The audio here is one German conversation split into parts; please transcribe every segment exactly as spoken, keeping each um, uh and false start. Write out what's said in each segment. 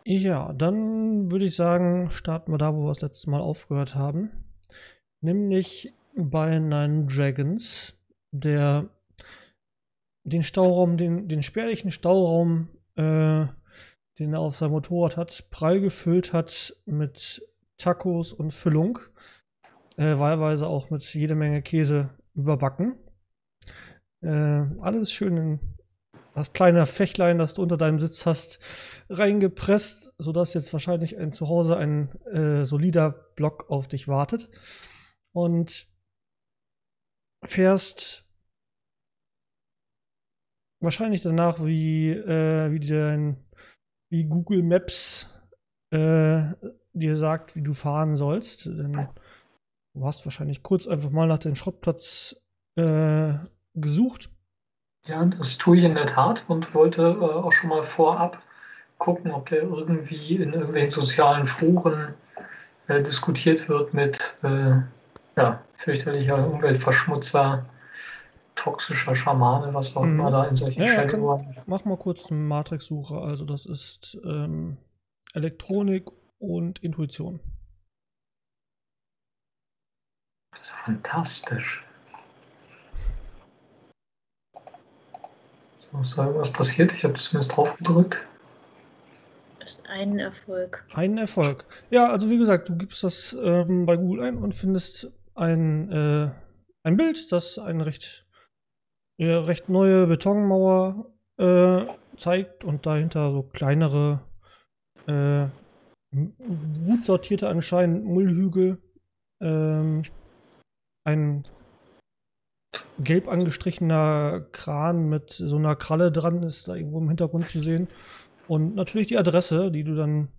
Ja, dann würde ich sagen, starten wir da, wo wir das letzte Mal aufgehört haben. Nämlich bei Nine Dragons, der den Stauraum, den, den spärlichen Stauraum, äh, den er auf seinem Motorrad hat, prall gefüllt hat mit Tacos und Füllung. Äh, wahlweise auch mit jede Menge Käse überbacken. Äh, alles schön in das kleine Fächlein, das du unter deinem Sitz hast, reingepresst, sodass jetzt wahrscheinlich ein Zuhause ein äh, solider Block auf dich wartet. Und fährst wahrscheinlich danach, wie, äh, wie, dein, wie Google Maps äh, dir sagt, wie du fahren sollst. Denn du hast wahrscheinlich kurz einfach mal nach dem Schrottplatz äh, gesucht. Ja, das tue ich in der Tat und wollte äh, auch schon mal vorab gucken, ob der irgendwie in irgendwelchen sozialen Foren äh, diskutiert wird mit äh, ja, fürchterlicher Umweltverschmutzer, toxischer Schamane, was auch immer Mhm. da in solchen Ja, ja, kann, Shadowrun. mach mal kurz eine Matrix-Suche. Also das ist ähm, Elektronik und Intuition. Das ist fantastisch. So, ist da irgendwas passiert? Ich habe zumindest drauf gedrückt. Ist ein Erfolg. Ein Erfolg. Ja, also wie gesagt, du gibst das ähm, bei Google ein und findest ein, äh, ein Bild, das eine recht, ja, recht neue Betonmauer äh, zeigt und dahinter so kleinere, äh, m- gut sortierte anscheinend Müllhügel. Ähm, ein gelb angestrichener Kran mit so einer Kralle dran ist da irgendwo im Hintergrund zu sehen. Und natürlich die Adresse, die du dann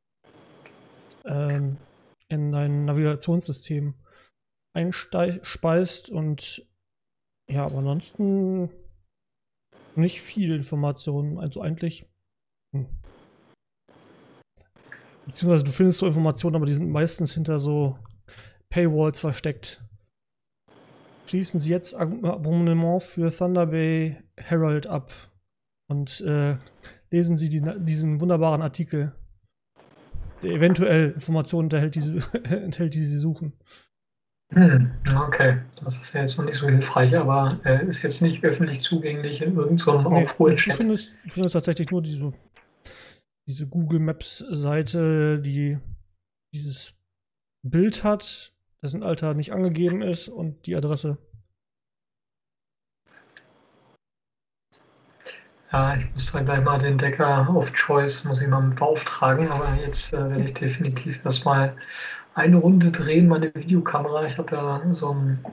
ähm, in dein Navigationssystem einspeist und ja, aber ansonsten nicht viel Informationen. Also eigentlich. Hm. Beziehungsweise du findest so Informationen, aber die sind meistens hinter so Paywalls versteckt. Schließen Sie jetzt Abonnement für Thunder Bay Herald ab und äh, lesen Sie die, diesen wunderbaren Artikel, der eventuell Informationen enthält, die Sie, enthält, die Sie suchen. Hm, okay, das ist ja jetzt noch nicht so hilfreich, aber äh, ist jetzt nicht öffentlich zugänglich in irgendeinem so Nee, du, du, Aufruhr-Chat. findest, du findest tatsächlich nur diese, diese Google Maps-Seite, die dieses Bild hat, dessen Alter nicht angegeben ist und die Adresse. Ja, ich muss da gleich mal den Decker of Choice, muss ich mal mit beauftragen, aber jetzt äh, werde ich definitiv erstmal eine Runde drehen, meine Videokamera. Ich habe ja so ein,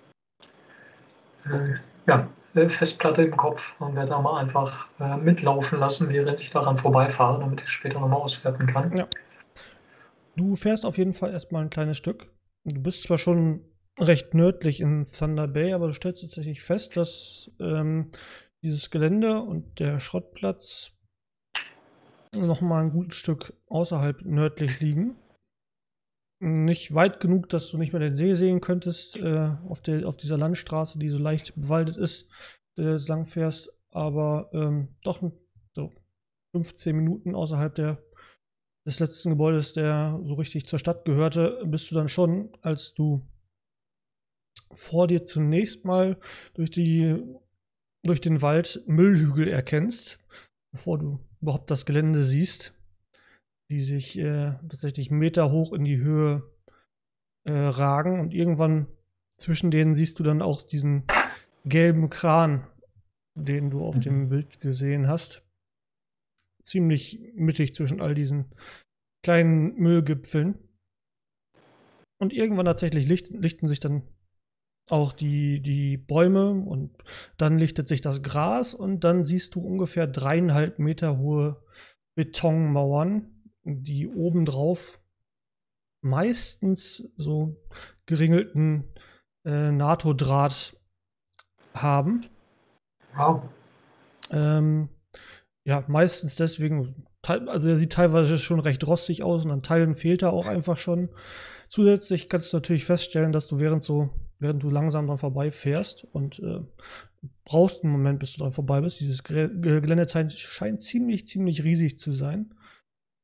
äh, ja, eine Festplatte im Kopf und werde da mal einfach äh, mitlaufen lassen, während ich daran vorbeifahre, damit ich später nochmal auswerten kann. Ja. Du fährst auf jeden Fall erstmal ein kleines Stück. Du bist zwar schon recht nördlich in Thunder Bay, aber du stellst tatsächlich fest, dass ähm, dieses Gelände und der Schrottplatz noch mal ein gutes Stück außerhalb nördlich liegen. Nicht weit genug, dass du nicht mehr den See sehen könntest äh, auf, der, auf dieser Landstraße, die so leicht bewaldet ist, der du jetzt lang fährst, aber ähm, doch so fünfzehn Minuten außerhalb der, des letzten Gebäudes, der so richtig zur Stadt gehörte, bist du dann schon, als du vor dir zunächst mal durch, die, durch den Wald Müllhügel erkennst, bevor du überhaupt das Gelände siehst, die sich äh, tatsächlich Meter hoch in die Höhe äh, ragen und irgendwann zwischen denen siehst du dann auch diesen gelben Kran, den du auf dem Bild gesehen hast. Ziemlich mittig zwischen all diesen kleinen Müllgipfeln. Und irgendwann tatsächlich lichten, lichten sich dann auch die, die Bäume und dann lichtet sich das Gras und dann siehst du ungefähr dreieinhalb Meter hohe Betonmauern, die obendrauf meistens so geringelten äh, NATO-Draht haben. Wow. Ähm, ja, meistens deswegen, also er sieht teilweise schon recht rostig aus und an Teilen fehlt er auch einfach schon. Zusätzlich kannst du natürlich feststellen, dass du während so, während du langsam dran vorbeifährst und äh, brauchst einen Moment, bis du dran vorbei bist. Dieses Gelände scheint ziemlich, ziemlich riesig zu sein.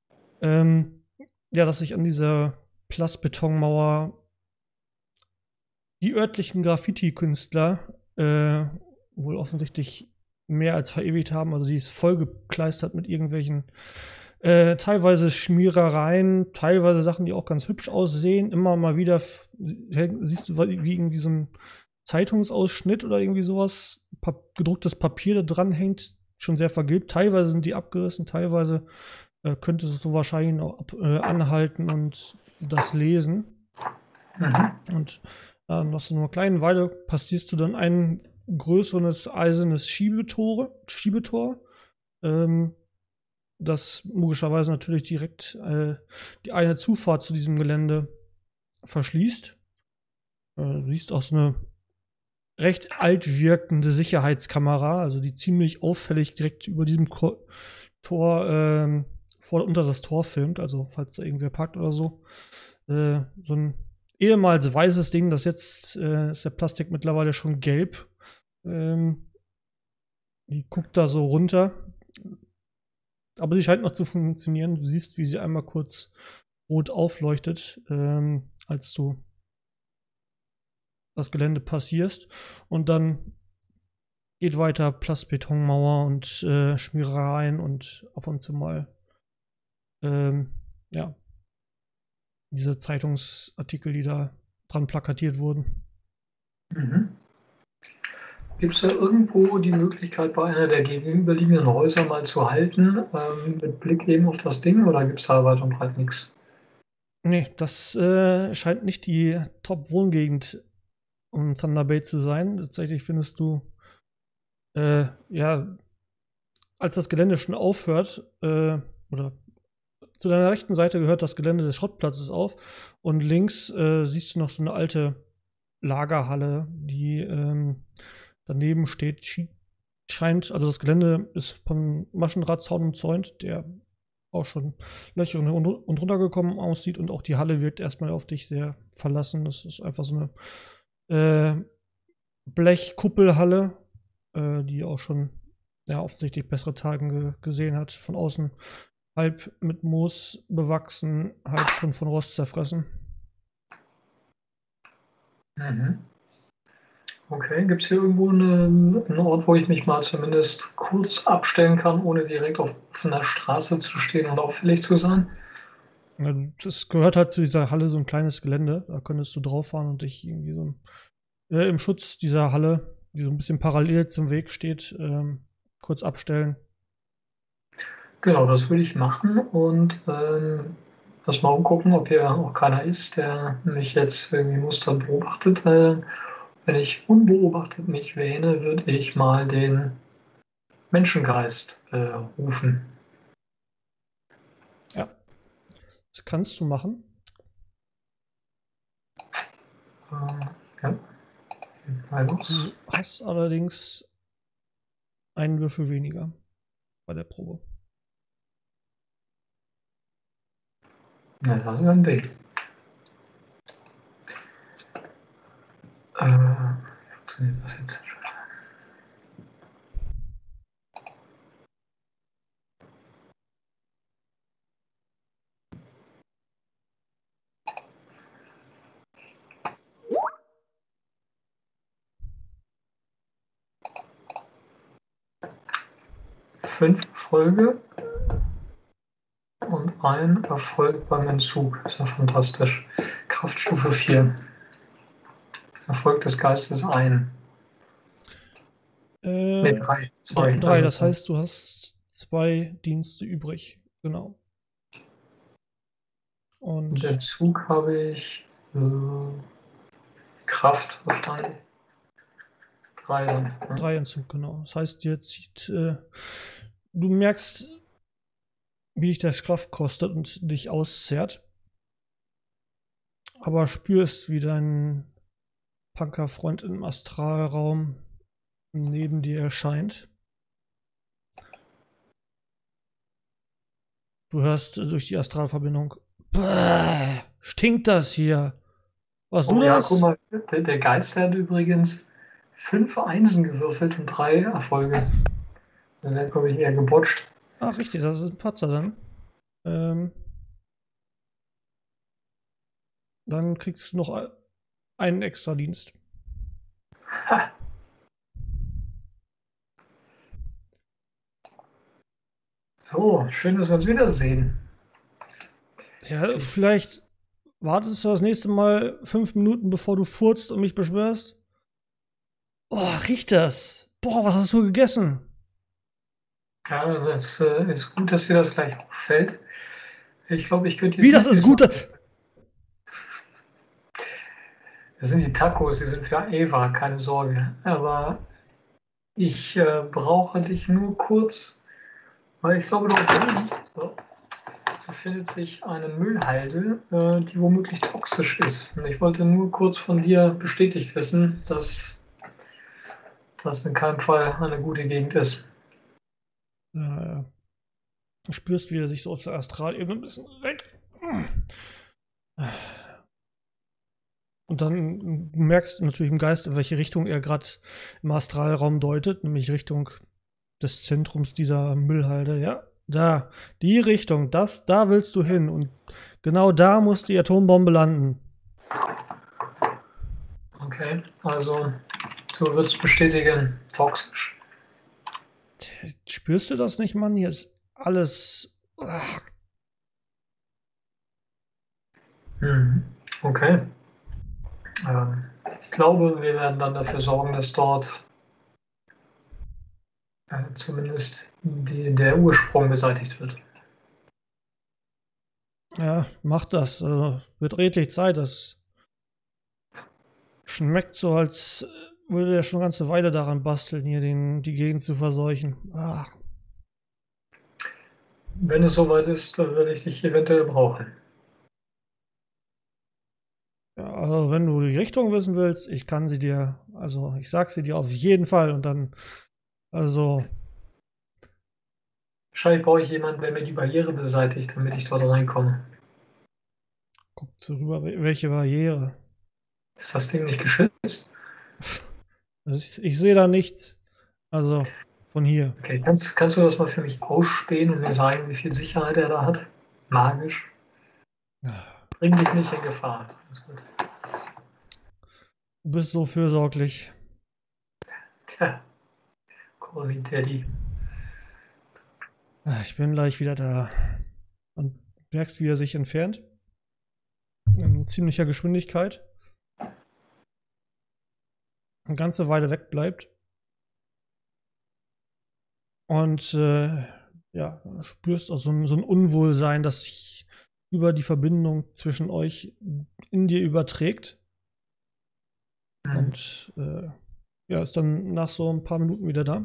ähm, ja, dass sich an dieser Plastbetonmauer die örtlichen Graffiti-Künstler äh, wohl offensichtlich mehr als verewigt haben. Also die ist vollgekleistert mit irgendwelchen äh, teilweise Schmierereien, teilweise Sachen, die auch ganz hübsch aussehen. Immer mal wieder f- siehst du wie in diesem Zeitungsausschnitt oder irgendwie sowas, pap gedrucktes Papier da dran hängt, schon sehr vergilbt. Teilweise sind die abgerissen, teilweise äh, könntest du wahrscheinlich noch ab, äh, anhalten und das lesen. Mhm. Und äh, nach so einer kleinen Weile passierst du dann ein größeres eisernes Schiebetore, Schiebetor, ähm, das logischerweise natürlich direkt äh, die eine Zufahrt zu diesem Gelände verschließt. Äh, du siehst auch so eine recht alt wirkende Sicherheitskamera, also die ziemlich auffällig direkt über diesem Ko Tor, ähm, vor unter das Tor filmt, also falls da irgendwer parkt oder so. Äh, so ein ehemals weißes Ding, das jetzt äh, ist der Plastik mittlerweile schon gelb. Ähm, die guckt da so runter. Aber sie scheint noch zu funktionieren. Du siehst, wie sie einmal kurz rot aufleuchtet, ähm, als du das Gelände passierst. Und dann geht weiter Plastbetonmauer und äh, Schmierereien und ab und zu mal ähm, ja, diese Zeitungsartikel, die da dran plakatiert wurden. Mhm. Gibt es da irgendwo die Möglichkeit, bei einer der gegenüberliegenden Häuser mal zu halten, ähm, mit Blick eben auf das Ding, oder gibt es da weit und breit nichts? Nee, das äh, scheint nicht die Top-Wohngegend um Thunder Bay zu sein. Tatsächlich findest du, äh, ja, als das Gelände schon aufhört, äh, oder zu deiner rechten Seite gehört das Gelände des Schrottplatzes auf und links äh, siehst du noch so eine alte Lagerhalle, die ähm, daneben steht. Schi- Scheint, also das Gelände ist von Maschendrahtzaun umzäunt, der auch schon Löcher und, und runtergekommen aussieht und auch die Halle wirkt erstmal auf dich sehr verlassen. Das ist einfach so eine äh, Blechkuppelhalle, äh, die auch schon ja, offensichtlich bessere Tage ge gesehen hat. Von außen halb mit Moos bewachsen, halb schon von Rost zerfressen. Mhm. Okay, gibt es hier irgendwo eine, einen Ort, wo ich mich mal zumindest kurz abstellen kann, ohne direkt auf offener Straße zu stehen und auffällig zu sein? Ja, das gehört halt zu dieser Halle so ein kleines Gelände. Da könntest du drauf fahren und dich irgendwie so äh, im Schutz dieser Halle, die so ein bisschen parallel zum Weg steht, ähm, kurz abstellen. Genau, das würde ich machen und ähm, erstmal umgucken, ob hier auch keiner ist, der mich jetzt irgendwie mustern beobachtet. Äh, wenn ich unbeobachtet mich wähne, würde ich mal den Menschengeist äh, rufen. Ja, das kannst du machen. Äh, ja, mal los. Du hast allerdings einen Würfel weniger bei der Probe. Ja, das ist ein Weg. Äh, wie funktioniert das jetzt? Fünf Erfolge und ein Erfolg beim Entzug. Ist ja fantastisch. Kraftstufe vier. Erfolg des Geistes ein. Äh, Ne, drei. dr- Sorry. drei, Also, das heißt, du hast zwei Dienste übrig. Genau. und Und Entzug habe ich äh, Kraft wahrscheinlich. Drei dann. Ja. drei Entzug, genau. Das heißt, dir zieht, äh, du merkst, wie dich das Kraft kostet und dich auszehrt. Aber spürst, wie dein Punkerfreund im Astralraum neben dir erscheint. Du hörst durch die Astralverbindung: Bäh, stinkt das hier? Warst Oh du ja, guck das? mal, der, der Geist hat übrigens fünf Einsen gewürfelt und drei Erfolge. Also der hat, glaube ich, eher gebotcht. Ach, richtig, das ist ein Patzer dann. Ähm, dann kriegst du noch ein- einen extra Dienst. Ha. So, schön, dass wir uns wiedersehen. Ja, vielleicht wartest du das nächste Mal fünf Minuten, bevor du furzt und mich beschwörst. Oh, riecht das? Boah, was hast du gegessen? Ja, das äh, ist gut, dass dir das gleich auffällt. Ich glaube, ich könnte Wie, jetzt das nicht ist diesmal. gut? Das sind die Tacos, die sind für Eva, keine Sorge. Aber ich äh, brauche dich nur kurz, weil ich glaube, dort oben so, befindet sich eine Müllhalde, äh, die womöglich toxisch ist. Und ich wollte nur kurz von dir bestätigt wissen, dass das in keinem Fall eine gute Gegend ist. Ja, ja. Du spürst, wie er sich so auf der Astralebene ein bisschen regt. Und dann du merkst du natürlich im Geist, in welche Richtung er gerade im Astralraum deutet, nämlich Richtung des Zentrums dieser Müllhalde. Ja, da, die Richtung, das, da willst du hin. Und genau da muss die Atombombe landen. Okay, also du würdest bestätigen, toxisch. Spürst du das nicht, Mann? Hier ist alles. Ach, Mhm. Okay. Ähm, ich glaube, wir werden dann dafür sorgen, dass dort äh, zumindest die, der Ursprung beseitigt wird. ja, mach das. Also, wird redlich Zeit. Das schmeckt so, als würde er schon eine ganze Weile daran basteln, hier den, die Gegend zu verseuchen. Ach. Wenn es soweit ist, dann werde ich dich eventuell brauchen. Ja, also wenn du die Richtung wissen willst, ich kann sie dir, also ich sag sie dir auf jeden Fall und dann, also, Wahrscheinlich brauche ich jemanden, der mir die Barriere beseitigt, damit ich dort reinkomme. guckt so rüber, welche Barriere. Ist das Ding nicht geschützt? Also ich, ich sehe da nichts, also von hier. Okay, kannst, kannst du das mal für mich ausspähen und mir sagen, wie viel Sicherheit er da hat? Magisch. Bring dich nicht in Gefahr. Alles gut. Du bist so fürsorglich. Tja, Colin Teddy. Ich bin gleich wieder da. Und merkst, wie er sich entfernt. In ziemlicher Geschwindigkeit. Eine ganze Weile wegbleibt. Und äh, ja, spürst auch so ein, so ein Unwohlsein, das sich über die Verbindung zwischen euch in dir überträgt. Hm. Und äh, ja, ist dann nach so ein paar Minuten wieder da.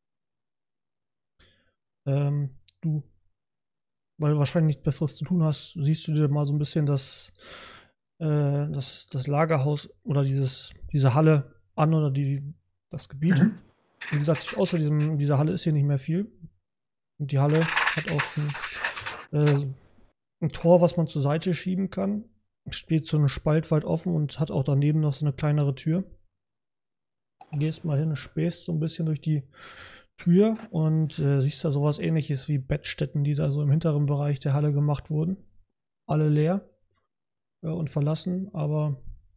Ähm, du, weil du wahrscheinlich nichts Besseres zu tun hast, siehst du dir mal so ein bisschen das, äh, das, das Lagerhaus oder dieses, diese Halle an oder die, das Gebiet. Mhm. Wie gesagt, außer diesem, dieser Halle ist hier nicht mehr viel. Und die Halle hat auch so ein, äh, ein Tor, was man zur Seite schieben kann. Steht so eine Spalt weit offen und hat auch daneben noch so eine kleinere Tür. Du gehst mal hin, spähst so ein bisschen durch die Tür und äh, siehst da sowas ähnliches wie Bettstätten, die da so im hinteren Bereich der Halle gemacht wurden. Alle leer äh, und verlassen, aber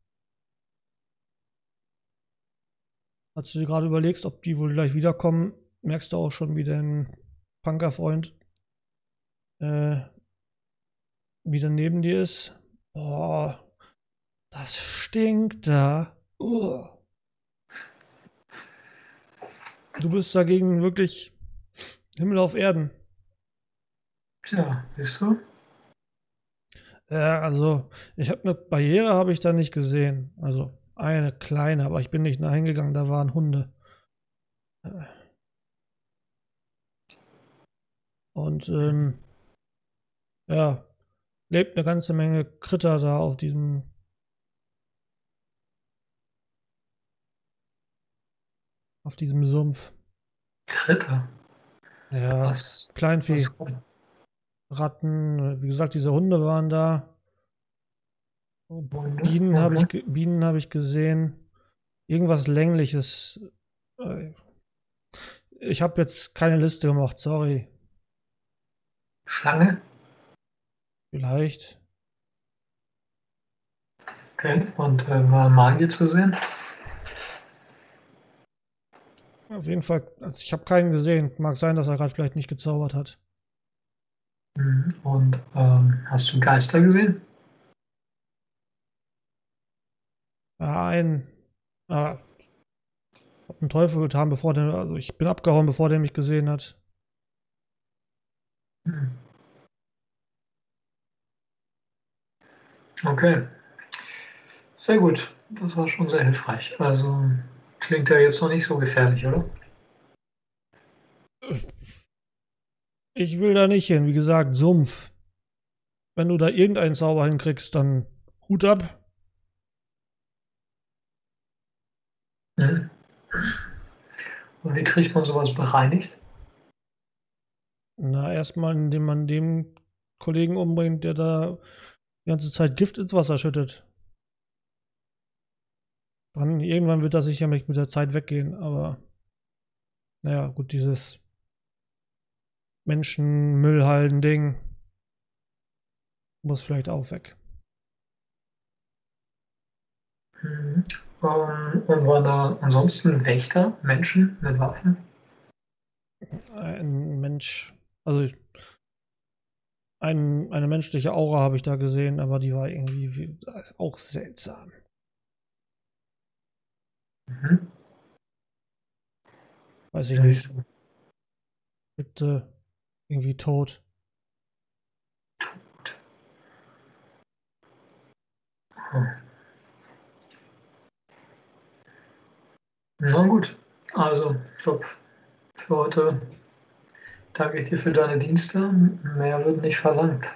als du dir gerade überlegst, ob die wohl gleich wiederkommen, merkst du auch schon, wie dein Punkerfreund äh, wieder neben dir ist. Boah, das stinkt da. Uah. Du bist dagegen wirklich Himmel auf Erden. Tja, siehst du? Ja, also ich habe eine Barriere, habe ich da nicht gesehen. Also eine kleine, aber ich bin nicht nah hingegangen, da waren Hunde. Und ähm, ja, lebt eine ganze Menge Kritter da auf diesem, auf diesem Sumpf. Dritte. Ja, Was? Kleinvieh, Was? Ratten, wie gesagt, diese Hunde waren da. Hunde? Bienen habe ich, Okay. ge- Bienen habe ich gesehen. Irgendwas Längliches. Äh, Ich habe jetzt keine Liste gemacht, sorry. Schlange? Vielleicht. Okay, und äh, war Magier zu sehen? Auf jeden Fall, also ich habe keinen gesehen. Mag sein, dass er gerade vielleicht nicht gezaubert hat. Mhm. Und ähm, hast du Geister gesehen? Ja, ein, ah, hab einen Teufel getan, bevor der, also ich bin abgehauen, bevor der mich gesehen hat. Mhm. Okay, sehr gut. Das war schon sehr hilfreich. Also klingt ja jetzt noch nicht so gefährlich, oder? Ich will da nicht hin, wie gesagt, Sumpf. Wenn du da irgendeinen Zauber hinkriegst, dann Hut ab. Mhm. Und wie kriegt man sowas bereinigt? Na, erstmal, indem man den Kollegen umbringt, der da die ganze Zeit Gift ins Wasser schüttet. Dann irgendwann wird das sicherlich mit der Zeit weggehen, aber naja, gut, dieses Menschenmüllhalden-Ding muss vielleicht auch weg. Mhm. Ähm, und waren da ansonsten Wächter, Menschen mit Waffen? Ein Mensch, also ein, eine menschliche Aura habe ich da gesehen, aber die war irgendwie wie, auch seltsam. Mhm. Weiß ich Ja, nicht. Bitte irgendwie tot. na gut, also ich glaube, für heute danke ich dir für deine Dienste. Mehr wird nicht verlangt.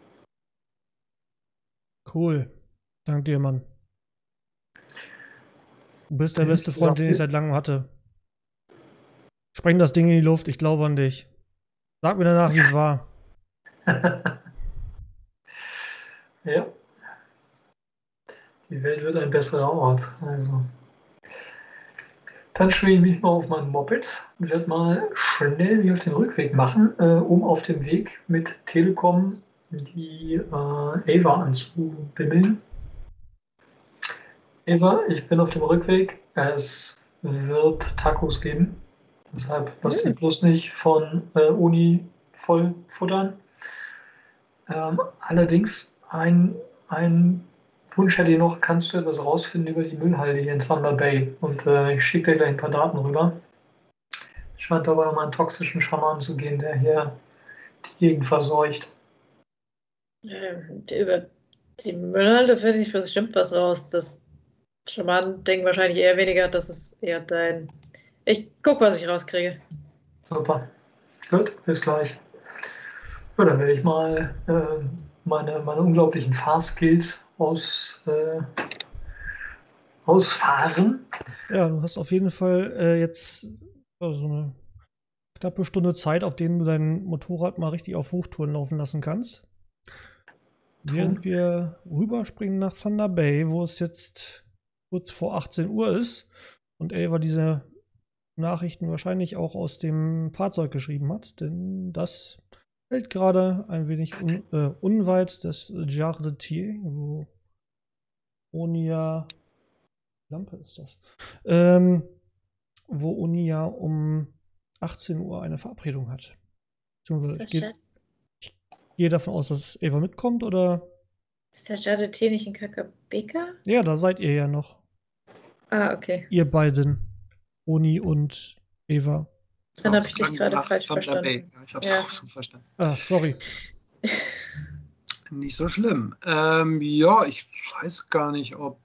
Cool. Dank dir, Mann. Du bist der Okay, beste wie Freund, gesagt, den ich seit langem hatte. Spreng das Ding in die Luft, ich glaube an dich. Sag mir danach, wie es war. ja, die Welt wird ein besserer Ort. Also, dann schwinge ich mich mal auf mein Moped und werde mal schnell mich auf den Rückweg machen, äh, um auf dem Weg mit Telekom die äh, Ava anzubimmeln. Ava, ich bin auf dem Rückweg. Es wird Tacos geben. Deshalb lass dich Hm. bloß nicht von äh, Uni voll futtern. Ähm, allerdings, ein, ein Wunsch hätte ich noch, kannst du etwas rausfinden über die Müllhalde hier in Thunder Bay? Und äh, ich schicke dir gleich ein paar Daten rüber. Scheint dabei um einen toxischen Schaman zu gehen, der hier die Gegend verseucht. Ähm, über die Müllhalde finde ich bestimmt was raus. Das Schamanen-Ding wahrscheinlich eher weniger. Das ist eher dein. Ich guck, was ich rauskriege. Super. Gut, bis gleich. Ja, dann werde ich mal äh, meine, meine unglaublichen Fahrskills aus, äh, ausfahren. Ja, du hast auf jeden Fall äh, jetzt äh, so eine knappe Stunde Zeit, auf denen du dein Motorrad mal richtig auf Hochtouren laufen lassen kannst. Während wir rüberspringen nach Thunder Bay, wo es jetzt kurz vor achtzehn Uhr ist und Elva diese Nachrichten wahrscheinlich auch aus dem Fahrzeug geschrieben hat, denn das hält gerade ein wenig un, äh, unweit des Gare de Thiers, wo Onia Lampe ist das, ähm, wo Onia um achtzehn Uhr eine Verabredung hat. Ist Beziehungsweise das ich gehe Jade, geh davon aus, dass Eva mitkommt, oder? ist der Jade Tee nicht in Kakabeka? Ja, da seid ihr ja noch. Ah, okay. Ihr beiden, Oni und Eva. Dann So, habe so ich dich klang so gerade nach falsch Thunder Bay. verstanden. Ja, ich habe es Ja. auch so verstanden. Ah, sorry. Nicht so schlimm. Ähm, ja, ich weiß gar nicht, ob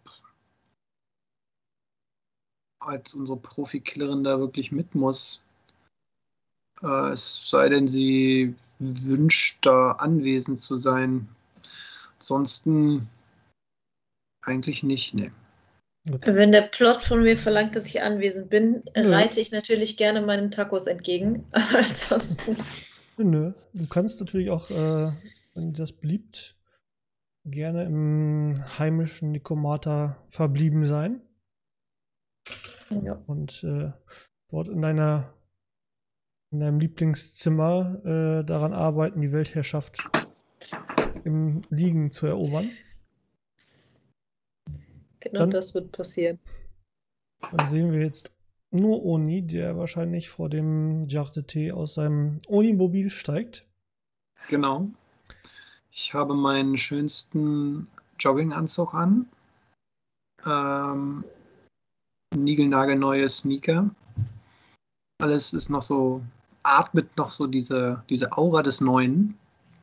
als unsere Profikillerin da wirklich mit muss. Äh, es sei denn, sie wünscht, da anwesend zu sein. Ansonsten eigentlich nicht, ne. Gut. Wenn der Plot von mir verlangt, dass ich anwesend bin, Nö. reite ich natürlich gerne meinen Tacos entgegen. Aber ansonsten. Nö, nö. Du kannst natürlich auch, äh, wenn dir das beliebt, gerne im heimischen Nikomata verblieben sein Ja. und äh, dort in deiner in deinem Lieblingszimmer äh, daran arbeiten, die Weltherrschaft im Liegen zu erobern. Genau Dann- das wird passieren. Dann sehen wir jetzt nur Oni, der wahrscheinlich vor dem Jacques T aus seinem Oni-Mobil steigt. Genau. Ich habe meinen schönsten Jogginganzug an. Ähm, niegelnagelneue Sneaker. Alles ist noch so, atmet noch so diese, diese Aura des Neuen.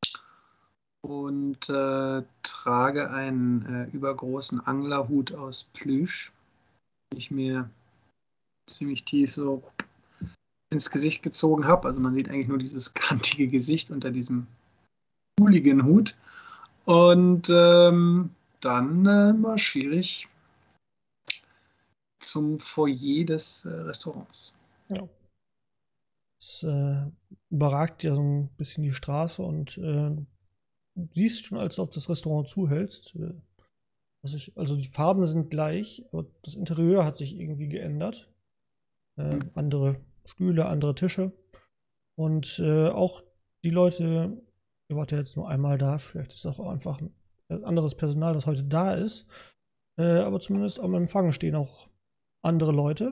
Und äh, trage einen äh, übergroßen Anglerhut aus Plüsch, den ich mir ziemlich tief so ins Gesicht gezogen habe. Also man sieht eigentlich nur dieses kantige Gesicht unter diesem Hooligan-Hut. Und ähm, dann äh, marschiere ich zum Foyer des äh, Restaurants. Ja. Es äh, überragt ja so ein bisschen die Straße und äh, du siehst schon, als ob das Restaurant zuhältst. Äh, was ich, also die Farben sind gleich, aber das Interieur hat sich irgendwie geändert. Äh, andere Stühle, andere Tische. Und äh, auch die Leute, ihr wart ja jetzt nur einmal da, vielleicht ist auch einfach ein anderes Personal, das heute da ist. Äh, aber zumindest am Empfang stehen auch andere Leute.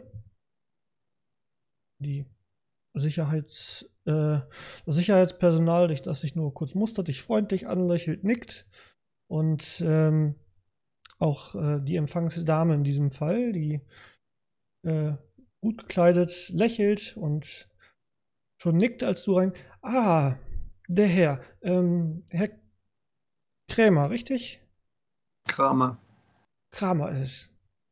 Die Sicherheits, äh, das Sicherheitspersonal, dich, das sich nur kurz mustert, dich freundlich anlächelt, nickt. Und ähm, auch äh, die Empfangsdame in diesem Fall, die äh, gut gekleidet lächelt und schon nickt, als du rein. Ah, der Herr. Ähm, Herr Krämer, richtig? Kramer. Kramer ist.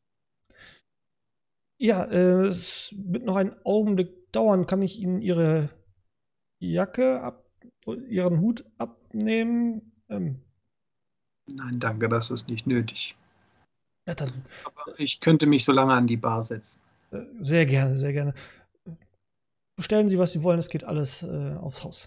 Ja, äh, es wird noch einen Augenblick dauern. Kann ich Ihnen Ihre Jacke ab, Ihren Hut abnehmen? Ähm, Nein, danke, das ist nicht nötig. ja, dann Aber ich könnte mich so lange an die Bar setzen. äh, sehr gerne, sehr gerne. Bestellen Sie, was Sie wollen. Es geht alles äh, aufs Haus.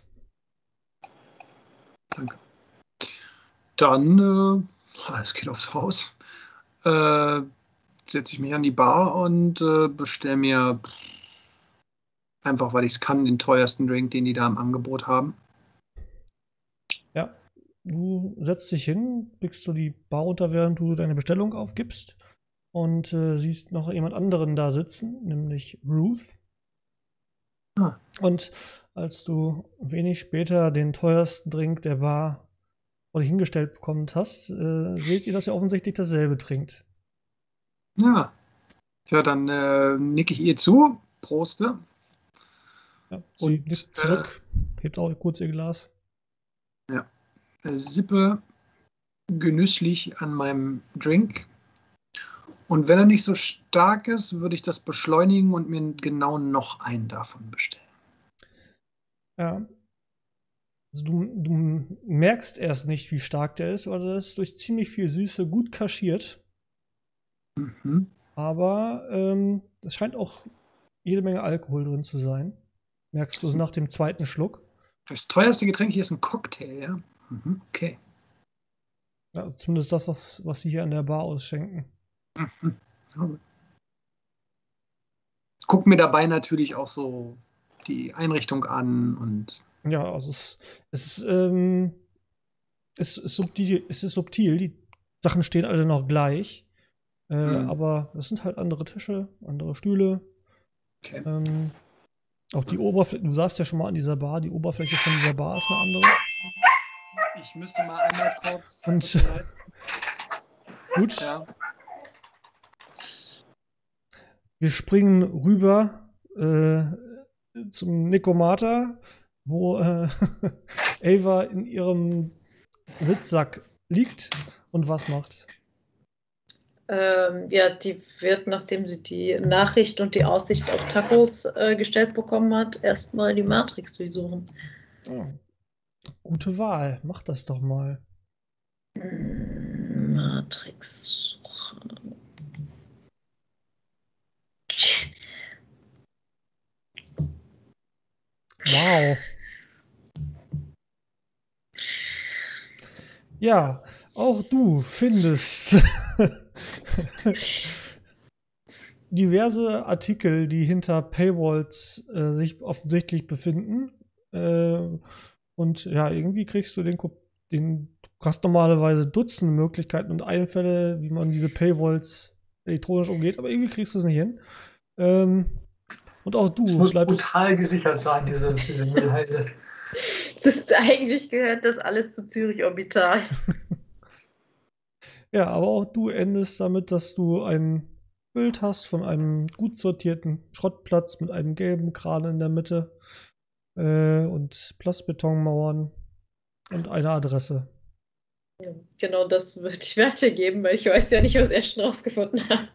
Danke. Dann, äh, alles geht aufs Haus. Äh, setze ich mich an die Bar und äh, bestelle mir einfach, weil ich es kann, den teuersten Drink, den die da im Angebot haben. Ja, du setzt dich hin, blickst du die Bar runter, während du deine Bestellung aufgibst und äh, siehst noch jemand anderen da sitzen, nämlich Ruth. Ah. Und als du wenig später den teuersten Drink der Bar vor dich hingestellt bekommen hast, äh, seht ihr, dass er offensichtlich dasselbe trinkt. Ja. Ja, dann äh, nicke ich ihr zu, proste. Ja, sie Und, nickt zurück, hebt auch kurz ihr Glas. Äh, sippe genüsslich an meinem Drink. Und wenn er nicht so stark ist, würde ich das beschleunigen und mir genau noch einen davon bestellen. Ja. Also du, du merkst erst nicht, wie stark der ist, weil das ist durch ziemlich viel Süße gut kaschiert. Mhm. Aber ähm, es scheint auch jede Menge Alkohol drin zu sein. Merkst du nach dem zweiten Schluck. Das teuerste Getränk hier ist ein Cocktail, ja? Mhm, okay. Ja, zumindest das, was, was sie hier an der Bar ausschenken. Mhm. Ja. Guck mir dabei natürlich auch so die Einrichtung an und. Ja, also es, es, ähm, es, ist subtil, es ist subtil. Die Sachen stehen alle noch gleich. Äh, Mhm. Aber es sind halt andere Tische, andere Stühle. Okay. Ähm, auch die Oberfläche, du saßt ja schon mal an dieser Bar, die Oberfläche von dieser Bar ist eine andere. Ich müsste mal einmal kurz. Und tut mir leid. gut, Ja. wir springen rüber äh, zum Nikomata, wo äh, Ava in ihrem Sitzsack liegt und was macht. Ähm, ja, die wird, nachdem sie die Nachricht und die Aussicht auf Tacos äh, gestellt bekommen hat, erstmal die Matrix durchsuchen. Oh, gute Wahl, mach das doch mal. Hm, Matrix. Wow. Ja, auch du findest diverse Artikel, die hinter Paywalls äh, sich offensichtlich befinden. Äh, und ja, irgendwie kriegst du den Ko den, du hast normalerweise Dutzende Möglichkeiten und Einfälle, wie man diese Paywalls elektronisch umgeht, aber irgendwie kriegst du es nicht hin. Ähm, und auch Es du muss bleibst. brutal gesichert sein, diese, diese Müllhalde. Es ist eigentlich gehört das alles zu Zürich Orbital. Ja, aber auch du endest damit, dass du ein Bild hast von einem gut sortierten Schrottplatz mit einem gelben Kran in der Mitte äh, und Plastbetonmauern und einer Adresse. Ja, genau das würde ich weitergeben, weil ich weiß ja nicht, was er schon rausgefunden hat.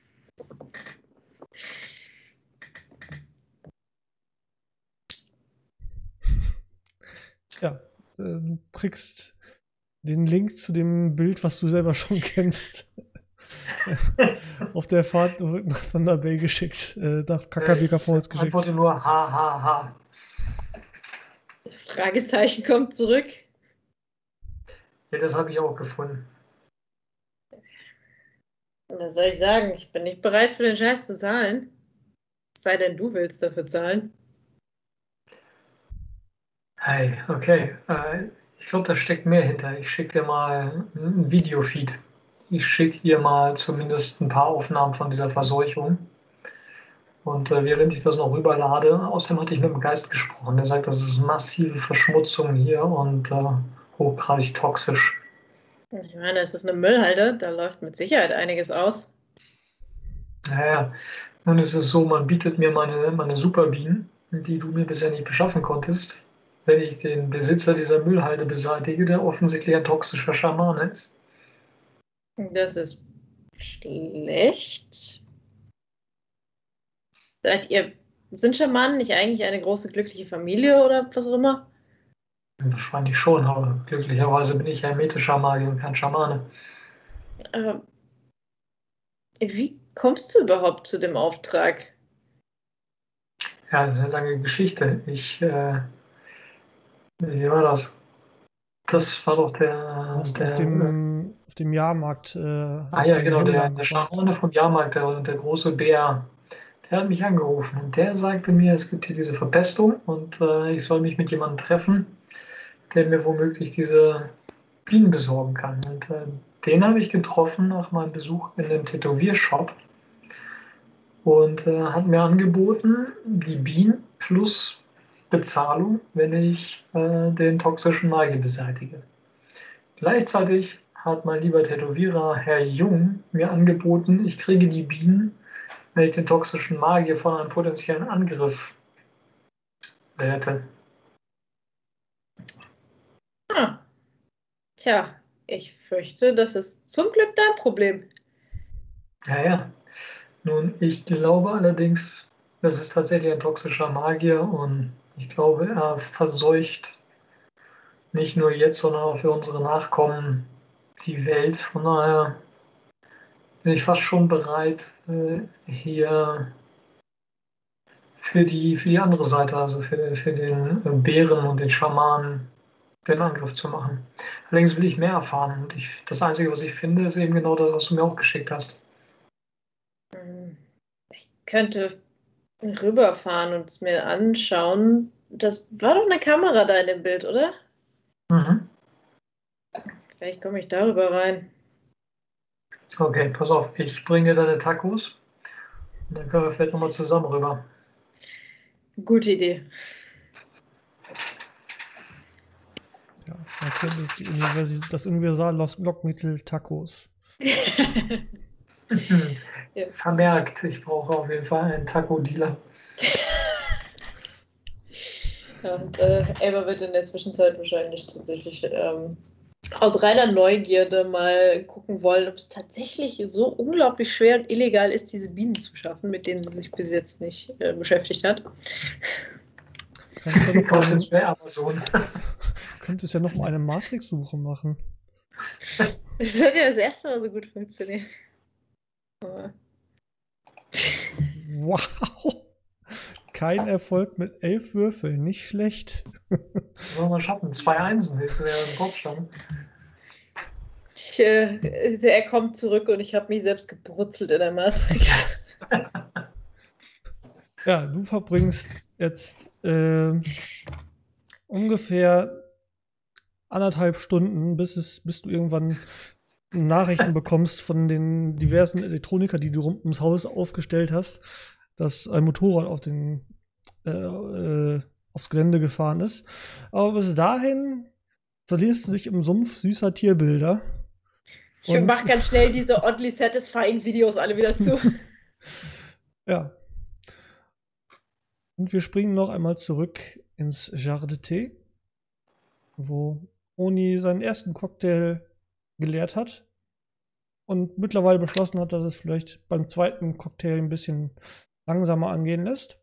Ja, äh, du kriegst den Link zu dem Bild, was du selber schon kennst, auf der Fahrt zurück nach Thunder Bay geschickt, äh, nach Kakabika Falls Ich geschickt. antworte nur ha, ha, ha. Fragezeichen kommt zurück. Ja, das habe ich auch gefunden. Was soll ich sagen? Ich bin nicht bereit für den Scheiß zu zahlen. Es sei denn, du willst dafür zahlen. Hey, okay. Äh, ich glaube, da steckt mehr hinter. Ich schicke dir mal ein Videofeed. Ich schicke dir mal zumindest ein paar Aufnahmen von dieser Verseuchung. Und äh, während ich das noch rüberlade, außerdem hatte ich mit dem Geist gesprochen. Der sagt, das ist massive Verschmutzung hier und äh, hochgradig toxisch. Ich meine, es ist eine Müllhalde, da läuft mit Sicherheit einiges aus. Naja, nun ist es so, man bietet mir meine, meine Superbienen, die du mir bisher nicht beschaffen konntest, wenn ich den Besitzer dieser Müllhalde beseitige, der offensichtlich ein toxischer Schamane ist. Das ist schlecht. Seid ihr, sind Schamanen nicht eigentlich eine große glückliche Familie oder was auch immer? Wahrscheinlich schon, aber glücklicherweise bin ich ja hermetischer Magier und kein Schamane. Äh, wie kommst du überhaupt zu dem Auftrag? Ja, das ist eine lange Geschichte. Ich, äh, wie war das? Das war doch Du der, hast der auf dem, auf dem Jahrmarkt äh, ah ja, einen genau, Händler der, der gefragt. Schamane vom Jahrmarkt, der, der große Bär, der hat mich angerufen und der sagte mir, es gibt hier diese Verpestung und äh, ich soll mich mit jemandem treffen, der mir womöglich diese Bienen besorgen kann. Und äh, den habe ich getroffen nach meinem Besuch in dem Tätowiershop und äh, hat mir angeboten, die Bienen plus Bezahlung, wenn ich äh, den toxischen Magier beseitige. Gleichzeitig hat mein lieber Tätowierer Herr Jung mir angeboten, ich kriege die Bienen, wenn ich den toxischen Magier von einem potenziellen Angriff rette. Ah, tja, ich fürchte, das ist zum Glück dein Problem. Ja, ja. Nun, ich glaube allerdings, das ist tatsächlich ein toxischer Magier und ich glaube, er verseucht nicht nur jetzt, sondern auch für unsere Nachkommen die Welt. Von daher bin ich fast schon bereit, äh, hier für die, für die andere Seite, also für, für den äh, Bären und den Schamanen, den Angriff zu machen. Allerdings will ich mehr erfahren und ich, das Einzige, was ich finde, ist eben genau das, was du mir auch geschickt hast. Hm, Ich könnte rüberfahren und es mir anschauen. Das war doch eine Kamera da in dem Bild, oder? Mhm. Vielleicht komme ich darüber rein. Okay, pass auf, ich bringe dir deine Tacos und dann können wir vielleicht nochmal zusammen rüber. Gute Idee. Ja, man kennt es, die Universi das Universal-Lockmittel Tacos. Ja. Vermerkt, ich brauche auf jeden Fall einen Taco-Dealer. Ja, und äh, Elba wird in der Zwischenzeit wahrscheinlich tatsächlich ähm, aus reiner Neugierde mal gucken wollen, ob es tatsächlich so unglaublich schwer und illegal ist, diese Bienen zu schaffen, mit denen sie sich bis jetzt nicht äh, beschäftigt hat. Kannst ja noch mal Kostet eine, bei Amazon. könntest ja noch mal eine Matrix-Suche machen. Das hat ja das erste Mal so gut funktioniert. Aber Wow! Kein Erfolg mit elf Würfeln, nicht schlecht. Wollen wir mal schaffen. Zwei Einsen, willst du ja im Kopf schauen. ich, äh, er kommt zurück und ich habe mich selbst gebrutzelt in der Matrix. Ja, du verbringst jetzt äh, ungefähr anderthalb Stunden, bis, es, bis du irgendwann Nachrichten bekommst von den diversen Elektronikern, die du rund ums Haus aufgestellt hast, dass ein Motorrad auf den, äh, äh, aufs Gelände gefahren ist. Aber bis dahin verlierst du dich im Sumpf süßer Tierbilder. Ich mach ganz schnell diese oddly satisfying Videos alle wieder zu. Ja. Und wir springen noch einmal zurück ins Jardin Thé, wo Oni seinen ersten Cocktail geleert hat und mittlerweile beschlossen hat, dass es vielleicht beim zweiten Cocktail ein bisschen langsamer angehen lässt.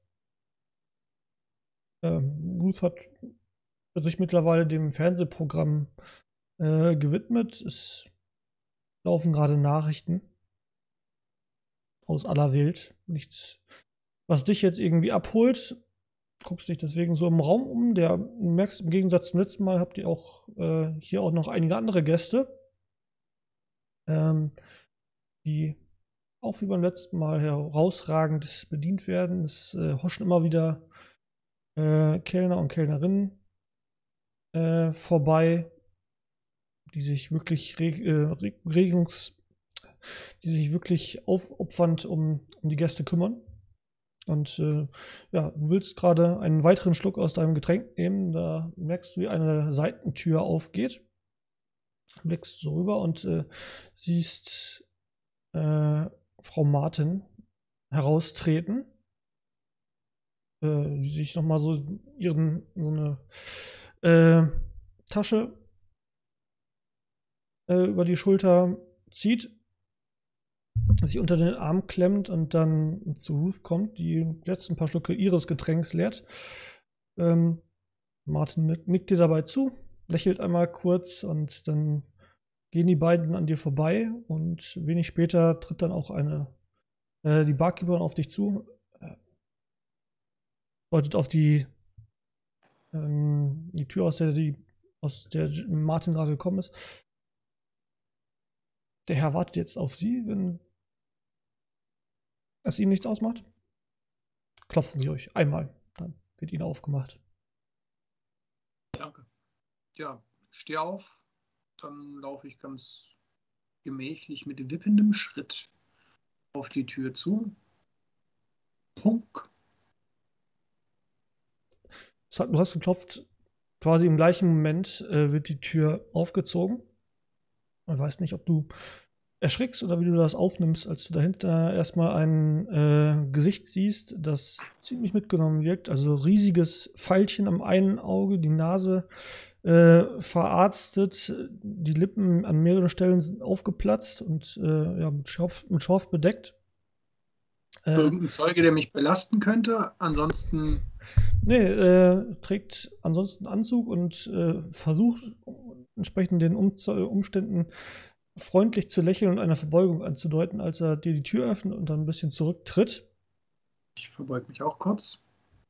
Ähm, Ruth hat sich mittlerweile dem Fernsehprogramm äh, gewidmet. Es laufen gerade Nachrichten aus aller Welt. Nichts, was dich jetzt irgendwie abholt. Guckst dich deswegen so im Raum um. Der, du merkst, im Gegensatz zum letzten Mal habt ihr auch äh, hier auch noch einige andere Gäste, ähm, die auch wie beim letzten Mal herausragend bedient werden. Es äh, huschen immer wieder äh, Kellner und Kellnerinnen äh, vorbei, die sich wirklich reg äh, regungs die sich wirklich aufopfernd um, um die Gäste kümmern. Und äh, ja, du willst gerade einen weiteren Schluck aus deinem Getränk nehmen, da merkst du, wie eine Seitentür aufgeht. Blickst so rüber und äh, siehst äh, Frau Martin heraustreten, äh, die sich nochmal so ihren so eine äh, Tasche äh, über die Schulter zieht, sich unter den Arm klemmt und dann zu Ruth kommt, die letzten paar Stücke ihres Getränks leert. Ähm, Martin nickt dir dabei zu, lächelt einmal kurz und dann gehen die beiden an dir vorbei und wenig später tritt dann auch eine äh, die Barkeeperin auf dich zu, äh, deutet auf die ähm, die Tür, aus der die aus der Martin gerade gekommen ist. Der Herr wartet jetzt auf Sie, wenn es Ihnen nichts ausmacht. Klopfen Sie euch einmal, dann wird Ihnen aufgemacht. Danke. Ja, steh auf, dann laufe ich ganz gemächlich mit wippendem Schritt auf die Tür zu. Punk. Du hast geklopft, quasi im gleichen Moment äh, wird die Tür aufgezogen. Ich weiß nicht, ob du erschrickst oder wie du das aufnimmst, als du dahinter erstmal ein äh, Gesicht siehst, das ziemlich mitgenommen wirkt. Also riesiges Pfeilchen am einen Auge, die Nase äh, verarztet, die Lippen an mehreren Stellen sind aufgeplatzt und äh, ja, mit Schorf, mit Schorf bedeckt. Äh, Irgendein Zeuge, der mich belasten könnte, ansonsten... Nee, äh, trägt ansonsten Anzug und äh, versucht entsprechend den um Umständen freundlich zu lächeln und eine Verbeugung anzudeuten, als er dir die Tür öffnet und dann ein bisschen zurücktritt. Ich verbeug mich auch kurz.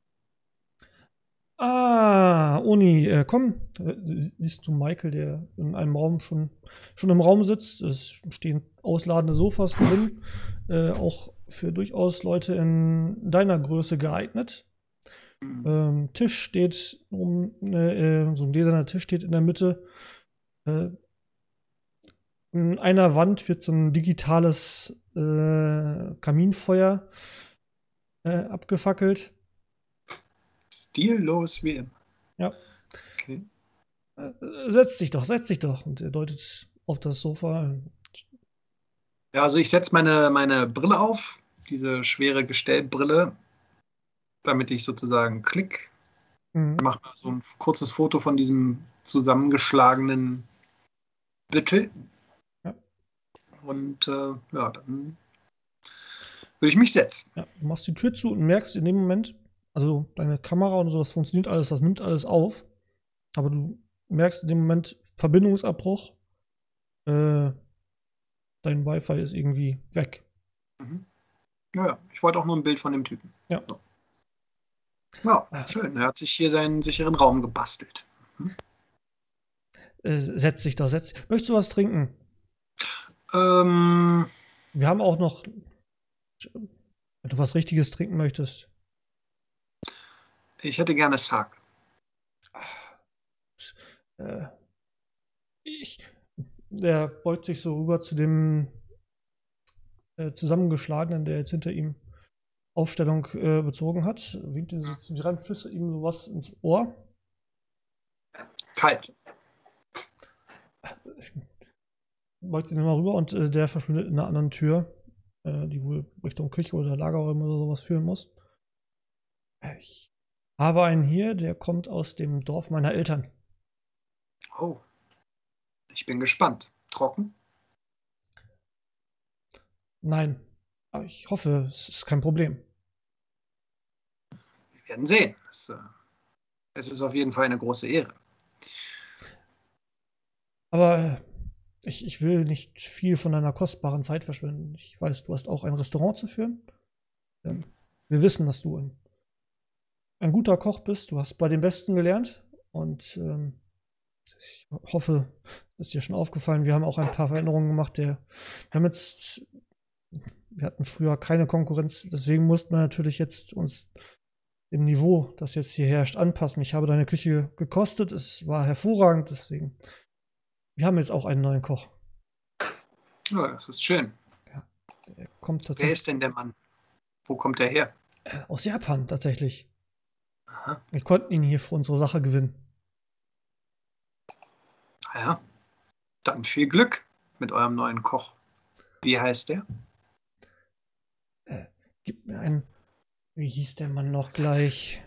Ah, Oni, äh, komm. Siehst du Michael, der in einem Raum schon, schon im Raum sitzt. Es stehen ausladende Sofas drin, äh, auch für durchaus Leute in deiner Größe geeignet. Mhm. Ähm, Tisch steht um, äh, so ein gläserner Tisch steht in der Mitte. Äh, In einer Wand wird so ein digitales äh, Kaminfeuer äh, abgefackelt. Stillos wie immer. Ja. Okay. Äh, setz dich doch, setz dich doch. Und er deutet auf das Sofa. Ja, also ich setze meine, meine Brille auf, diese schwere Gestellbrille, damit ich sozusagen klick. Mhm. Mache mal so ein kurzes Foto von diesem zusammengeschlagenen Büttel. Und äh, ja, dann würde ich mich setzen. Ja, du machst die Tür zu und merkst in dem Moment, also deine Kamera und so, das funktioniert alles, das nimmt alles auf. Aber du merkst in dem Moment Verbindungsabbruch. Äh, dein Wi-Fi ist irgendwie weg. Mhm. Ja, ja, ich wollte auch nur ein Bild von dem Typen. Ja. So. Ja, schön. Er hat sich hier seinen sicheren Raum gebastelt. Mhm. Äh, setz dich doch, setz dich. Möchtest du was trinken? Ähm, Wir haben auch noch, wenn du was Richtiges trinken möchtest. Ich hätte gerne Sake. Äh, ich, der beugt sich so rüber zu dem äh, Zusammengeschlagenen, der jetzt hinter ihm Aufstellung äh, bezogen hat. Winkt ihn so zu mir ran, flüstert ihm sowas ins Ohr. Kalt. Beugt ihn immer rüber und äh, der verschwindet in einer anderen Tür, äh, die wohl Richtung Küche oder Lagerräume oder sowas führen muss. Ich habe einen hier, der kommt aus dem Dorf meiner Eltern. Oh. Ich bin gespannt. Trocken? Nein, aber ich hoffe, es ist kein Problem. Wir werden sehen. Es, äh, es ist auf jeden Fall eine große Ehre. Aber äh, ich, ich will nicht viel von deiner kostbaren Zeit verschwenden. Ich weiß, du hast auch ein Restaurant zu führen. Ähm, wir wissen, dass du ein, ein guter Koch bist. Du hast bei den Besten gelernt. Und ähm, ich hoffe, es ist dir schon aufgefallen, wir haben auch ein paar Veränderungen gemacht. Der, wir haben jetzt, wir hatten früher keine Konkurrenz, deswegen mussten wir natürlich jetzt uns dem Niveau, das jetzt hier herrscht, anpassen. Ich habe deine Küche gekostet, es war hervorragend, deswegen. Wir haben jetzt auch einen neuen Koch. Ja, das ist schön. Ja, der kommt Wer tatsächlich ist denn der Mann? Wo kommt er her? äh, aus Japan tatsächlich. Aha. Wir konnten ihn hier für unsere Sache gewinnen. Ja, dann viel Glück mit eurem neuen Koch. Wie heißt der? Äh, gib mir einen. Wie hieß der Mann noch gleich?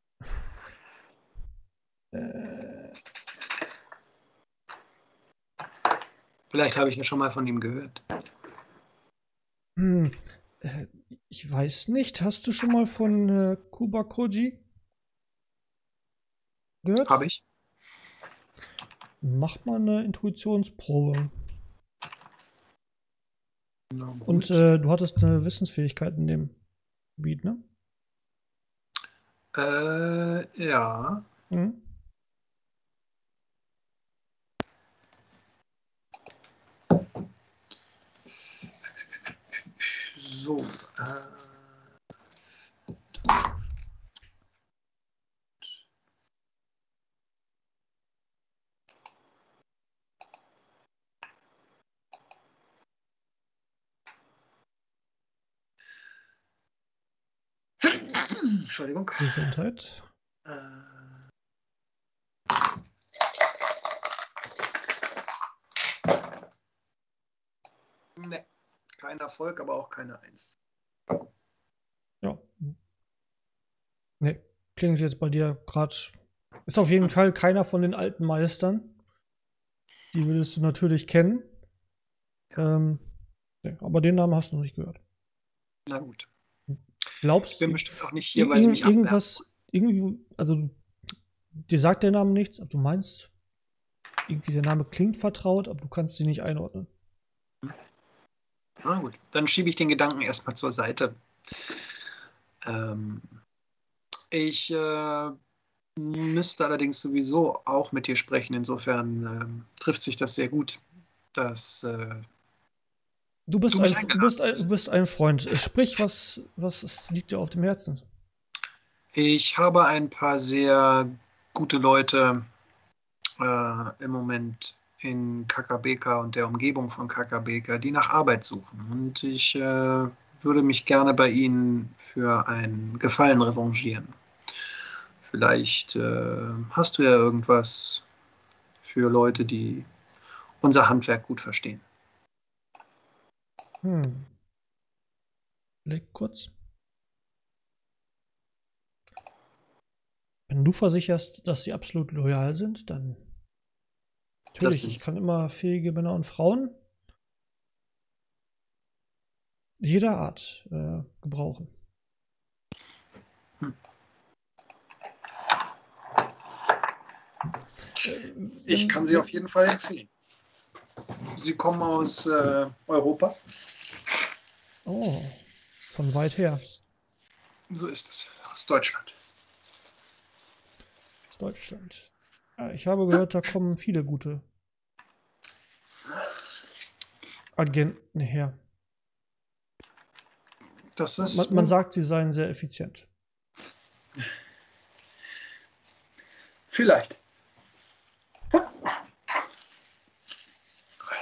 Äh, Vielleicht habe ich ja schon mal von ihm gehört. hm, äh, ich weiß nicht. Hast du schon mal von äh, Kuba Koji gehört? Habe ich? Mach mal eine Intuitionsprobe. Na gut. Und äh, du hattest eine Wissensfähigkeit in dem Gebiet, ne? Äh, ja. Mhm. So. Äh, Entschuldigung. Gesundheit. Äh, ne, kein Erfolg, aber auch keine Eins. Ja. Nee, klingt jetzt bei dir gerade. Ist auf jeden Fall keiner von den alten Meistern. Die würdest du natürlich kennen. Ähm, nee, aber den Namen hast du noch nicht gehört. Na gut. Glaubst Ich bin du, bestimmt auch nicht hier, ir- weil sie ir- mich abwerfen. irgendwas, irgendwie, also dir sagt der Name nichts, aber du meinst, irgendwie der Name klingt vertraut, aber du kannst sie nicht einordnen. Na gut, dann schiebe ich den Gedanken erstmal zur Seite. Ähm, ich äh, müsste allerdings sowieso auch mit dir sprechen. Insofern ähm, trifft sich das sehr gut, dass äh, Du bist, du ein, mich du, eingeladen bist ein, du hast. bist ein Freund. Sprich, was, was ist, liegt dir auf dem Herzen? Ich habe ein paar sehr gute Leute äh, im Moment in Kakabeka und der Umgebung von Kakabeka, die nach Arbeit suchen. Und ich äh, würde mich gerne bei ihnen für einen Gefallen revanchieren. Vielleicht äh, hast du ja irgendwas für Leute, die unser Handwerk gut verstehen. Hm. Leg kurz. Wenn du versicherst, dass sie absolut loyal sind, dann natürlich, sind ich sie. kann immer fähige Männer und Frauen jeder Art äh, gebrauchen. Hm. Äh, Ich wenn- kann sie auf jeden Fall empfehlen. Sie kommen aus äh, Europa. Oh, von weit her. So ist es. Aus Deutschland. Aus Deutschland. Ja, ich habe gehört, da kommen viele gute Agenten her. Das ist Man, man sagt, sie seien sehr effizient. vielleicht.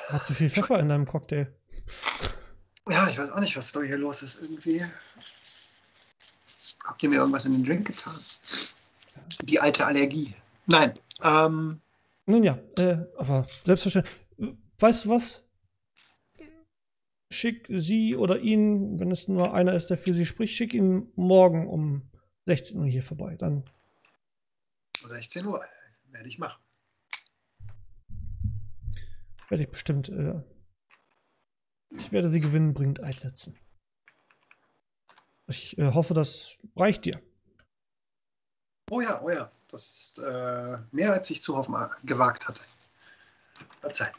War zu viel Pfeffer in deinem Cocktail. Ja, ich weiß auch nicht, was da hier los ist. Irgendwie habt ihr mir irgendwas in den Drink getan? Die alte Allergie. Nein. Ähm, Nun ja, äh, aber selbstverständlich. Weißt du was? Schick sie oder ihn, wenn es nur einer ist, der für sie spricht, schick ihn morgen um sechzehn Uhr hier vorbei. Dann sechzehn Uhr. Werde ich machen. werde ich bestimmt, äh, ich werde sie gewinnbringend einsetzen. Ich äh, hoffe, das reicht dir. Oh ja, oh ja. Das ist äh, mehr, als ich zu hoffen äh, gewagt hatte. Verzeih.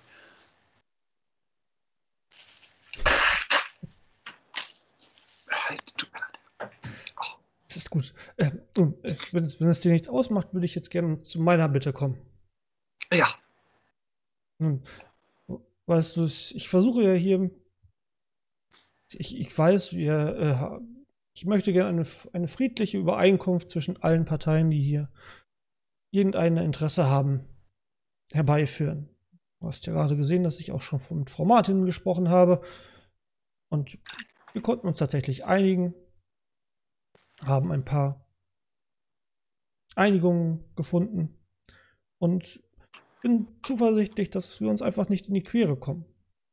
Halt, tut mir leid. Oh. Es ist gut. Äh, nun, äh, wenn, es, wenn es dir nichts ausmacht, würde ich jetzt gerne zu meiner Bitte kommen. Ja. Nun, weißt du, ich versuche ja hier, ich, ich weiß, wir, äh, ich möchte gerne eine, eine friedliche Übereinkunft zwischen allen Parteien, die hier irgendein Interesse haben, herbeiführen. Du hast ja gerade gesehen, dass ich auch schon mit Frau Martin gesprochen habe. Und wir konnten uns tatsächlich einigen, haben ein paar Einigungen gefunden und bin zuversichtlich, dass wir uns einfach nicht in die Quere kommen.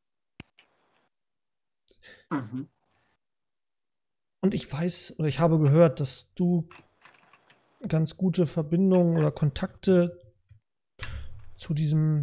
Mhm. Und ich weiß oder ich habe gehört, dass du ganz gute Verbindungen oder Kontakte zu diesem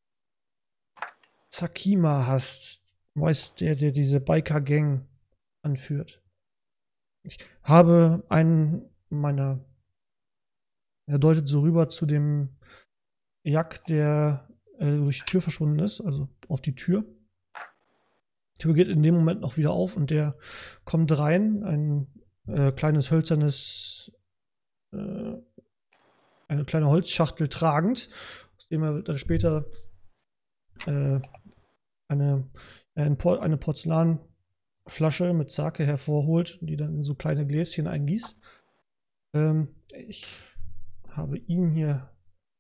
Sakima hast, weißt, der, der diese Biker-Gang anführt. Ich habe einen meiner, er deutet so rüber zu dem Jack, der äh, durch die Tür verschwunden ist, also auf die Tür. Die Tür geht in dem Moment noch wieder auf und der kommt rein, ein äh, kleines hölzernes, äh, eine kleine Holzschachtel tragend, aus dem er dann später äh, eine, eine, eine Porzellanflasche mit Sake hervorholt, die dann in so kleine Gläschen eingießt. Ähm, ich habe ihm hier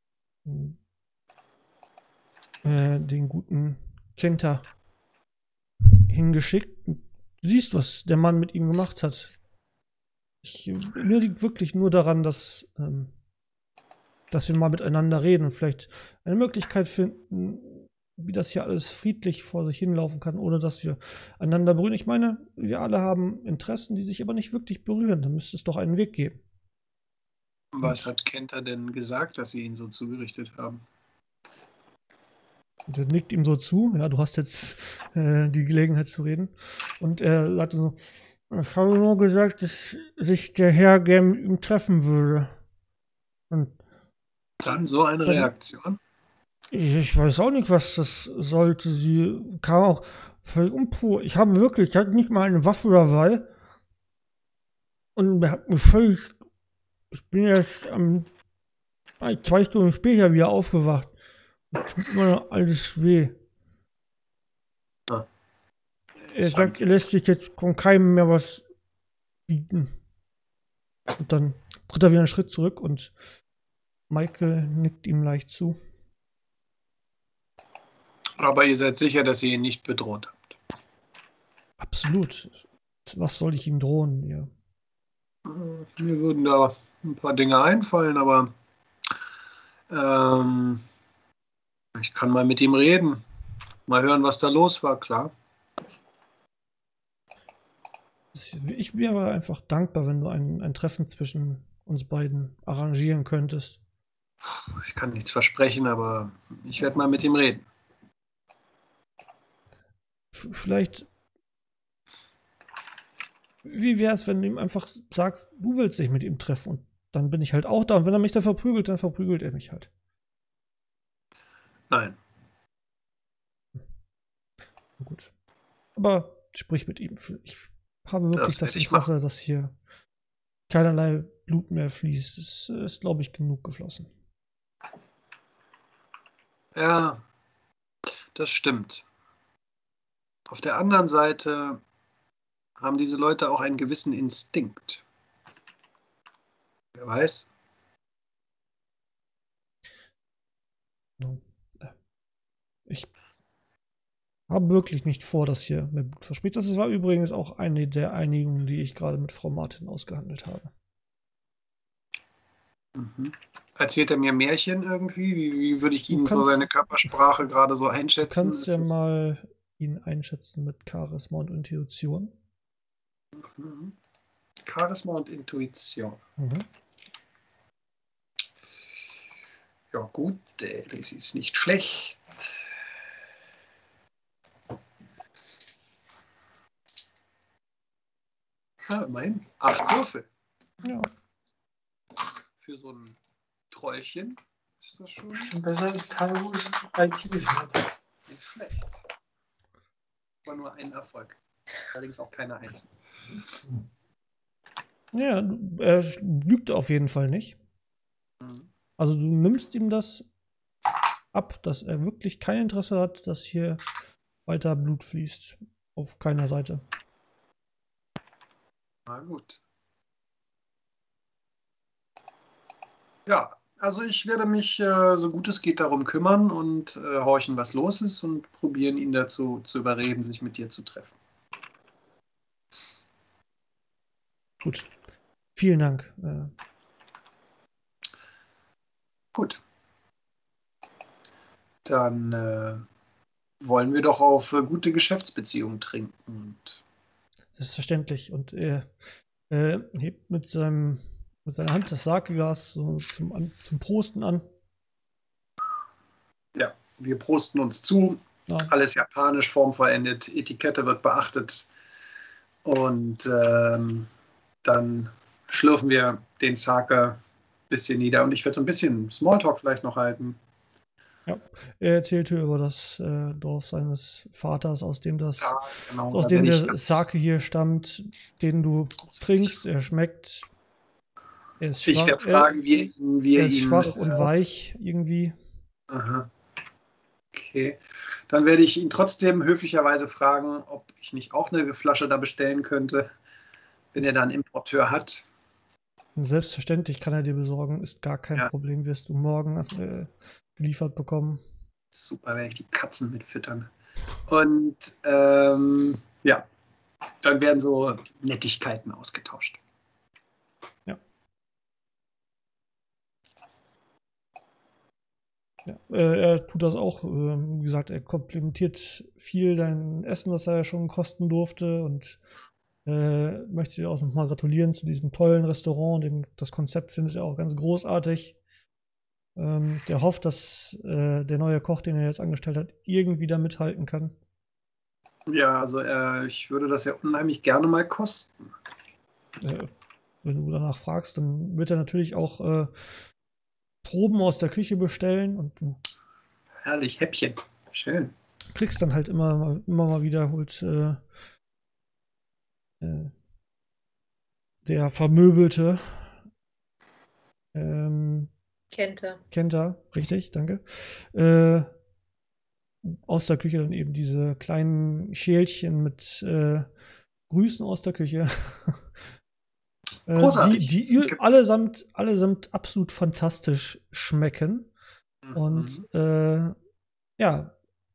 äh, den guten Kenta hingeschickt. Du siehst, was der Mann mit ihm gemacht hat. Ich, mir liegt wirklich nur daran, dass, ähm, dass wir mal miteinander reden und vielleicht eine Möglichkeit finden, wie das hier alles friedlich vor sich hinlaufen kann, ohne dass wir einander berühren. Ich meine, wir alle haben Interessen, die sich aber nicht wirklich berühren. Da müsste es doch einen Weg geben. Was hat Kenta denn gesagt, dass sie ihn so zugerichtet haben? Der nickt ihm so zu, ja, du hast jetzt äh, die Gelegenheit zu reden. Und er sagte so, ich habe nur gesagt, dass sich der Herr gerne mit ihm treffen würde. Und Dann so eine dann, Reaktion? ich, ich weiß auch nicht, was das sollte. Sie kam auch völlig unpur. Ich habe wirklich, ich hatte nicht mal eine Waffe dabei. Und er hat mich völlig, ich bin jetzt am, zwei Stunden später wieder aufgewacht. Und tut immer noch alles weh. Ja. Er sagt, er lässt sich jetzt von keinem mehr was bieten. Und dann tritt er wieder einen Schritt zurück und Michael nickt ihm leicht zu. Aber ihr seid sicher, dass ihr ihn nicht bedroht habt? Absolut. Was soll ich ihm drohen? Ja. Mir würden da ein paar Dinge einfallen, aber ähm, ich kann mal mit ihm reden. Mal hören, was da los war, klar. Ich wäre einfach dankbar, wenn du ein, ein Treffen zwischen uns beiden arrangieren könntest. Ich kann nichts versprechen, aber ich werde mal mit ihm reden. F vielleicht. Wie wäre es, wenn du ihm einfach sagst, du willst dich mit ihm treffen und dann bin ich halt auch da und wenn er mich da verprügelt, dann verprügelt er mich halt. Nein. Gut. Aber sprich mit ihm. Ich habe wirklich das, Das werde ich Interesse, machen. dass hier keinerlei Blut mehr fließt. Es ist, glaube ich, genug geflossen. Ja, das stimmt. Auf der anderen Seite haben diese Leute auch einen gewissen Instinkt. Wer weiß? Ich habe wirklich nicht vor, dass hier mehr Blut verspricht. Das war übrigens auch eine der Einigungen, die ich gerade mit Frau Martin ausgehandelt habe. Mhm. Erzählt er mir Märchen irgendwie? Wie, wie würde ich Du ihn so kannst- seine Körpersprache gerade so Du einschätzen? kannst Ist ja das- mal ihn einschätzen mit Charisma und Intuition. Mhm. Charisma und Intuition. Mhm. Ja gut, äh, das ist nicht schlecht. Ja, immerhin. Acht Würfel. Ja. Für so ein Trollchen ist das schon Schon besser als Tarus I T-Wert. nicht schlecht. Aber nur ein Erfolg. Allerdings auch keine Eins. Ja, er lügt auf jeden Fall nicht. Mhm. Also du nimmst ihm das ab, dass er wirklich kein Interesse hat, dass hier weiter Blut fließt. Auf keiner Seite. Na gut. Ja, also ich werde mich äh, so gut es geht darum kümmern und äh, horchen, was los ist und probieren, ihn dazu zu überreden, sich mit dir zu treffen. Gut. Vielen Dank. Äh, Gut. Dann äh, wollen wir doch auf äh, gute Geschäftsbeziehungen trinken. Und Selbstverständlich. Und er äh, hebt mit, seinem, mit seiner Hand das Sakeglas so zum, an, zum Prosten an. ja, wir prosten uns zu. Ja, Alles japanisch, formvollendet, Etikette wird beachtet. Und ähm, dann schlürfen wir den Sake ein bisschen nieder. Und ich werde so ein bisschen Smalltalk vielleicht noch halten. er erzählte über das äh, Dorf seines Vaters, aus dem das Ja, genau. aus da dem werde ich der ganz- Sake hier stammt, den du trinkst. Er schmeckt. Er ist Ich schwach, werde er, fragen, wie er ihn, wie er er ist ihn schwach äh, und weich irgendwie. Aha. Okay. Dann werde ich ihn trotzdem höflicherweise fragen, ob ich nicht auch eine Flasche da bestellen könnte, wenn er da einen Importeur hat. Und selbstverständlich kann er dir besorgen, ist gar kein Ja. Problem, wirst du morgen äh, geliefert bekommen. Super, werde ich die Katzen mitfüttern. Und ähm, ja, dann werden so Nettigkeiten ausgetauscht. Ja, äh, er tut das auch. Äh, wie gesagt, er komplimentiert viel dein Essen, das er ja schon kosten durfte und äh, möchte dir auch nochmal gratulieren zu diesem tollen Restaurant. Dem, das Konzept findet er auch ganz großartig. Ähm, der hofft, dass äh, der neue Koch, den er jetzt angestellt hat, irgendwie da mithalten kann. Ja, also äh, ich würde das ja unheimlich gerne mal kosten. Äh, wenn du danach fragst, dann wird er natürlich auch äh, Proben aus der Küche bestellen und du Herrlich, Häppchen. Schön. kriegst dann halt immer, mal- immer mal wiederholt äh, äh, der vermöbelte ähm, Kennt er. Kenta, richtig, danke, äh, aus der Küche dann eben diese kleinen Schälchen mit äh, Grüßen aus der Küche. äh, die Großartig. die ü- allesamt, allesamt absolut fantastisch schmecken. Und Mhm. äh, ja,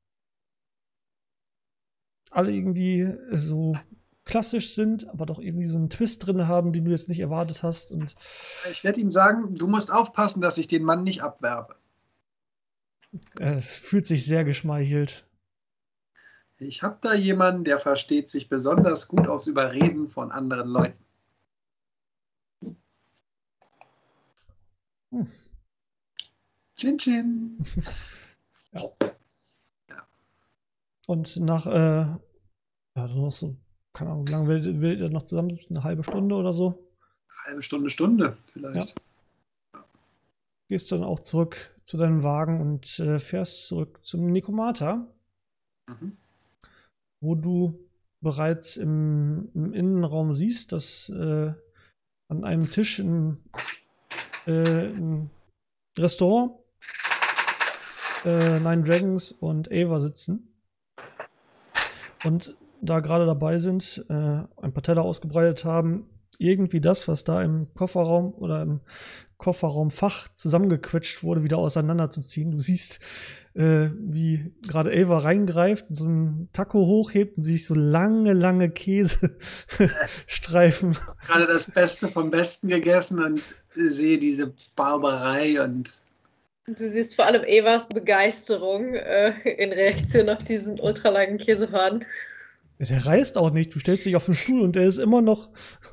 alle irgendwie so klassisch sind, aber doch irgendwie so einen Twist drin haben, den du jetzt nicht erwartet hast. Und Ich werde ihm sagen, du musst aufpassen, dass ich den Mann nicht abwerbe. äh, es fühlt sich sehr geschmeichelt. Ich habe da jemanden, der versteht sich besonders gut aufs Überreden von anderen Leuten. Hm. Chin Chin. Und nach, äh, ja, noch so, keine Ahnung, wie lange will, will ihr noch zusammensitzen? Eine halbe Stunde oder so? Halbe Stunde, Stunde vielleicht. Gehst dann auch zurück zu deinem Wagen und äh, fährst zurück zum Nikomata, Mhm. wo du bereits im, im Innenraum siehst, dass äh, an einem Tisch im, äh, im Restaurant äh, Nine Dragons und Ava sitzen und da gerade dabei sind, äh, ein paar Teller ausgebreitet haben, irgendwie das, was da im Kofferraum oder im Kofferraumfach zusammengequetscht wurde, wieder auseinanderzuziehen. Du siehst, äh, wie gerade Ava reingreift, so einen Taco hochhebt und sich so lange, lange Käsestreifen. Gerade das Beste vom Besten gegessen und sehe diese Barbarei und Du siehst vor allem Evas Begeisterung äh, in Reaktion auf diesen ultralangen Käsefaden. Der reißt auch nicht. Du stellst dich auf den Stuhl und der ist immer noch.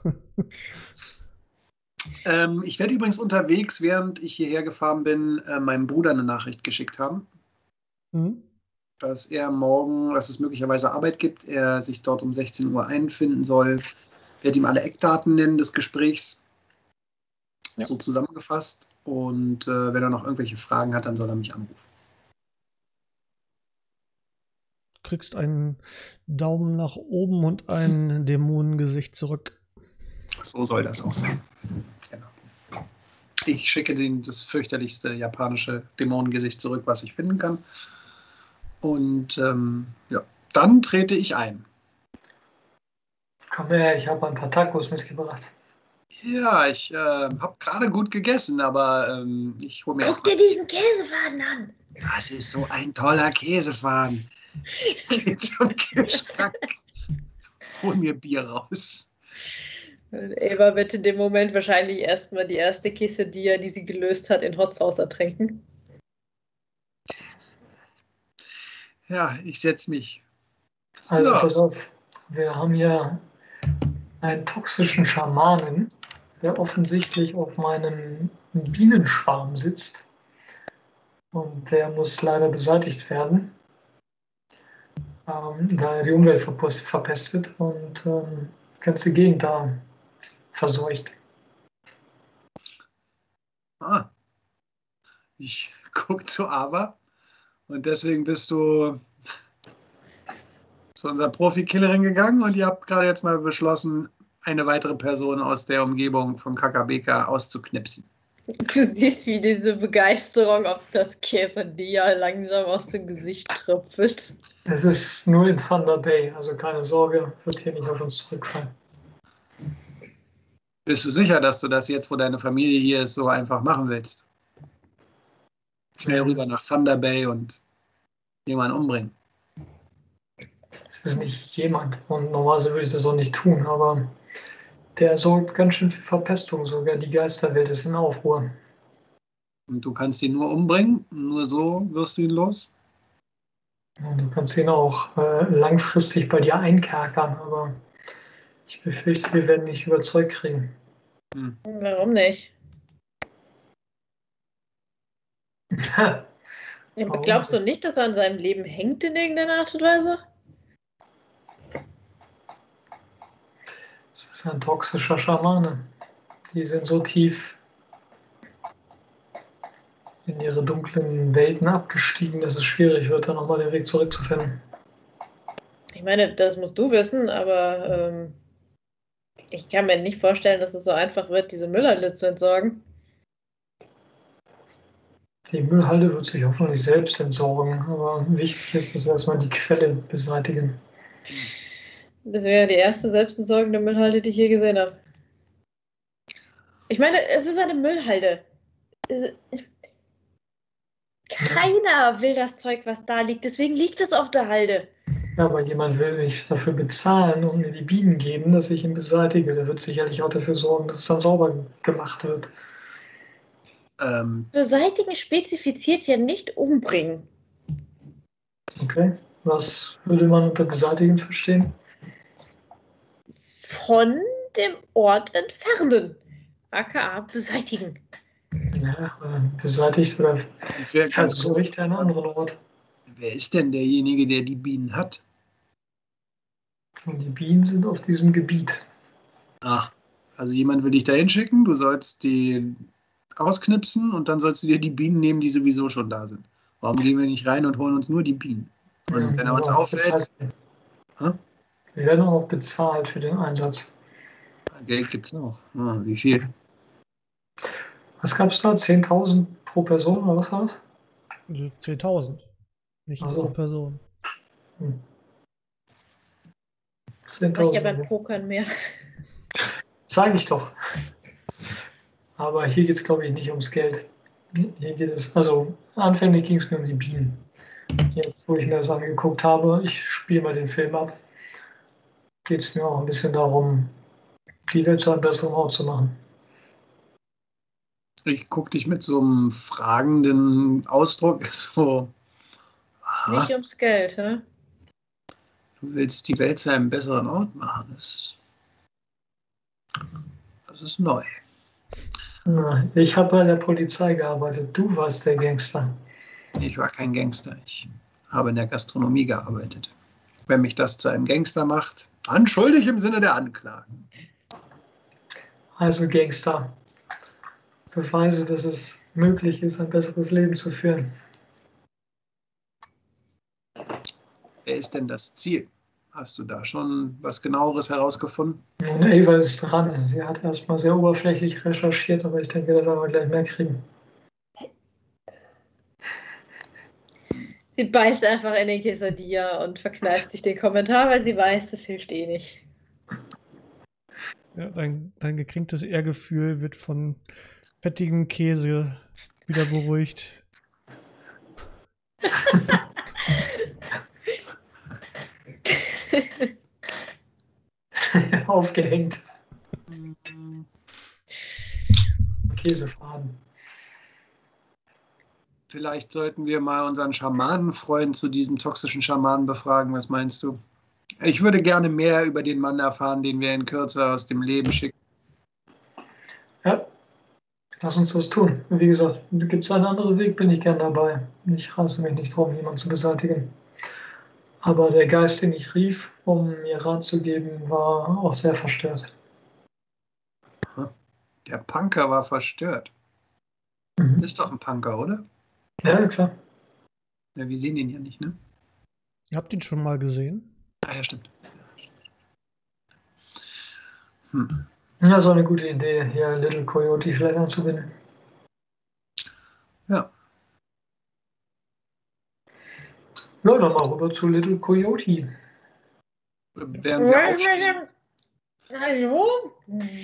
ähm, ich werde übrigens unterwegs, während ich hierher gefahren bin, äh, meinem Bruder eine Nachricht geschickt haben, Mhm. dass er morgen, dass es möglicherweise Arbeit gibt, er sich dort um sechzehn Uhr einfinden soll. Ich werde ihm alle Eckdaten nennen des Gesprächs, Ja. so zusammengefasst. Und äh, wenn er noch irgendwelche Fragen hat, dann soll er mich anrufen. Du kriegst einen Daumen nach oben und ein Dämonengesicht zurück. So soll das auch sein. Genau. Ich schicke den, das fürchterlichste japanische Dämonengesicht zurück, was ich finden kann. Und ähm, ja, dann trete ich ein. Komm her, ich habe ein paar Tacos mitgebracht. Ja, ich äh, habe gerade gut gegessen, aber ähm, ich hole mir Guck erstmal. dir diesen Käsefaden an! Das ist so ein toller Käsefaden. Ich gehe zum Kühlschrank. Hol mir Bier raus. Eva wird in dem Moment wahrscheinlich erstmal die erste Quesadilla, die sie gelöst hat, in Hot Sauce ertränken. Ja, ich setze mich. Also So. pass auf, wir haben hier einen toxischen Schamanen, der offensichtlich auf meinem Bienenschwarm sitzt. Und der muss leider beseitigt werden, ähm, da er die Umwelt verpest- verpestet und ähm, die ganze Gegend da verseucht. Ah, ich gucke zu Ava und deswegen bist du zu unserer Profikillerin gegangen und ihr habt gerade jetzt mal beschlossen, eine weitere Person aus der Umgebung von Kakabeka auszuknipsen. Du siehst, wie diese Begeisterung auf das Quesadilla langsam aus dem Gesicht tröpfelt. Es ist nur in Thunder Bay, also keine Sorge, wird hier nicht auf uns zurückfallen. Bist du sicher, dass du das jetzt, wo deine Familie hier ist, so einfach machen willst? Schnell Mhm. rüber nach Thunder Bay und jemanden umbringen. Es ist nicht jemand und normalerweise würde ich das auch nicht tun, aber der sorgt ganz schön für Verpestung, sogar die Geisterwelt ist in Aufruhr. Und du kannst ihn nur umbringen, nur so wirst du ihn los. Und du kannst ihn auch äh, langfristig bei dir einkerkern, aber ich befürchte, wir werden nicht überzeugt kriegen. Hm. Warum nicht? Warum? Glaubst du nicht, dass er an seinem Leben hängt in irgendeiner Art und Weise? Das ist ein toxischer Schamane. Die sind so tief in ihre dunklen Welten abgestiegen, dass es schwierig wird, da nochmal den Weg zurückzufinden. Ich meine, das musst du wissen, aber ähm, ich kann mir nicht vorstellen, dass es so einfach wird, diese Müllhalde zu entsorgen. Die Müllhalde wird sich hoffentlich selbst entsorgen, aber wichtig ist, dass wir erstmal die Quelle beseitigen. Das wäre die erste selbstentsorgende Müllhalde, die ich je gesehen habe. Ich meine, es ist eine Müllhalde. Keiner will das Zeug, was da liegt. Deswegen liegt es auf der Halde. Ja, aber jemand will mich dafür bezahlen und mir die Bienen geben, dass ich ihn beseitige. Der wird sicherlich auch dafür sorgen, dass es dann sauber gemacht wird. Ähm, Beseitigen spezifiziert ja nicht umbringen. Okay, was würde man unter beseitigen verstehen? Von dem Ort entfernen. aka beseitigen. Ja, äh, beseitigt oder und wer, ganz kurz, verseucht einen anderen Ort. wer ist denn derjenige, der die Bienen hat? Und die Bienen sind auf diesem Gebiet. Ah, also jemand will dich da hinschicken, du sollst die ausknipsen und dann sollst du dir die Bienen nehmen, die sowieso schon da sind. Warum gehen wir nicht rein und holen uns nur die Bienen? Und Ja, wenn er uns aber auch auffällt, bezahlt. Hä? Wir werden auch bezahlt für den Einsatz. Geld gibt es auch. Ah, wie viel? Was gab es da? zehntausend pro Person oder was war das? Also zehntausend. Nicht Also. pro Person. Hm. Mach ich ja zehntausend. beim Pokern mehr. Sag ich doch. Aber hier geht es, glaube ich, nicht ums Geld. Hier geht es, also anfänglich ging es mir um die Bienen. Jetzt, wo ich mir das angeguckt habe, ich spiele mal den Film ab, geht es mir auch ein bisschen darum, die Welt zu einem besseren Ort zu machen. Ich gucke dich mit so einem fragenden Ausdruck so. Aha, Nicht ums Geld, hä? du willst die Welt zu einem besseren Ort machen. Das, das ist neu. Na, ich habe bei der Polizei gearbeitet, du warst der Gangster. Ich war kein Gangster. Ich habe in der Gastronomie gearbeitet. Wenn mich das zu einem Gangster macht, anschuldig im Sinne der Anklagen. Also Gangster, beweise, dass es möglich ist, ein besseres Leben zu führen. Wer ist denn das Ziel? Hast du da schon was Genaueres herausgefunden? Nun, Ava ist dran. Sie hat erstmal sehr oberflächlich recherchiert, aber ich denke, da werden wir gleich mehr kriegen. Sie beißt einfach in den Quesadilla und verkneift sich den Kommentar, weil sie weiß, das hilft eh nicht. Ja, dein, dein gekränktes Ehrgefühl wird von fettigem Käse wieder beruhigt. Aufgehängt. Käsefaden. Vielleicht sollten wir mal unseren Schamanenfreund zu diesem toxischen Schamanen befragen. Was meinst du? Ich würde gerne mehr über den Mann erfahren, den wir in Kürze aus dem Leben schicken. Ja, lass uns das tun. Wie gesagt, gibt es einen anderen Weg, bin ich gern dabei. Ich reiße mich nicht drum, jemanden zu beseitigen. Aber der Geist, den ich rief, um mir Rat zu geben, war auch sehr verstört. Der Punker war verstört. Mhm. Ist doch ein Punker, oder? Ja, klar. Ja, wir sehen ihn ja nicht, ne? Ihr habt ihn schon mal gesehen? Ah ja, stimmt. Hm. Ja, so eine gute Idee, hier Little Coyote vielleicht anzubinden. Ja. Ja, dann mal rüber zu Little Coyote. Während wir aufstehen. Hallo?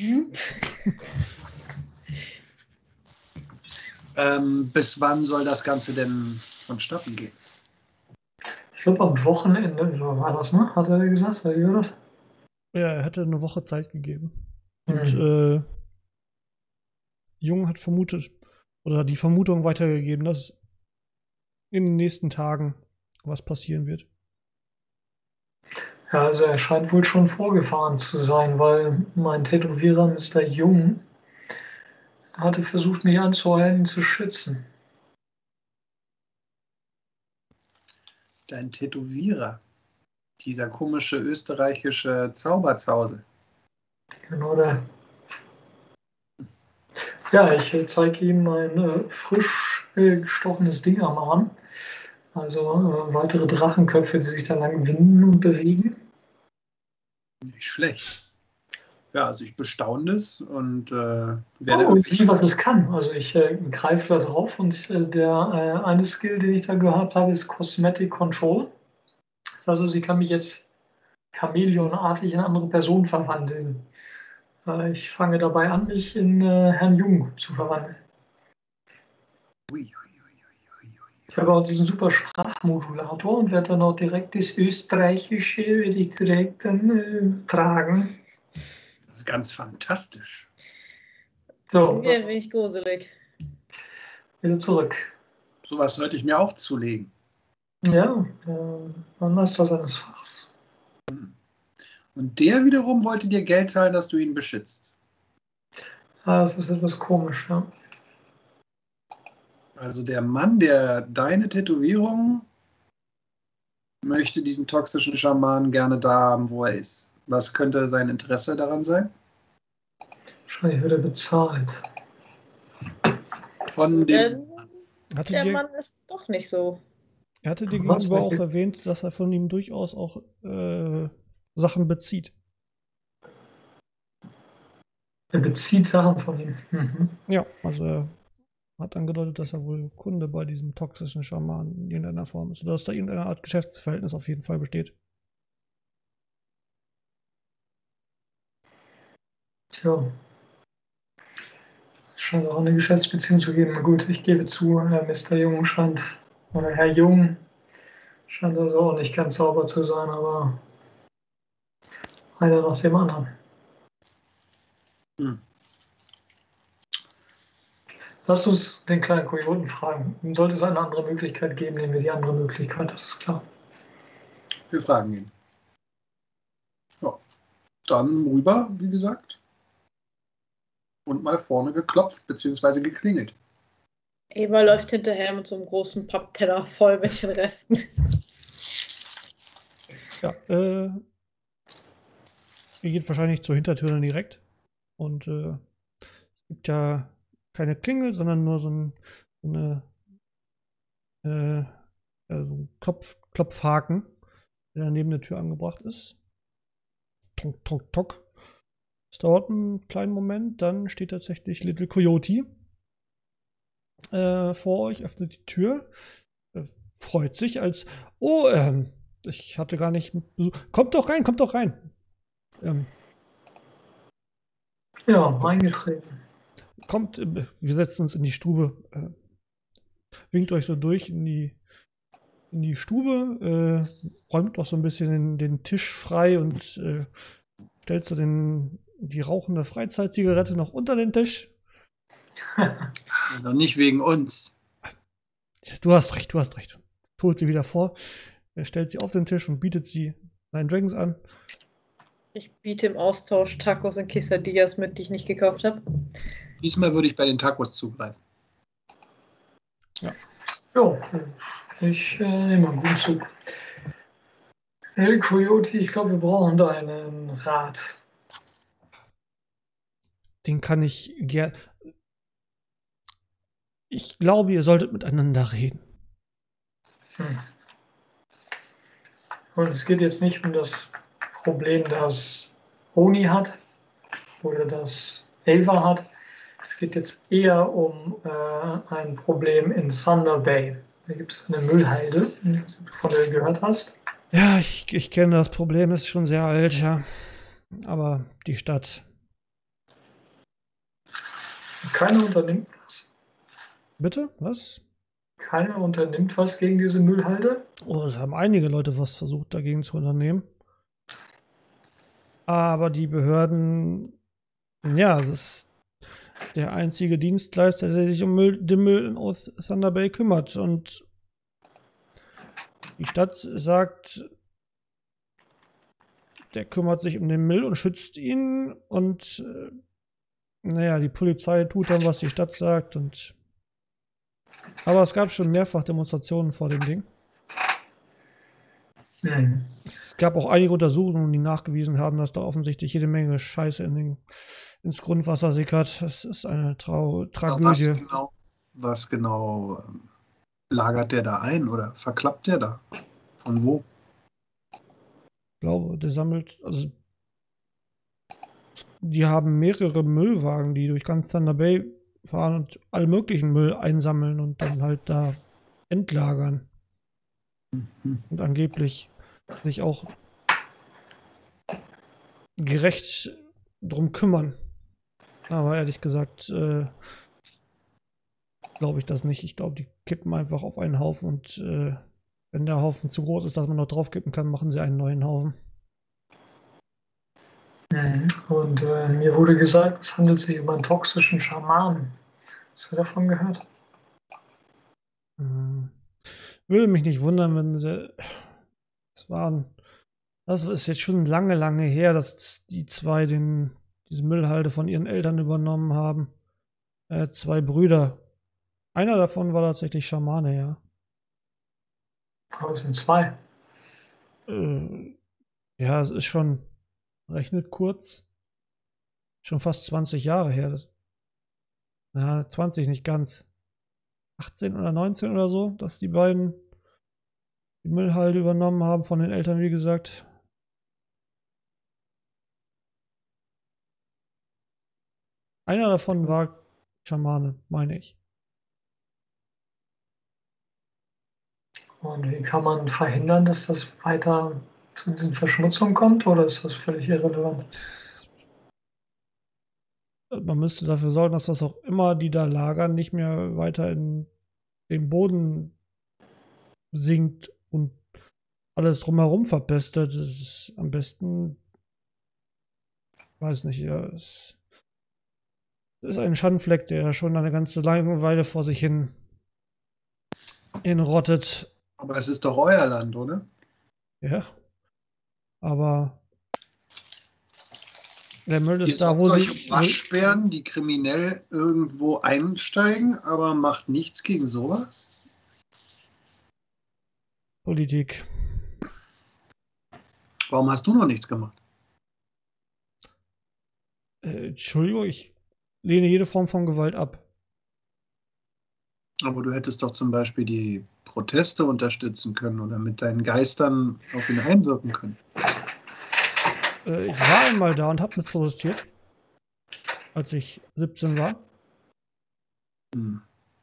Ähm, bis wann soll das Ganze denn vonstatten gehen? Ich glaube, am Wochenende, so war das, ne? Hat er gesagt? Hat er das? Ja, er hatte eine Woche Zeit gegeben. Und Hm. äh, Jung hat vermutet, oder die Vermutung weitergegeben, dass in den nächsten Tagen was passieren wird. Ja, also er scheint wohl schon vorgefahren zu sein, weil mein Tätowierer Mister Jung hatte versucht, mich anzuhalten, zu schützen. Dein Tätowierer. Dieser komische österreichische Zauberzause. Genau der. Ja, ich äh, zeige ihm ein äh, frisch äh, gestochenes Ding am Arm. Also äh, weitere Drachenköpfe, die sich da lang winden und bewegen. Nicht schlecht. Ja, also ich bestaune es und äh, werde Oh, und irgendwie. sieh, was es kann. Also ich äh, greife da drauf und äh, der äh, eine Skill, den ich da gehabt habe, ist Cosmetic Control. Also sie kann mich jetzt chamäleonartig in andere Personen verwandeln. Äh, ich fange dabei an, mich in äh, Herrn Jung zu verwandeln. Ui, ui, ui, ui, ui. Ich habe auch diesen super Sprachmodulator und werde dann auch direkt das Österreichische, werde ich direkt dann äh, tragen. Das ist ganz fantastisch. So, Mir bin ich gruselig. wieder zurück. Sowas sollte ich mir auch zulegen. Ja, äh, man Meister seines Fachs. Und der wiederum wollte dir Geld zahlen, dass du ihn beschützt. Ah, das ist etwas komisch, ja. Also der Mann, der deine Tätowierung möchte diesen toxischen Schamanen gerne da haben, wo er ist. Was könnte sein Interesse daran sein? Wahrscheinlich wird er bezahlt. Von dem. Äh, Hatte der dir, Mann ist doch nicht so. er hatte dir Was, gegenüber auch welche? erwähnt, dass er von ihm durchaus auch äh, Sachen bezieht. Er bezieht Sachen von ihm. Mhm. Ja, also er hat angedeutet, dass er wohl Kunde bei diesem toxischen Schamanen in irgendeiner Form ist. Oder dass da irgendeine Art Geschäftsverhältnis auf jeden Fall besteht. Tja. Es scheint auch eine Geschäftsbeziehung zu geben. Gut, ich gebe zu, Herr Mister Jung scheint, oder Herr Jung scheint also auch nicht ganz sauber zu sein, aber einer nach dem anderen. Hm. Lass uns den kleinen Kojoten fragen. Sollte es eine andere Möglichkeit geben, nehmen wir die andere Möglichkeit, das ist klar. Wir fragen ihn. Ja. Dann rüber, wie gesagt. Und mal vorne geklopft, beziehungsweise geklingelt. Eva läuft hinterher mit so einem großen Pappteller voll mit den Resten. Ja, äh, ihr geht wahrscheinlich zur Hintertür dann direkt. Und äh, es gibt ja keine Klingel, sondern nur so, ein, so eine äh, ja, so ein Klopf, Klopfhaken, der neben der Tür angebracht ist. Tok, tok, tok. Es dauert einen kleinen Moment, dann steht tatsächlich Little Coyote äh, vor euch, öffnet die Tür, äh, freut sich als, oh, ähm, ich hatte gar nicht Besuch. Kommt doch rein, kommt doch rein. Ähm, Ja, reingetreten. kommt, äh, wir setzen uns in die Stube, äh, winkt euch so durch in die, in die Stube, äh, räumt auch so ein bisschen den, den Tisch frei und äh, stellt so den, die rauchende Freizeitzigarette noch unter den Tisch. Noch nicht wegen uns. Du hast recht, du hast recht. Holt sie wieder vor, er stellt sie auf den Tisch und bietet sie Nine Dragons an. Ich biete im Austausch Tacos und Quesadillas mit, die ich nicht gekauft habe. Diesmal würde ich bei den Tacos zugreifen. Ja, ich äh, nehme einen guten Zug. El Coyote, ich glaube, wir brauchen deinen Rat. Den kann ich gerne. Ich glaube, ihr solltet miteinander reden. Hm. Und es geht jetzt nicht um das Problem, das Oni hat oder das Ava hat. Es geht jetzt eher um äh, ein Problem in Thunder Bay. Da gibt es eine Müllhalde, von der du gehört hast. Ja, ich, ich kenne das Problem, ist schon sehr alt, ja. Aber die Stadt. Keiner unternimmt was. Bitte? Was? Keiner unternimmt was gegen diese Müllhalde. Oh, es haben einige Leute was versucht, dagegen zu unternehmen. Aber die Behörden, ja, das ist der einzige Dienstleister, der sich um Müll, den Müll in Thunder Bay kümmert. Und die Stadt sagt, der kümmert sich um den Müll und schützt ihn. Und äh, naja, die Polizei tut dann, was die Stadt sagt. Und aber es gab schon mehrfach Demonstrationen vor dem Ding. Hm. Es gab auch einige Untersuchungen, die nachgewiesen haben, dass da offensichtlich jede Menge Scheiße in den, ins Grundwasser sickert. Es ist eine Trau Tragödie. Was genau, was genau ähm, lagert der da ein oder verklappt der da? Von wo? Ich glaube, der sammelt, also die haben mehrere Müllwagen, die durch ganz Thunder Bay fahren und all möglichen Müll einsammeln und dann halt da entlagern. Mhm. Und angeblich sich auch gerecht drum kümmern. Aber ehrlich gesagt, äh, glaube ich das nicht. Ich glaube, die kippen einfach auf einen Haufen und äh, wenn der Haufen zu groß ist, dass man noch draufkippen kann, machen sie einen neuen Haufen. Und äh, mir wurde gesagt, es handelt sich um einen toxischen Schamanen. Hast du davon gehört? Hm. Würde mich nicht wundern, wenn sie. Es waren. Das ist jetzt schon lange, lange her, dass die zwei den, diese Müllhalde von ihren Eltern übernommen haben. Äh, zwei Brüder. Einer davon war tatsächlich Schamane, ja. Aber es sind zwei. Äh, ja, es ist schon. Rechnet kurz. Schon fast zwanzig Jahre her. Das, ja, zwanzig nicht ganz. achtzehn oder neunzehn oder so, dass die beiden die Müllhalde übernommen haben von den Eltern, wie gesagt. Einer davon war Schamane, meine ich. Und wie kann man verhindern, dass das weiter zu diesen Verschmutzungen kommt, oder ist das völlig irrelevant? Man müsste dafür sorgen, dass was auch immer die da lagern, nicht mehr weiter in den Boden sinkt und alles drumherum verpestet. Das ist am besten, weiß nicht, ja, es ist ein Schandfleck, der schon eine ganze lange Weile vor sich hin hinrottet. Aber es ist doch euer Land, oder? Ja. Aber der Müll Ihr ist da, sorgt wo euch sie. um Waschbären, die kriminell irgendwo einsteigen, aber macht nichts gegen sowas? Politik. Warum hast du noch nichts gemacht? Äh, Entschuldigung, ich lehne jede Form von Gewalt ab. Aber du hättest doch zum Beispiel die Proteste unterstützen können oder mit deinen Geistern auf ihn einwirken können. Äh, ich war einmal da und habe mit protestiert, als ich siebzehn war. Hm.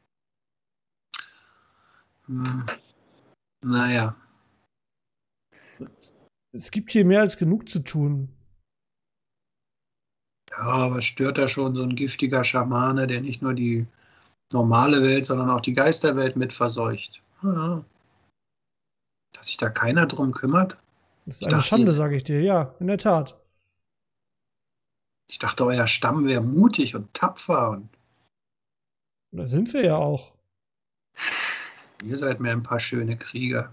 Hm. Naja. Es gibt hier mehr als genug zu tun. Ja, aber stört da schon so ein giftiger Schamane, der nicht nur die normale Welt, sondern auch die Geisterwelt mit verseucht? Ja. Dass sich da keiner drum kümmert? Das ist Ich eine dachte, Schande, ihr- sage ich dir. Ja, in der Tat. Ich dachte, euer Stamm wäre mutig und tapfer und Da sind wir ja auch. ihr seid mir ein paar schöne Krieger.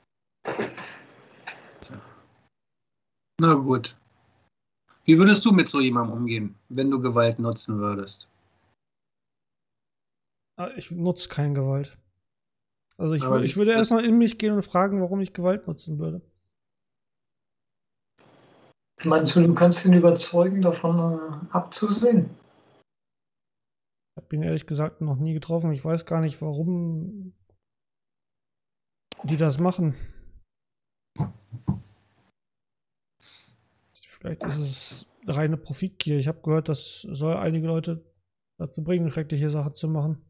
So. Na gut. Wie würdest du mit so jemandem umgehen, wenn du Gewalt nutzen würdest? Ah, ich nutze keine Gewalt. Also ich, Aber wür- wie- ich würde das- erstmal in mich gehen und fragen, warum ich Gewalt nutzen würde. Meinst du, du kannst ihn überzeugen, davon äh, abzusehen? Ich habe ihn ehrlich gesagt noch nie getroffen. Ich weiß gar nicht, warum die das machen. Vielleicht ist es reine Profitgier. Ich habe gehört, das soll einige Leute dazu bringen, schreckliche Sachen zu machen.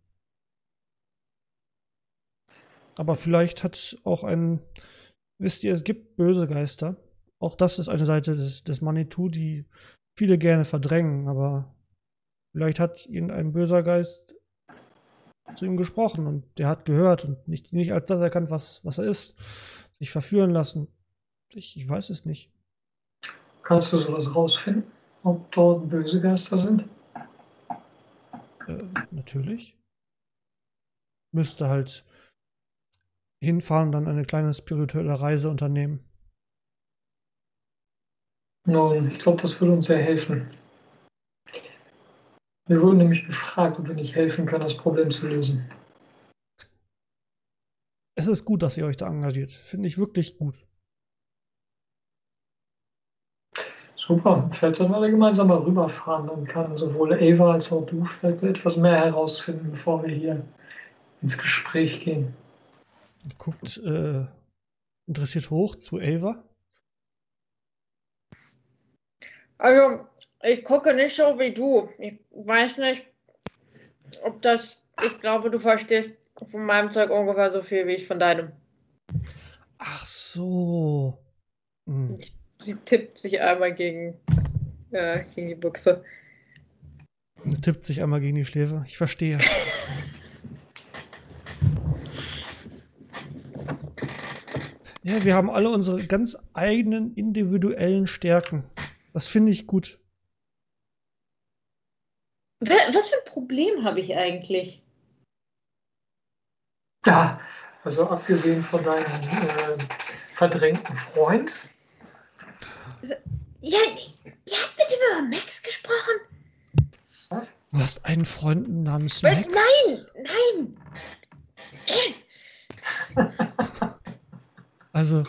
Aber vielleicht hat auch ein, wisst ihr, es gibt böse Geister. Auch das ist eine Seite des, des Manitou, die viele gerne verdrängen. Aber vielleicht hat irgendein böser Geist zu ihm gesprochen und der hat gehört und nicht, nicht als das erkannt, was, was er ist. Sich verführen lassen. Ich, ich weiß es nicht. Kannst du sowas rausfinden, ob dort böse Geister sind? Äh, natürlich. Müsste halt hinfahren und dann eine kleine spirituelle Reise unternehmen. Nun, ich glaube, das würde uns sehr helfen. Wir wurden nämlich gefragt, ob wir nicht helfen können, das Problem zu lösen. Es ist gut, dass ihr euch da engagiert. Finde ich wirklich gut. Super, vielleicht sollten wir alle gemeinsam mal rüberfahren. Dann kann sowohl Ava als auch du vielleicht etwas mehr herausfinden, bevor wir hier ins Gespräch gehen. Guckt äh, interessiert hoch zu Ava. Also, ich gucke nicht so wie du. Ich weiß nicht, ob das. Ich glaube, du verstehst von meinem Zeug ungefähr so viel wie ich von deinem. Ach so. Hm. Sie tippt sich einmal gegen, äh, gegen die Büchse. Tippt sich einmal gegen die Schläfe. Ich verstehe. Ja, wir haben alle unsere ganz eigenen individuellen Stärken. Das finde ich gut. Was für ein Problem habe ich eigentlich? Ja, also abgesehen von deinem äh, verdrängten Freund. Ja, ihr habt mit ihm über Max gesprochen? Du hast einen Freund namens Was? Max? Nein, nein. Also,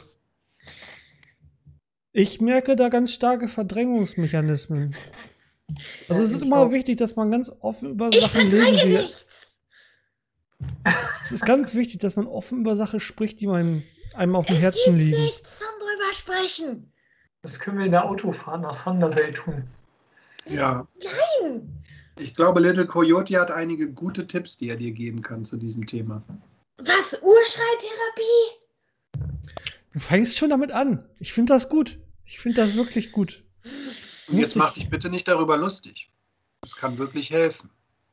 ich merke da ganz starke Verdrängungsmechanismen. Also es ist Ich immer auch. wichtig, dass man ganz offen über Ich Sachen verdränge reden, die... nichts. Es ist ganz wichtig, dass man offen über Sachen spricht, die man einem auf dem Es Herzen gibt liegen. nichts zum drüber sprechen. Das können wir in der Autofahrt nach Thunder Bay tun. Ja, Nein. ich glaube, Little Coyote hat einige gute Tipps, die er dir geben kann zu diesem Thema. Was? Urschreitherapie? Du fängst schon damit an. Ich finde das gut. Ich finde das wirklich gut. Und jetzt Musste mach ich- dich bitte nicht darüber lustig. Das kann wirklich helfen.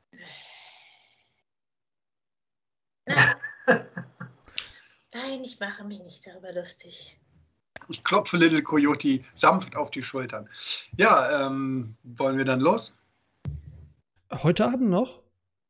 Nein, ich mache mich nicht darüber lustig. Ich klopfe Little Coyote sanft auf die Schultern. Ja, ähm, wollen wir dann los? Heute Abend noch?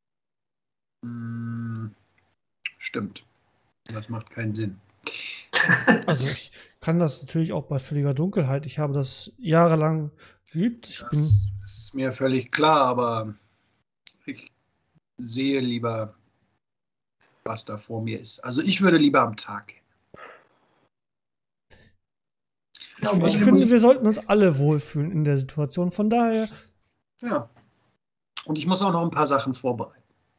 Hm, stimmt. Das macht keinen Sinn. Also ich kann das natürlich auch bei völliger Dunkelheit. Ich habe das jahrelang geübt. Ich bin, Das ist mir völlig klar, aber ich sehe lieber, was da vor mir ist. Also ich würde lieber am Tag gehen. ich, Ja, aber ich ich finde, muss- wir sollten uns alle wohlfühlen in der Situation. Von daher, Ja. Und ich muss auch noch ein paar Sachen vorbereiten.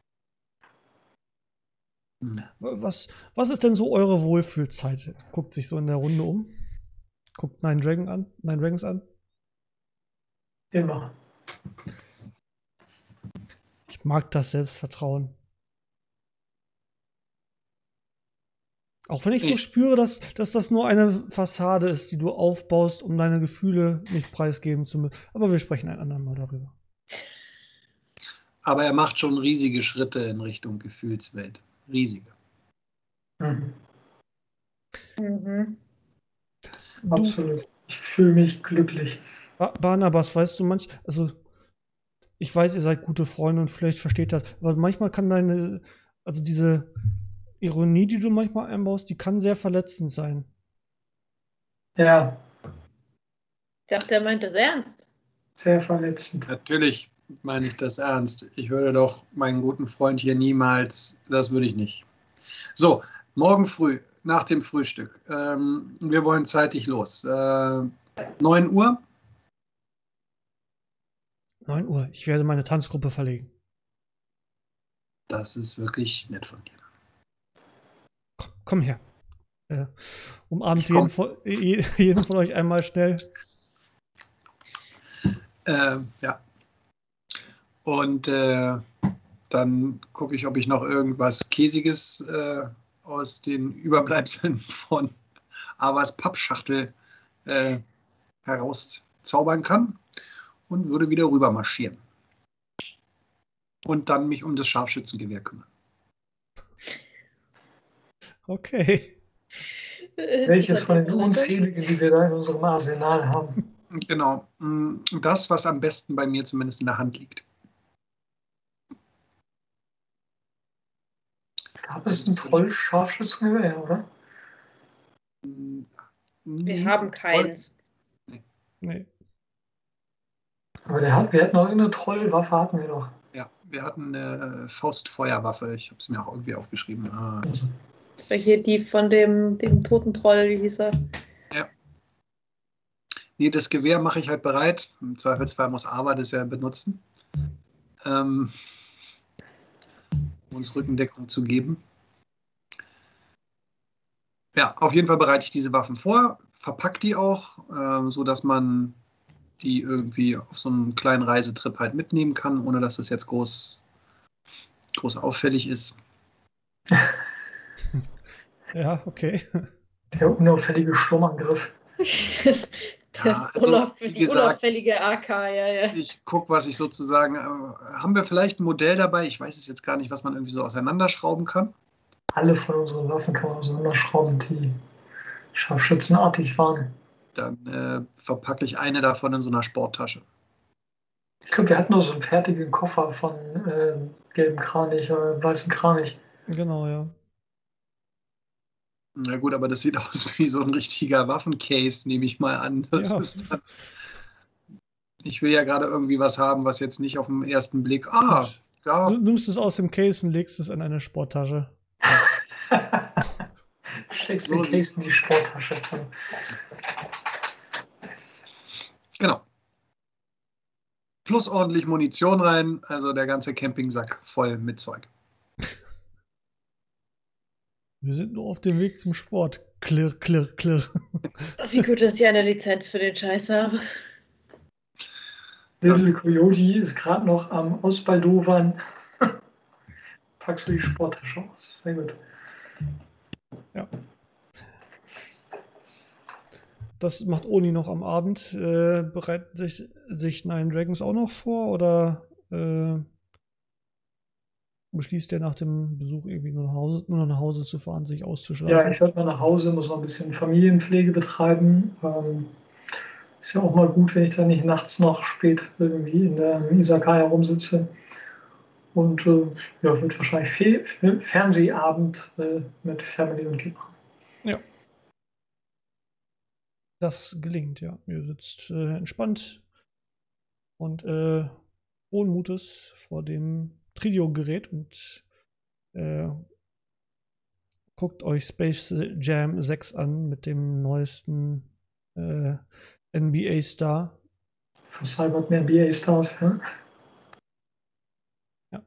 Hm. was, was ist denn so eure Wohlfühlzeit? Guckt sich so in der Runde um. Guckt Nine Dragon an, Nine Dragons an. Immer. Ich mag das Selbstvertrauen. Auch wenn ich so Ich- spüre, dass, dass das nur eine Fassade ist, die du aufbaust, um deine Gefühle nicht preisgeben zu müssen. Aber wir sprechen ein andermal darüber. Aber er macht schon riesige Schritte in Richtung Gefühlswelt. Riesige. Mhm. Mhm. Du, Absolut. Ich fühle mich glücklich. Ba- Barnabas, weißt du, manch, also ich weiß, ihr seid gute Freunde und vielleicht versteht das, aber manchmal kann deine, also diese Ironie, die du manchmal einbaust, die kann sehr verletzend sein. Ja, Ich dachte, er meint das ernst. sehr verletzend. Natürlich meine ich das ernst. Ich würde doch meinen guten Freund hier niemals, das würde ich nicht. So, morgen früh, nach dem Frühstück. Ähm, wir wollen zeitig los. Äh, neun Uhr? neun Uhr, ich werde meine Tanzgruppe verlegen. Das ist wirklich nett von dir. Komm, komm her. Äh, umarmt Ich komm. jeden von, je- jeden von euch einmal schnell. Äh, ja. Und äh, dann gucke ich, ob ich noch irgendwas Käsiges äh, aus den Überbleibseln von Avas Pappschachtel äh, herauszaubern kann und würde wieder rüber marschieren. Und dann mich um das Scharfschützengewehr kümmern. Okay. Äh, Welches das von hat den er unzähligen, die wir da in unserem Arsenal haben? Genau. Mm, Das, was am besten bei mir zumindest in der Hand liegt. Gab es ein Troll-Scharfschützengewehr, oder? Mm, Wir nee, haben keins. Nee. Aber der hat, wir hatten noch irgendeine Trollwaffe, hatten wir doch. Ja, wir hatten eine Faustfeuerwaffe. Ich habe es mir auch irgendwie aufgeschrieben. Ah, Also, Das war hier die von dem, dem toten Troll, wie hieß er? Nee, das Gewehr mache ich halt bereit. Im Zweifelsfall muss Ava das ja benutzen, ähm, um uns Rückendeckung zu geben. Ja, auf jeden Fall bereite ich diese Waffen vor, verpacke die auch, ähm, so dass man die irgendwie auf so einem kleinen Reisetrip halt mitnehmen kann, ohne dass das jetzt groß, groß auffällig ist. Ja, okay. der unauffällige Sturmangriff. Das Ja, ist also, unauff- wie die gesagt, unauffällige A K, ja, ja. Ich gucke, was ich sozusagen. Äh, haben wir vielleicht ein Modell dabei? Ich weiß es jetzt gar nicht, was man irgendwie so auseinanderschrauben kann. Alle von unseren Waffen kann man auseinanderschrauben, die scharfschützenartig waren. Dann äh, verpacke ich eine davon in so einer Sporttasche. Ich glaube, wir hatten noch so einen fertigen Koffer von äh, gelbem Kranich oder weißem Kranich. Genau, ja. Na gut, aber das sieht aus wie so ein richtiger Waffencase, nehme ich mal an. Das Ja. ist dann, ich will ja gerade irgendwie was haben, was jetzt nicht auf den ersten Blick. Ah, Gut. ja, Du nimmst es aus dem Case und legst es in eine Sporttasche. Steckst So den Case in die Sporttasche. genau. Plus ordentlich Munition rein, also der ganze Campingsack voll mit Zeug. Wir sind nur auf dem Weg zum Sport. Klirr, klirr, klirr. Wie gut, dass ich eine Lizenz für den Scheiß habe. Little Coyote ist gerade noch am Ausbaldowern. Packst du die Sporttasche aus. Sehr gut. Das macht Oni noch am Abend. Äh, bereiten sich, sich Nine Dragons auch noch vor oder äh, beschließt er nach dem Besuch irgendwie nur nach Hause, nur noch nach Hause zu fahren, sich Ja, auszuschlafen? ich werde mal nach Hause, muss noch ein bisschen Familienpflege betreiben. Ähm, ist ja auch mal gut, wenn ich dann nicht nachts noch spät irgendwie in der Isakaya rumsitze. Und äh, ja, wird wahrscheinlich Fe Fe- Fernsehabend äh, mit Family und Kind machen. Ja. Das gelingt, ja. Ihr sitzt äh, entspannt und äh, frohen Mutes vor dem Trio-Gerät und äh, guckt euch Space Jam sechs an mit dem neuesten äh, N B A-Star. Versalbert mehr N B A-Stars. Ja? Ja.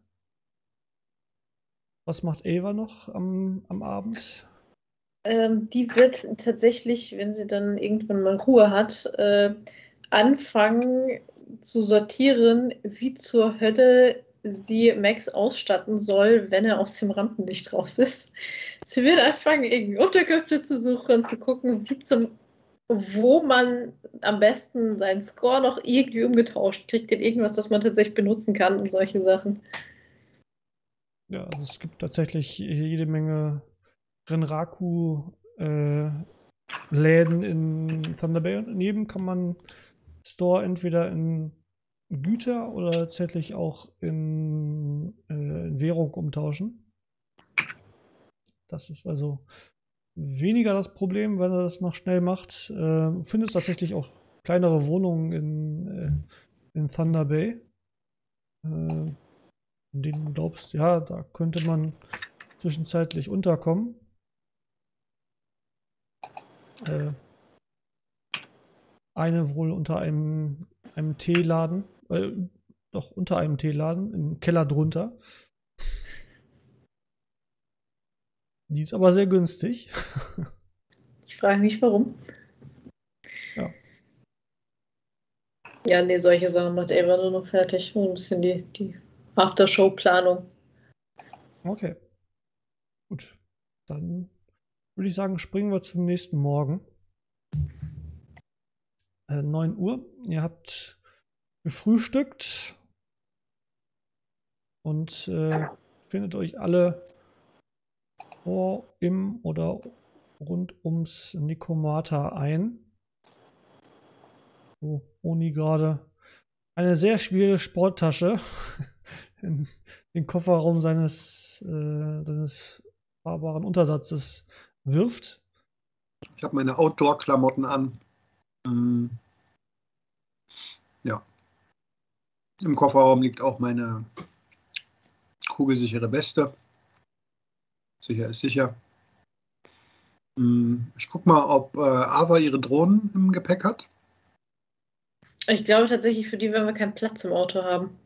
Was macht Ava noch am, am Abend? Ähm, die wird tatsächlich, wenn sie dann irgendwann mal Ruhe hat, äh, anfangen zu sortieren, wie zur Hölle sie Max ausstatten soll, wenn er aus dem Rampenlicht raus ist. Sie wird anfangen, irgendwie Unterkünfte zu suchen und zu gucken, wie zum, wo man am besten seinen Score noch irgendwie umgetauscht kriegt in irgendwas, das man tatsächlich benutzen kann und solche Sachen. Ja, also es gibt tatsächlich jede Menge Renraku-Läden in Thunder Bay und daneben kann man Store entweder in Güter oder tatsächlich auch in, äh, in Währung umtauschen. Das ist also weniger das Problem, wenn er das noch schnell macht. Äh, du findest tatsächlich auch kleinere Wohnungen in, äh, in Thunder Bay, äh, in denen du glaubst, ja, da könnte man zwischenzeitlich unterkommen. Äh, eine wohl unter einem, einem Teeladen, äh, doch unter einem Teeladen, im Keller drunter. Die ist aber sehr günstig. Ich frage mich, warum. Ja. Ja, nee, solche Sachen macht Ava nur noch fertig. Und ein bisschen die, die Aftershow-Planung. Okay. Gut. Dann würde ich sagen, springen wir zum nächsten Morgen. Äh, neun Uhr. Ihr habt gefrühstückt und äh, findet euch alle vor, im oder rund ums Nikomata ein. Wo Oni gerade eine sehr schwere Sporttasche in den Kofferraum seines, äh, seines fahrbaren Untersatzes wirft. Ich habe meine Outdoor-Klamotten an. Ähm, ja. Im Kofferraum liegt auch meine kugelsichere Weste. Sicher ist sicher. Ähm, ich gucke mal, ob äh, Ava ihre Drohnen im Gepäck hat. Ich glaube tatsächlich, für die werden wir keinen Platz im Auto haben.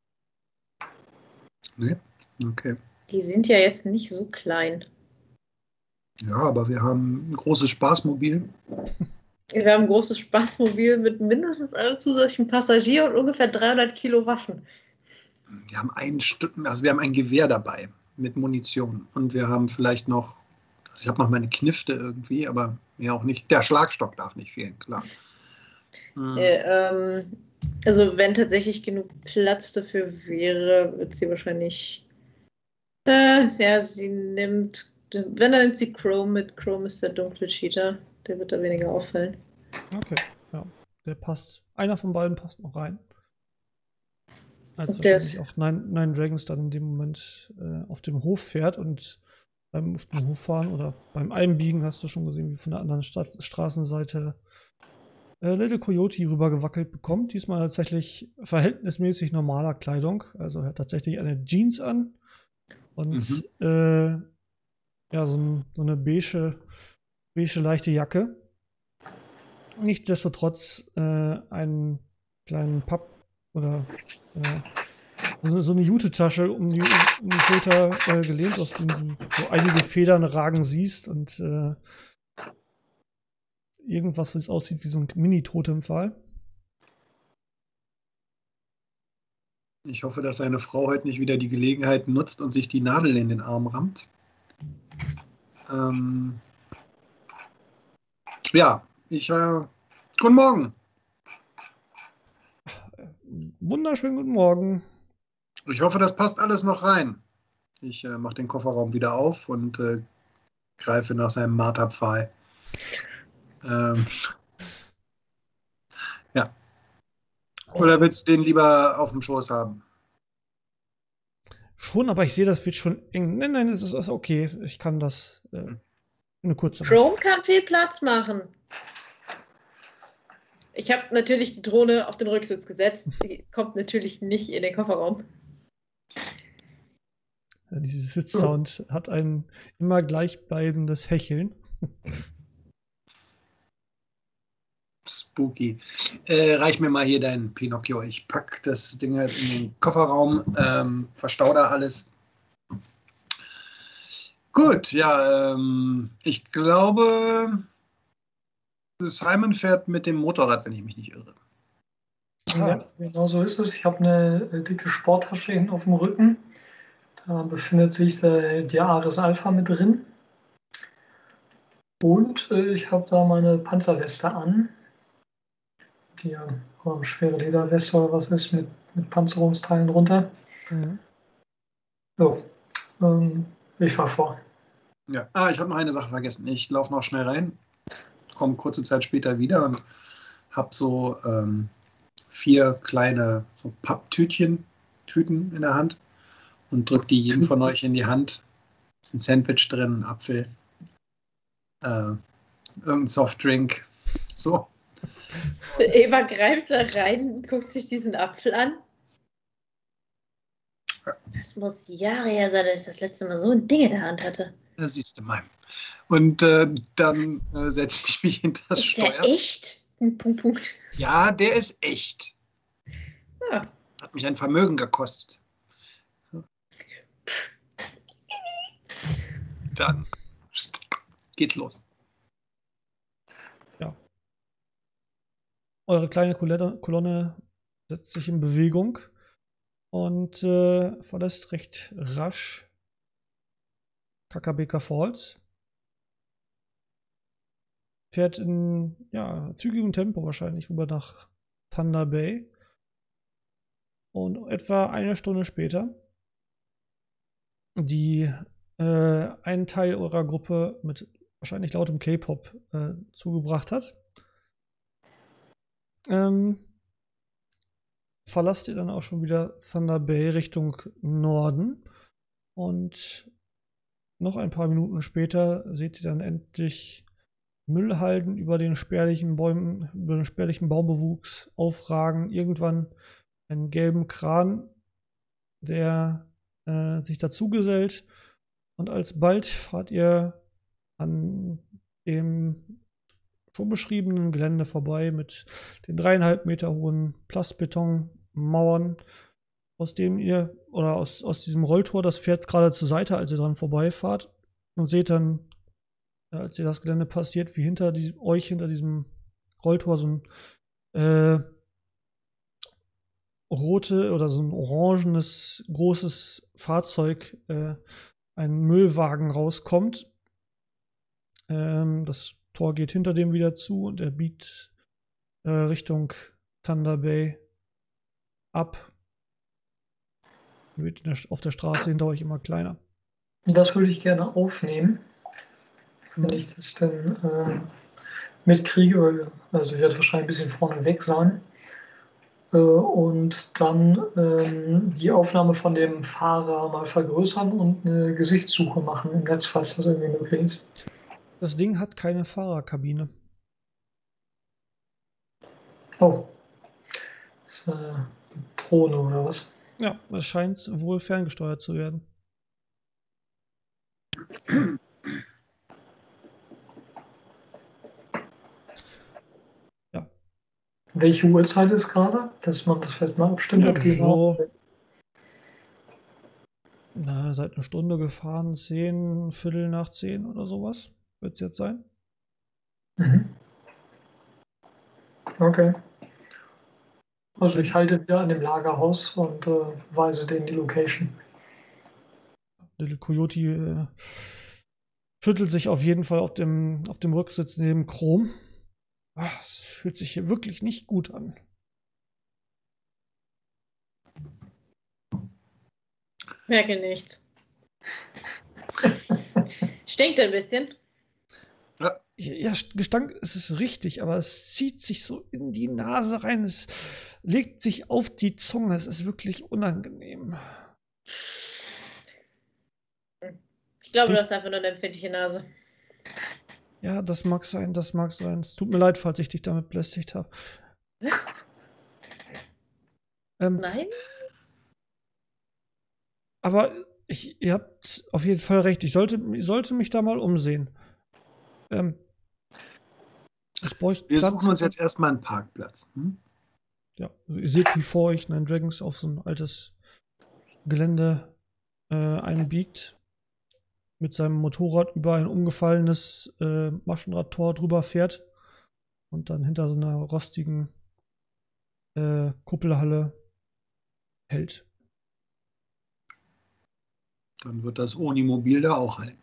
Nee? Okay. Die sind ja jetzt nicht so klein. Ja, aber wir haben ein großes Spaßmobil. Wir haben ein großes Spaßmobil mit mindestens einem zusätzlichen Passagier und ungefähr dreihundert Kilo Waffen. Wir haben ein Stück, also wir haben ein Gewehr dabei mit Munition. Und wir haben vielleicht noch, also ich habe noch meine Knifte irgendwie, aber mehr auch nicht. Der Schlagstock darf nicht fehlen, klar. Hm. Äh, ähm, also wenn tatsächlich genug Platz dafür wäre, wird sie wahrscheinlich. Äh, ja, sie nimmt. Wenn, dann nimmt sie Chrome mit. Chrome ist der dunkle Cheater. Der wird da weniger auffallen. Okay, ja. Der passt. Einer von beiden passt noch rein. Als Und der- wahrscheinlich auch Nine, Nine Dragons dann in dem Moment äh, auf dem Hof fährt und beim auf dem Hof fahren oder beim Einbiegen hast du schon gesehen, wie von der anderen Stadt, Straßenseite äh, Little Coyote rübergewackelt bekommt. Diesmal tatsächlich verhältnismäßig normaler Kleidung. Also er hat tatsächlich eine Jeans an und Mhm. äh, ja, so, ein, so eine beige, beige leichte Jacke. Nichtsdestotrotz äh, einen kleinen Papp oder äh, so eine, so eine Jute-Tasche um die, um die Schulter äh, gelehnt, aus dem du so einige Federn ragen siehst und äh, irgendwas, was aussieht wie so ein Mini-Totempfahl. Ich hoffe, dass seine Frau heute nicht wieder die Gelegenheit nutzt und sich die Nadel in den Arm rammt. Ähm, ja, ich. Äh, guten Morgen. Wunderschönen guten Morgen. Ich hoffe, das passt alles noch rein. Ich äh, mache den Kofferraum wieder auf und äh, greife nach seinem Marterpfahl. Ähm, ja. Oder willst du den lieber auf dem Schoß haben? Schon, aber ich sehe, das wird schon eng. Nein, nein, es ist, ist okay. Ich kann das äh, eine kurze. Chrome kann viel Platz machen. Ich habe natürlich die Drohne auf den Rücksitz gesetzt. Die kommt natürlich nicht in den Kofferraum. Ja, dieses Sitzsound hat ein immer gleichbleibendes Hecheln. Spooky. Äh, reich mir mal hier deinen Pinocchio. Ich pack das Ding halt in den Kofferraum, ähm, verstau da alles. Gut, ja, ähm, ich glaube, Simon fährt mit dem Motorrad, wenn ich mich nicht irre. Ja, genau so ist es. Ich habe eine äh, dicke Sporttasche hinten auf dem Rücken. Da befindet sich der, der Ares Alpha mit drin. Und äh, ich habe da meine Panzerweste an. Die äh, schwere Lederweste oder was ist, mit, mit Panzerungsteilen drunter. Mhm. So, ähm, ich fahre vor. Ja. Ah, ich habe noch eine Sache vergessen. Ich laufe noch schnell rein, komme kurze Zeit später wieder und habe so ähm, vier kleine so Papptütchen, Tüten in der Hand und drücke die jedem von euch in die Hand. Da ist ein Sandwich drin, ein Apfel, äh, irgendein Softdrink. So. Eva greift da rein und guckt sich diesen Apfel an. Das muss Jahre her sein, dass ich das letzte Mal so ein Ding in der Hand hatte. Da siehst du mal. Und äh, dann äh, setze ich mich hinter das Ist Steuer. der echt? Punkt, Punkt, Punkt. Ja, der ist echt. Ja. Hat mich ein Vermögen gekostet. Dann geht's los. Ja. Eure kleine Kolonne, Kolonne setzt sich in Bewegung und äh, verlässt recht rasch Kakabeka Falls. Fährt in ja, zügigem Tempo wahrscheinlich rüber nach Thunder Bay. Und etwa eine Stunde später, die äh, einen Teil eurer Gruppe mit wahrscheinlich lautem K-Pop äh, zugebracht hat, ähm, verlasst ihr dann auch schon wieder Thunder Bay Richtung Norden. Und noch ein paar Minuten später seht ihr dann endlich Müllhalden über den spärlichen Bäumen, über den spärlichen Baumbewuchs aufragen. Irgendwann einen gelben Kran, der äh, sich dazugesellt. Und alsbald fahrt ihr an dem schon beschriebenen Gelände vorbei mit den dreieinhalb Meter hohen Plastbetonmauern, aus dem ihr, oder aus, aus diesem Rolltor, das fährt gerade zur Seite, als ihr dran vorbeifahrt, und seht dann, als ihr das Gelände passiert, wie hinter die, euch, hinter diesem Rolltor, so ein äh, rote oder so ein orangenes großes Fahrzeug, äh, ein Müllwagen rauskommt. Ähm, das Tor geht hinter dem wieder zu und er biegt äh, Richtung Thunder Bay ab. Wird der, auf der Straße hinter euch immer kleiner. Das würde ich gerne aufnehmen, wenn Mhm. ich das dann äh, mitkriege. Also ich werde wahrscheinlich ein bisschen vorne weg sein. Äh, und dann ähm, die Aufnahme von dem Fahrer mal vergrößern und eine Gesichtssuche machen im Netz, falls das irgendwie möglich ist. Das Ding hat keine Fahrerkabine. Oh, das ist eine Drohne oder was? Ja, es scheint wohl ferngesteuert zu werden. Ja. Welche Uhrzeit ist gerade? Dass man das vielleicht mal abstimmt. Ja, ob die so. war. Na, seit einer Stunde gefahren, zehn, Viertel nach zehn oder sowas. Wird es jetzt sein? Mhm. Okay. Also ich halte wieder an dem Lagerhaus und äh, weise denen die Location. Little Coyote äh, schüttelt sich auf jeden Fall auf dem, auf dem Rücksitz neben Chrom. Es fühlt sich hier wirklich nicht gut an. Merke nichts. Stinkt ein bisschen. Ja, ja, Gestank ist es richtig, aber es zieht sich so in die Nase rein. Es legt sich auf die Zunge. Es ist wirklich unangenehm. Ich glaube, du hast einfach nur eine empfindliche Nase. Ja, das mag sein, das mag sein. Es tut mir leid, falls ich dich damit belästigt habe. ähm, Nein? Aber ich, ihr habt auf jeden Fall recht. Ich sollte, ich sollte mich da mal umsehen. Ähm, ich bräuchte Wir Platz. suchen uns jetzt erstmal einen Parkplatz. Hm? Ja, also ihr seht, wie vor euch Nine Dragons auf so ein altes Gelände äh, einbiegt. Mit seinem Motorrad über ein umgefallenes äh, Maschenradtor drüber fährt und dann hinter so einer rostigen äh, Kuppelhalle hält. Dann wird das Onimobil da auch halten.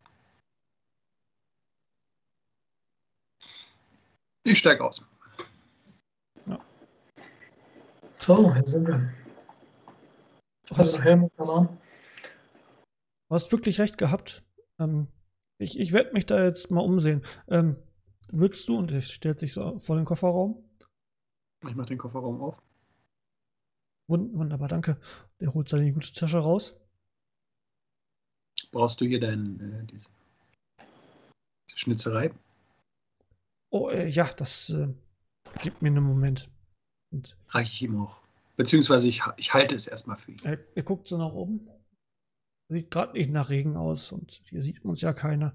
Ich steige aus. Ja. So, hier sind wir. Also Helmut, Du hast wirklich recht gehabt. Ähm, ich ich werde mich da jetzt mal umsehen. Ähm, würdest du, und er stellt sich so vor den Kofferraum. Ich mache den Kofferraum auf. Wund wunderbar, danke. Der holt seine gute Tasche raus. Brauchst du hier dein, äh, diese, diese Schnitzerei? Oh, äh, ja, das äh, gibt mir einen Moment. Und Reiche ich ihm auch. Beziehungsweise ich, ich halte es erstmal für ihn. er, er guckt so nach oben. Sieht gerade nicht nach Regen aus und hier sieht uns ja keiner.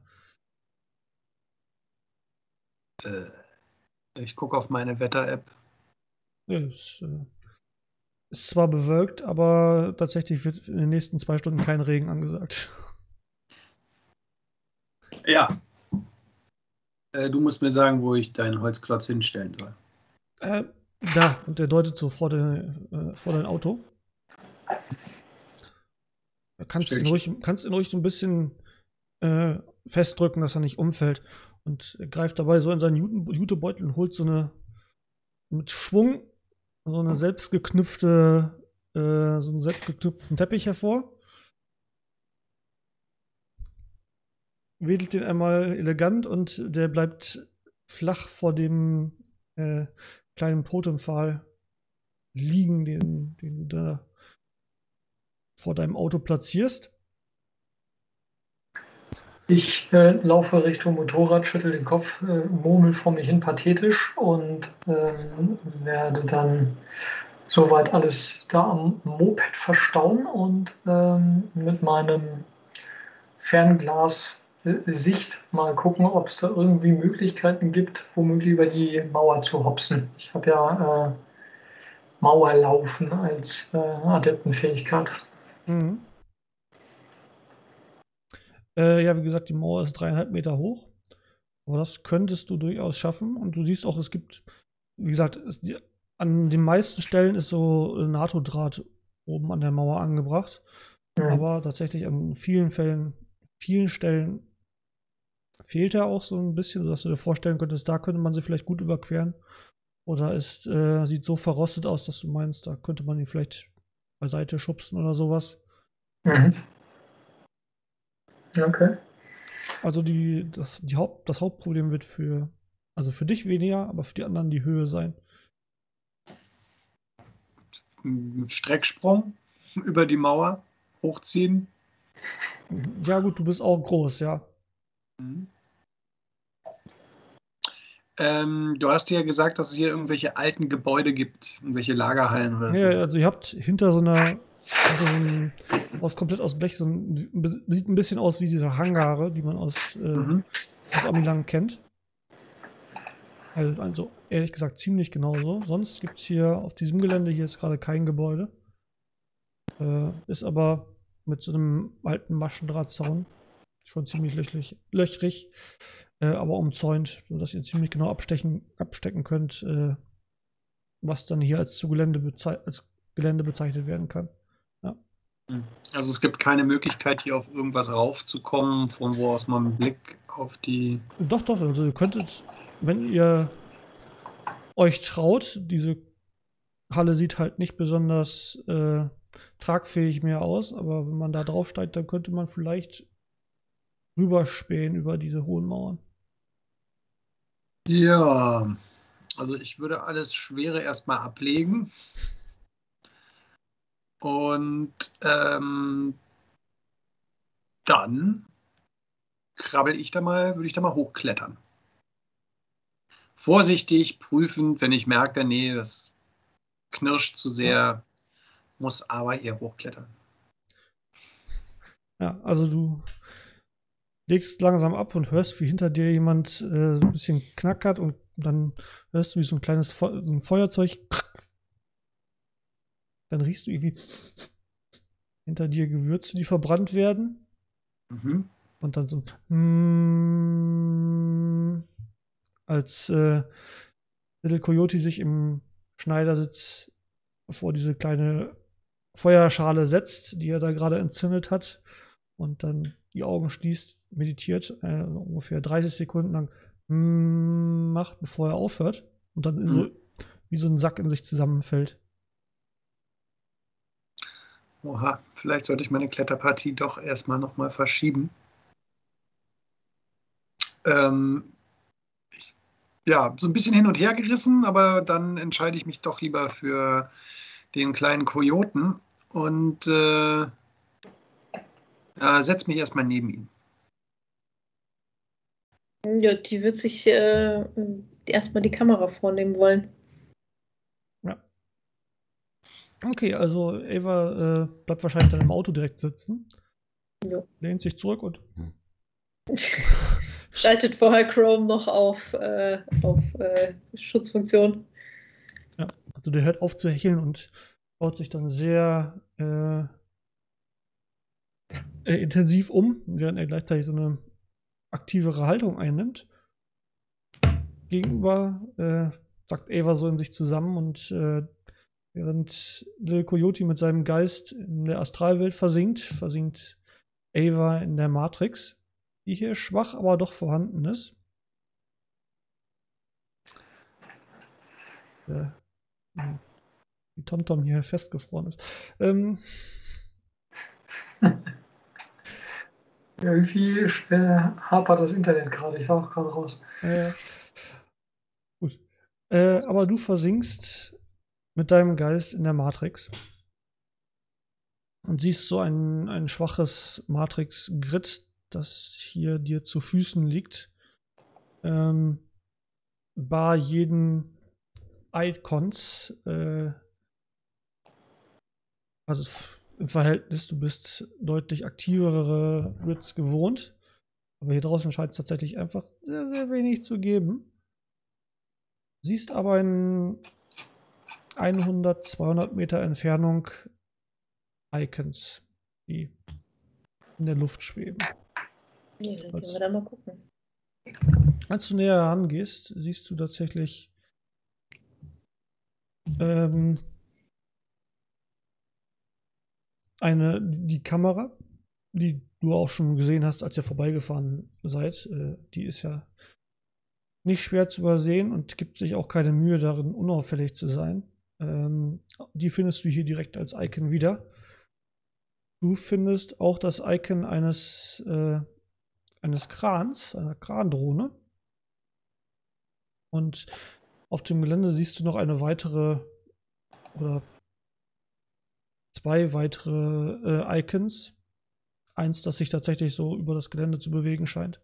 Äh, ich gucke auf meine Wetter-App. Es äh, ist zwar bewölkt, aber tatsächlich wird in den nächsten zwei Stunden kein Regen angesagt. Ja. Äh, du musst mir sagen, wo ich deinen Holzklotz hinstellen soll. Äh, da, und er deutet so vor, de, äh, vor dein Auto. Kannst ihn, ruhig, kannst ihn ruhig so ein bisschen äh, festdrücken, dass er nicht umfällt. Und er greift dabei so in seinen Jute- Jutebeutel und holt so eine mit Schwung so eine selbstgeknüpfte, äh, so einen selbstgeknüpften Teppich hervor. Wedelt den einmal elegant und der bleibt flach vor dem äh, kleinen Totempfahl liegen, den, den du da vor deinem Auto platzierst. Ich äh, laufe Richtung Motorrad, schüttel den Kopf, äh, murmel vor mich hin pathetisch und ähm, werde dann soweit alles da am Moped verstauen und ähm, mit meinem Fernglas äh, Sicht mal gucken, ob es da irgendwie Möglichkeiten gibt, womöglich über die Mauer zu hopsen. Ich habe ja äh, Mauerlaufen als äh, Adeptenfähigkeit. Mhm. Äh, ja, wie gesagt, die Mauer ist dreieinhalb Meter hoch. Aber das könntest du durchaus schaffen. Und du siehst auch, es gibt, wie gesagt, es, die, an den meisten Stellen ist so NATO-Draht oben an der Mauer angebracht. Mhm. Aber tatsächlich an vielen Fällen, vielen Stellen fehlt er auch so ein bisschen, sodass du dir vorstellen könntest, da könnte man sie vielleicht gut überqueren. Oder ist, äh, sieht so verrostet aus, dass du meinst, da könnte man ihn vielleicht beiseite schubsen oder sowas. Mhm. Okay. Also die, das, die Haupt, das Hauptproblem wird für, also für dich weniger, aber für die anderen die Höhe sein. Ein Strecksprung über die Mauer, hochziehen. Ja gut, du bist auch groß, ja. Mhm. Ähm, du hast ja gesagt, dass es hier irgendwelche alten Gebäude gibt, irgendwelche Lagerhallen oder so. Ja, also ihr habt hinter so einer, hinter so einem, aus komplett aus Blech, so ein, sieht ein bisschen aus wie diese Hangare, die man aus, äh, Mhm. aus Amilang kennt. Also, also ehrlich gesagt ziemlich genauso. Sonst gibt es hier auf diesem Gelände hier jetzt gerade kein Gebäude. Äh, ist aber mit so einem alten Maschendrahtzaun schon ziemlich löchrig, löchrig äh, aber umzäunt, sodass ihr ziemlich genau abstechen, abstecken könnt, äh, was dann hier als, zu Gelände, bezei als Gelände bezeichnet werden kann. Ja. Also es gibt keine Möglichkeit, hier auf irgendwas raufzukommen, von wo aus man einen Blick auf die... Doch, doch, also ihr könntet, wenn ihr euch traut, diese Halle sieht halt nicht besonders äh, tragfähig mehr aus, aber wenn man da draufsteigt, dann könnte man vielleicht rüberspähen über diese hohen Mauern. Ja, also ich würde alles Schwere erstmal ablegen. Und ähm, dann krabbel ich da mal, würde ich da mal hochklettern. Vorsichtig, prüfend, wenn ich merke, nee, das knirscht zu sehr, muss aber eher hochklettern. Ja, also du legst langsam ab und hörst, wie hinter dir jemand äh, ein bisschen knackert und dann hörst du, wie so ein kleines Fe so ein Feuerzeug. Dann riechst du irgendwie hinter dir Gewürze, die verbrannt werden. Mhm. Und dann so mm, als äh, Little Coyote sich im Schneidersitz vor diese kleine Feuerschale setzt, die er da gerade entzündet hat und dann die Augen schließt, meditiert, äh, ungefähr dreißig Sekunden lang mm, macht, bevor er aufhört und dann in so, wie so ein Sack in sich zusammenfällt. Oha, vielleicht sollte ich meine Kletterpartie doch erstmal nochmal verschieben. Ähm, ich, ja, so ein bisschen hin und her gerissen, aber dann entscheide ich mich doch lieber für den kleinen Kojoten und äh, äh, setze mich erstmal neben ihn. Ja, die wird sich äh, erstmal die Kamera vornehmen wollen. Ja. Okay, also Ava äh, bleibt wahrscheinlich dann im Auto direkt sitzen, Ja. lehnt sich zurück und Schaltet vorher Chrome noch auf, äh, auf äh, Schutzfunktion. ja, also der hört auf zu hecheln und schaut sich dann sehr äh, äh, intensiv um, während er gleichzeitig so eine aktivere Haltung einnimmt. Gegenüber äh, sagt Ava so in sich zusammen und äh, während Lil Coyote mit seinem Geist in der Astralwelt versinkt, versinkt Ava in der Matrix, die hier schwach, aber doch vorhanden ist. Äh, wie TomTom hier festgefroren ist. Ähm, Irgendwie äh, hapert das Internet gerade. Ich war auch gerade raus. äh, gut. Äh, aber du versinkst mit deinem Geist in der Matrix und siehst so ein, ein schwaches Matrix-Grid, das hier dir zu Füßen liegt. Ähm, bar jeden Icons, äh, also f- im Verhältnis, du bist deutlich aktivere Grids gewohnt, aber hier draußen scheint es tatsächlich einfach sehr, sehr wenig zu geben. Siehst aber in hundert, zweihundert Meter Entfernung Icons, die in der Luft schweben. Ja, dann Als, gehen wir da mal gucken. als du näher herangehst, siehst du tatsächlich ähm, eine, die Kamera, die du auch schon gesehen hast, als ihr vorbeigefahren seid. Äh, die ist ja nicht schwer zu übersehen und gibt sich auch keine Mühe darin, unauffällig zu sein. Ähm, die findest du hier direkt als Icon wieder. Du findest auch das Icon eines, äh, eines Krans, einer Krandrohne. Und auf dem Gelände siehst du noch eine weitere oder zwei weitere äh, Icons. Eins, das sich tatsächlich so über das Gelände zu bewegen scheint.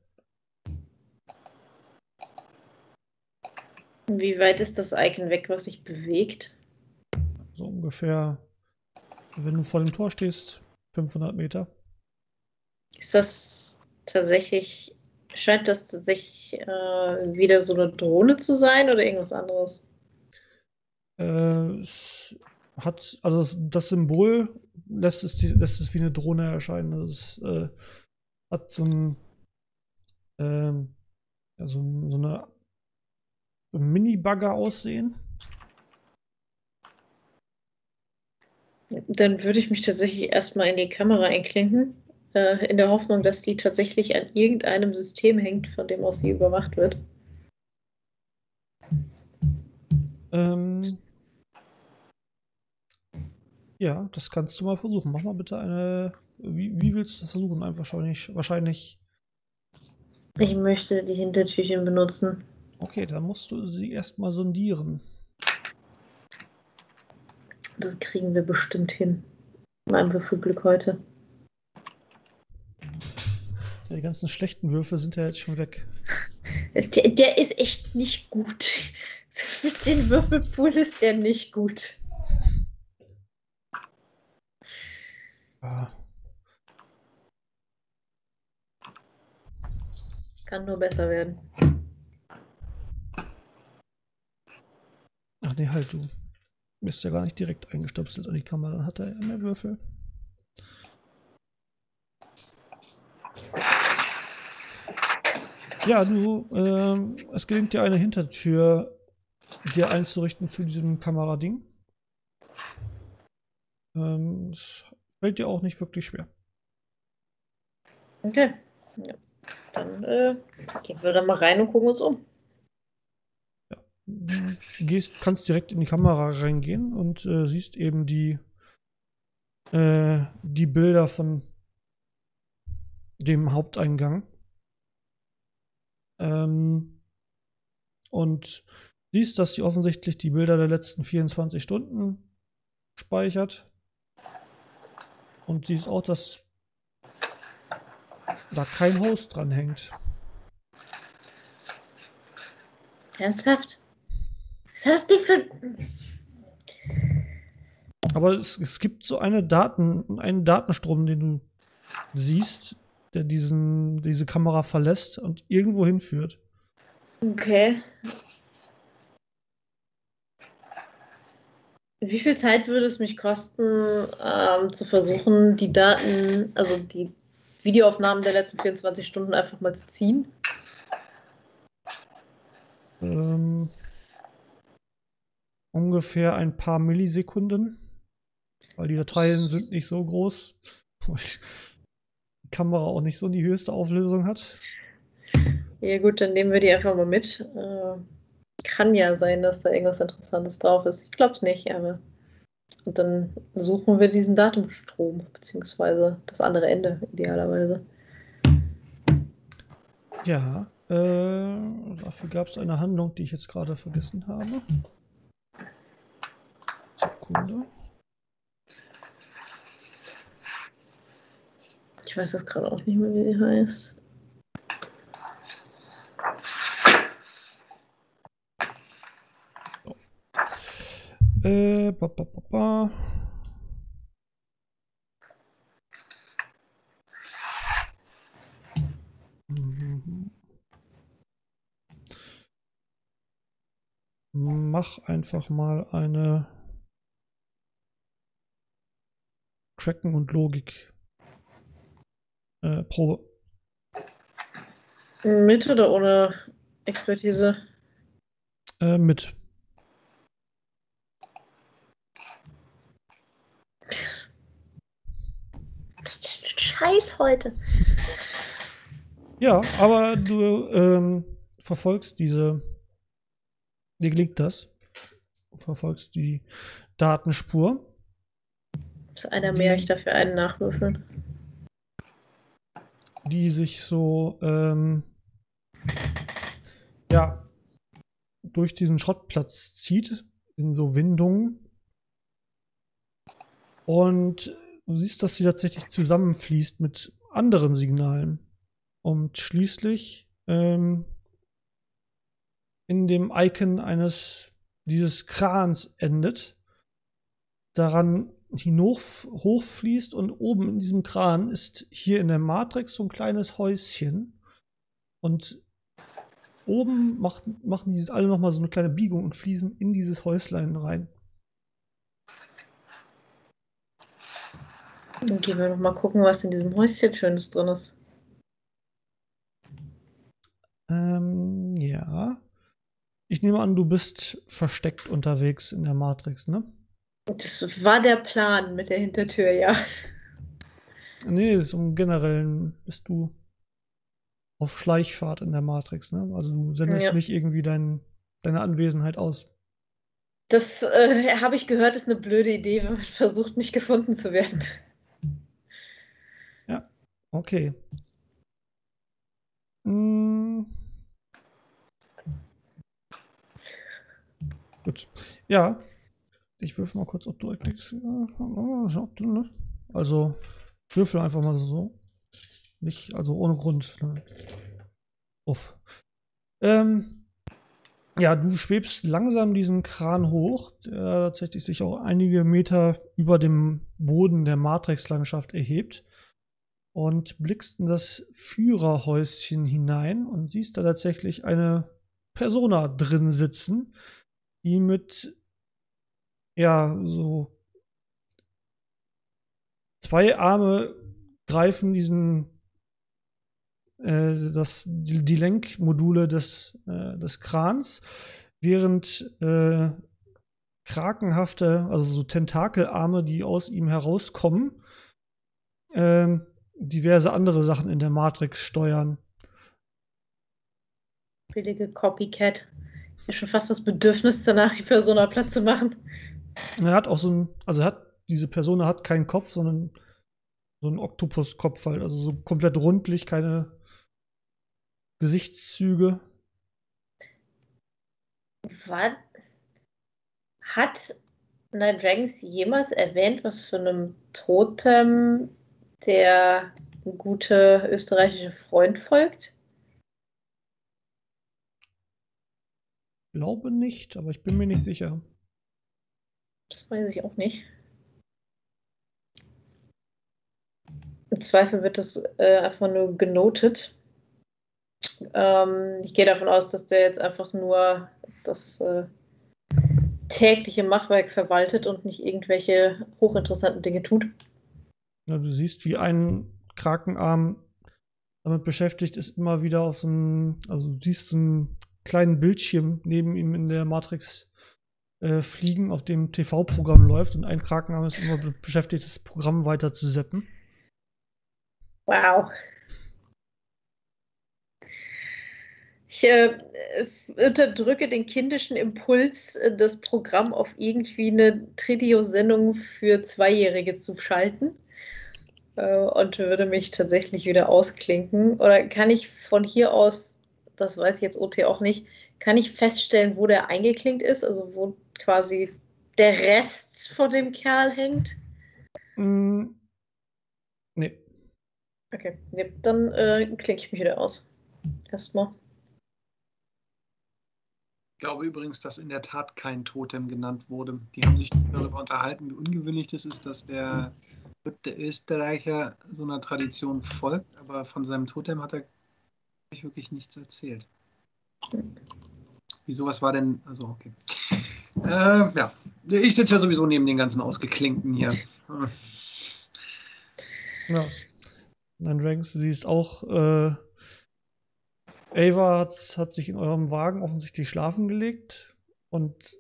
Wie weit ist das Icon weg, was sich bewegt? So ungefähr, wenn du vor dem Tor stehst, fünfhundert Meter. Ist das tatsächlich, scheint das tatsächlich äh, wieder so eine Drohne zu sein oder irgendwas anderes? Äh, es hat, also das, das Symbol lässt es, lässt es wie eine Drohne erscheinen. Also es äh, hat so ein, ähm, ja, so, ein- so eine so ein Mini-Bagger aussehen. Dann würde ich mich tatsächlich erstmal in die Kamera einklinken, äh, in der Hoffnung, dass die tatsächlich an irgendeinem System hängt, von dem aus sie überwacht wird. Ähm, Ja, das kannst du mal versuchen. Mach mal bitte eine. Wie, wie willst du das versuchen? Einfach wahrscheinlich, wahrscheinlich. Ich möchte die Hintertürchen benutzen. Okay, dann musst du sie erstmal sondieren. Das kriegen wir bestimmt hin. Mein Würfelglück heute. Ja, die ganzen schlechten Würfel sind ja jetzt schon weg. Der, der ist echt nicht gut. Mit den Würfelpool ist der nicht gut. Ja. Kann nur besser werden. Ach nee, halt, du bist ja gar nicht direkt eingestöpselt an die Kamera, dann hat er ja mehr Würfel. Ja, du, ähm, es gelingt dir eine Hintertür dir einzurichten zu diesem Kamerading. Ähm, es fällt dir auch nicht wirklich schwer. Okay. Ja. Dann äh, gehen wir da mal rein und gucken uns um. Du gehst, kannst direkt in die Kamera reingehen und äh, siehst eben die, äh, die Bilder von dem Haupteingang. Ähm, und siehst, dass sie offensichtlich die Bilder der letzten vierundzwanzig Stunden speichert. Und siehst auch, dass da kein Host dran hängt. Ernsthaft? Was ist das Ding für... Aber es, es gibt so eine Daten, einen Datenstrom, den du siehst, der diesen, diese Kamera verlässt und irgendwo hinführt. Okay. Wie viel Zeit würde es mich kosten, ähm, zu versuchen, die Daten, also die Videoaufnahmen der letzten vierundzwanzig Stunden einfach mal zu ziehen? Ähm, ungefähr ein paar Millisekunden, weil die Dateien sind nicht so groß, weil die Kamera auch nicht so die höchste Auflösung hat. Ja gut, dann nehmen wir die einfach mal mit. Äh, kann ja sein, dass da irgendwas Interessantes drauf ist. Ich glaube es nicht, aber... Und dann suchen wir diesen Datenstrom, beziehungsweise das andere Ende, idealerweise. Ja, äh, dafür gab es eine Handlung, die ich jetzt gerade vergessen habe. Sekunde. Ich weiß das gerade auch nicht mehr, wie sie heißt. So. Äh, ba, ba, ba, ba. Mhm. Mach einfach mal eine Tracken und Logik äh, Probe. Mit oder ohne Expertise? Äh, mit. Was ist das für ein Scheiß heute? Ja, aber du ähm, verfolgst diese. Dir gelingt das. Du verfolgst die Datenspur. Ist einer Die- mehr, ich dafür einen nachwürfeln. Die sich so ähm, ja durch diesen Schrottplatz zieht, in so Windungen. Und du siehst, dass sie tatsächlich zusammenfließt mit anderen Signalen. Und schließlich ähm, in dem Icon eines dieses Krans endet, daran hinauf hochfließt und oben in diesem Kran ist hier in der Matrix so ein kleines Häuschen. Und oben macht, machen die alle nochmal so eine kleine Biegung und fließen in dieses Häuslein rein. Dann gehen wir noch mal gucken, was in diesem Häuschen Schönes drin ist. Ähm, ja. Ich nehme an, du bist versteckt unterwegs in der Matrix, ne? Das war der Plan mit der Hintertür, ja. Nee, so im Generellen bist du auf Schleichfahrt in der Matrix, ne? Also du sendest Ja. nicht irgendwie dein, deine Anwesenheit aus. Das äh, habe ich gehört, ist eine blöde Idee, wenn man versucht, nicht gefunden zu werden. Ja, okay. Hm. Gut. Ja. Ich würfel mal kurz, ob du klickst. Also, ich würfel einfach mal so. Nicht, also ohne Grund. Uff. Ähm, ja, du schwebst langsam diesen Kran hoch, der tatsächlich sich auch einige Meter über dem Boden der Matrix-Landschaft erhebt. Und blickst in das Führerhäuschen hinein und siehst da tatsächlich eine Persona drin sitzen, die mit, ja, so zwei Arme greifen diesen, äh, das, die, die Lenkmodule des, äh, des Krans, während äh, krakenhafte, also so Tentakelarme, die aus ihm herauskommen, äh, diverse andere Sachen in der Matrix steuern. Billige Copycat. Ich habe schon fast das Bedürfnis danach, die Persona platt zu machen. Er hat auch so ein, also hat, diese Persona hat keinen Kopf, sondern so einen Oktopuskopf halt, also so komplett rundlich, keine Gesichtszüge. Was? Hat Night Dragons jemals erwähnt, was für einem Totem der gute österreichische Freund folgt? Glaube nicht, aber ich bin mir nicht sicher. Das weiß ich auch nicht. Im Zweifel wird das äh, einfach nur genotet. Ähm, ich gehe davon aus, dass der jetzt einfach nur das äh, tägliche Machwerk verwaltet und nicht irgendwelche hochinteressanten Dinge tut. Ja, du siehst, wie ein Krakenarm damit beschäftigt ist, immer wieder auf so einem, also du siehst so einen kleinen Bildschirm neben ihm in der Matrix äh, fliegen, auf dem T V-Programm läuft, und ein Krakenarm ist immer beschäftigt, das Programm weiter zu zappen. Wow. Ich äh, unterdrücke den kindischen Impuls, das Programm auf irgendwie eine Tridio-Sendung für Zweijährige zu schalten, äh, und würde mich tatsächlich wieder ausklinken. Oder kann ich von hier aus, das weiß jetzt O T auch nicht, kann ich feststellen, wo der eingeklinkt ist, also wo quasi der Rest von dem Kerl hängt? Mm, nee. Okay, nee, dann äh, klinke ich mich wieder aus. Erstmal. Ich glaube übrigens, dass in der Tat kein Totem genannt wurde. Die haben sich darüber unterhalten, wie ungewöhnlich das ist, dass der, der Österreicher so einer Tradition folgt, aber von seinem Totem hat er wirklich nichts erzählt. Wieso, was war denn? Also, okay. Äh, ja, ich sitze ja sowieso neben den ganzen Ausgeklinkten hier. Ja. Dann Dragons, du siehst auch, äh, Ava hat, hat sich in eurem Wagen offensichtlich schlafen gelegt und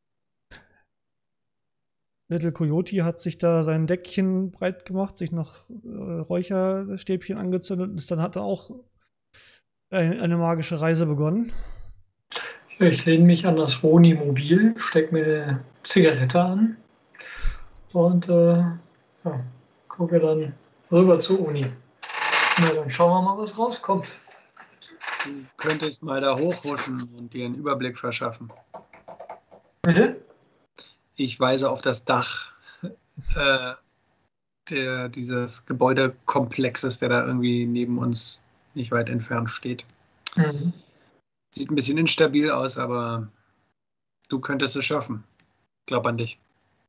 Little Coyote hat sich da sein Deckchen breit gemacht, sich noch äh, Räucherstäbchen angezündet und dann hat er auch eine, eine magische Reise begonnen. Ich lehne mich an das Roni-Mobil, stecke mir eine Zigarette an und äh, ja, gucke dann rüber zur Uni. Na, dann schauen wir mal, was rauskommt. Du könntest mal da hochhuschen und dir einen Überblick verschaffen. Bitte? Ich weise auf das Dach äh, der, dieses Gebäudekomplexes, der da irgendwie neben uns nicht weit entfernt steht. Mhm. Sieht ein bisschen instabil aus, aber du könntest es schaffen. Glaub an dich.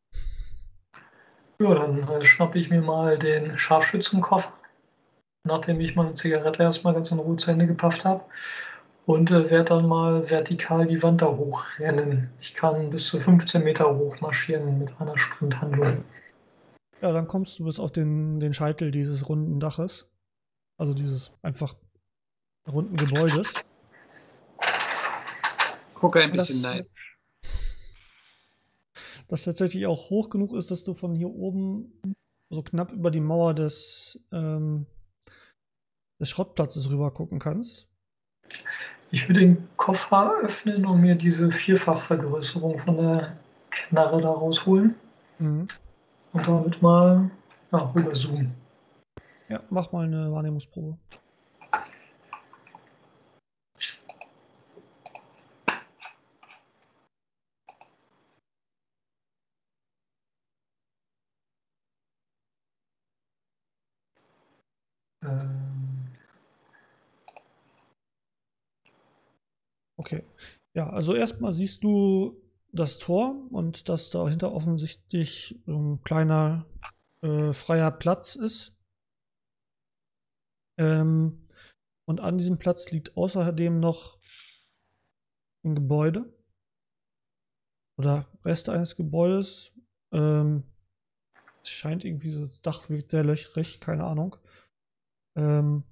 Ja, dann äh, schnappe ich mir mal den Scharfschützenkoffer, nachdem ich meine Zigarette erstmal ganz in Ruhe zu Ende gepafft habe, und äh, werde dann mal vertikal die Wand da hochrennen. Ich kann bis zu fünfzehn Meter hoch marschieren mit einer Sprinthandlung. Ja, dann kommst du bis auf den, den Scheitel dieses runden Daches. Also dieses einfach runden Gebäudes. Gucke ein bisschen das, nein. Das tatsächlich auch hoch genug ist, dass du von hier oben so knapp über die Mauer des, ähm, des Schrottplatzes rüber gucken kannst. Ich würde den Koffer öffnen und mir diese Vierfachvergrößerung von der Knarre da rausholen Mhm. und damit mal ja, rüber zoomen. Ja, mach mal eine Wahrnehmungsprobe. Ähm, Okay. Ja, also erstmal siehst du das Tor und dass dahinter offensichtlich so ein kleiner äh, freier Platz ist. Ähm, und an diesem Platz liegt außerdem noch ein Gebäude oder Reste eines Gebäudes. Ähm, es scheint irgendwie so, das Dach wirkt sehr löchrig, keine Ahnung. Ähm,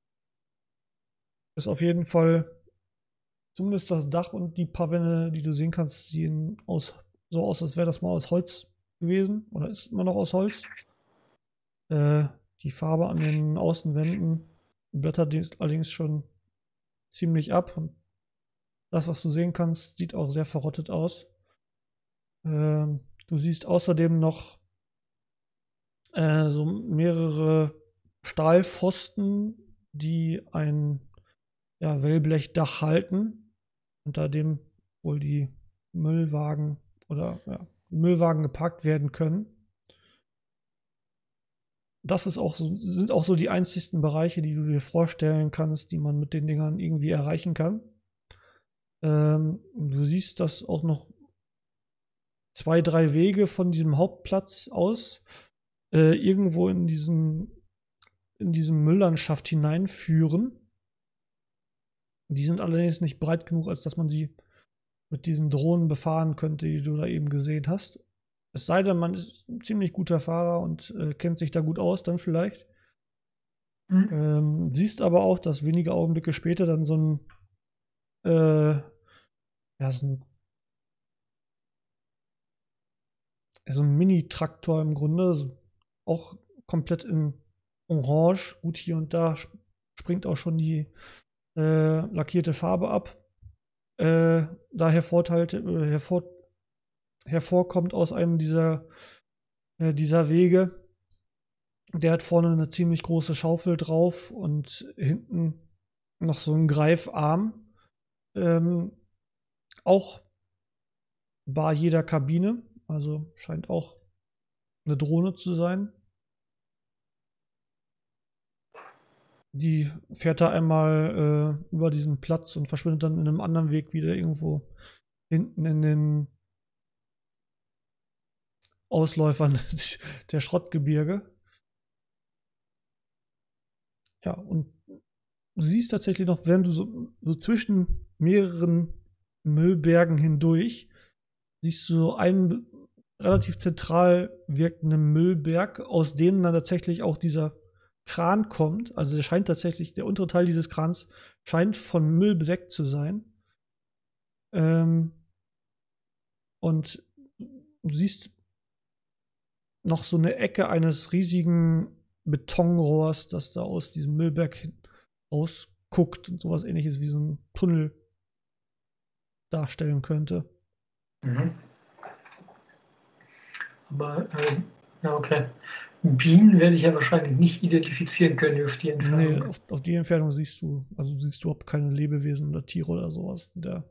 ist auf jeden Fall zumindest das Dach und die paar Wände, die du sehen kannst, sehen aus, so aus, als wäre das mal aus Holz gewesen oder ist immer noch aus Holz. Äh, die Farbe an den Außenwänden blättert allerdings schon ziemlich ab und das, was du sehen kannst, sieht auch sehr verrottet aus. Ähm, du siehst außerdem noch äh, so mehrere Stahlpfosten, die ein ja, Wellblechdach halten, unter dem wohl die Müllwagen oder ja, die Müllwagen geparkt werden können. Das ist auch so, sind auch so die einzigsten Bereiche, die du dir vorstellen kannst, die man mit den Dingern irgendwie erreichen kann. Ähm, du siehst, dass auch noch zwei, drei Wege von diesem Hauptplatz aus äh, irgendwo in diesen in diesem Mülllandschaft hineinführen. Die sind allerdings nicht breit genug, als dass man sie mit diesen Drohnen befahren könnte, die du da eben gesehen hast. Es sei denn, man ist ein ziemlich guter Fahrer und äh, kennt sich da gut aus, dann vielleicht. hm? Ähm, siehst aber auch, dass wenige Augenblicke später dann so ein, äh, ja, so ein, so ein Mini-Traktor im Grunde, so auch komplett in Orange, gut hier und da sp- springt auch schon die äh, lackierte Farbe ab. Äh, da hervorteilt, äh, hervor, hervorkommt aus einem dieser, äh, dieser Wege. Der hat vorne eine ziemlich große Schaufel drauf und hinten noch so einen Greifarm. Ähm, auch bar jeder Kabine, also scheint auch eine Drohne zu sein. Die fährt da einmal äh, über diesen Platz und verschwindet dann in einem anderen Weg wieder irgendwo hinten in den Ausläufern der Schrottgebirge. Ja, und du siehst tatsächlich noch, während du so, so zwischen mehreren Müllbergen hindurch, siehst du so einen relativ zentral wirkenden Müllberg, aus dem dann tatsächlich auch dieser Kran kommt. Also der scheint tatsächlich, der untere Teil dieses Krans scheint von Müll bedeckt zu sein. Ähm, und du siehst noch so eine Ecke eines riesigen Betonrohrs, das da aus diesem Müllberg rausguckt und sowas ähnliches wie so ein Tunnel darstellen könnte. Mhm. Aber, äh, ja, okay. Bienen werde ich ja wahrscheinlich nicht identifizieren können auf die Nee, Entfernung. auf, auf die Entfernung siehst du, also du siehst überhaupt keine Lebewesen oder Tiere oder sowas. Die da,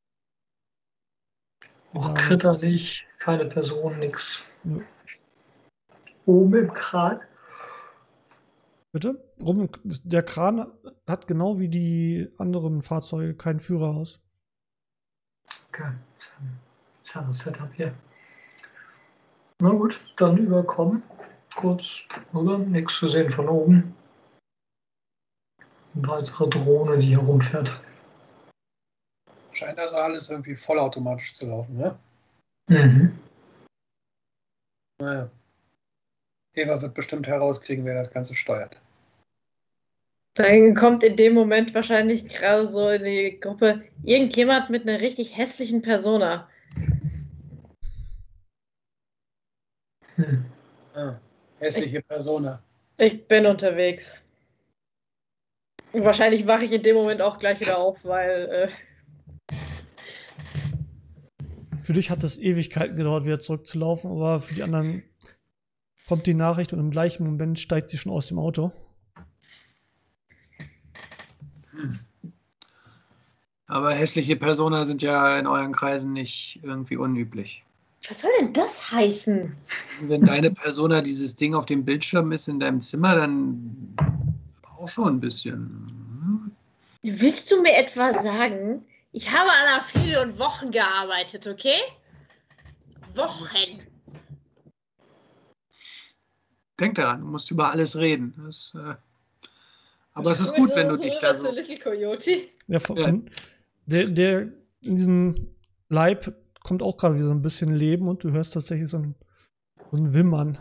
die Auch da Kritter rumfressen. nicht, keine Person, nix. Nö. Oben im Kran. Bitte? Rum, der Kran hat genau wie die anderen Fahrzeuge kein Führerhaus. Okay. Bizarres Setup hier. Na gut, dann überkommen. Kurz rüber, nichts zu sehen von oben. Eine weitere Drohne, die hier rumfährt. Scheint also alles irgendwie vollautomatisch zu laufen, ne? Mhm. Naja. Eva wird bestimmt herauskriegen, wer das Ganze steuert. Dann kommt in dem Moment wahrscheinlich gerade so in die Gruppe irgendjemand mit einer richtig hässlichen Persona. Hm. Ah, hässliche Persona. Ich bin unterwegs. Und wahrscheinlich wache ich in dem Moment auch gleich wieder auf, weil äh, Für dich hat es Ewigkeiten gedauert, wieder zurückzulaufen, aber für die anderen kommt die Nachricht und im gleichen Moment steigt sie schon aus dem Auto. Aber hässliche Persona sind ja in euren Kreisen nicht irgendwie unüblich. Was soll denn das heißen? Also wenn deine Persona dieses Ding auf dem Bildschirm ist in deinem Zimmer, dann auch schon ein bisschen. Willst du mir etwa sagen, ich habe an Aphelion Wochen gearbeitet, okay? Wochen. Denk daran, du musst über alles reden. Das, äh, aber es ist gut, wenn du dich da so. Little Coyote. Ja, von, von, der, der in diesem Leib kommt auch gerade wieder so ein bisschen Leben und du hörst tatsächlich so ein, so ein Wimmern.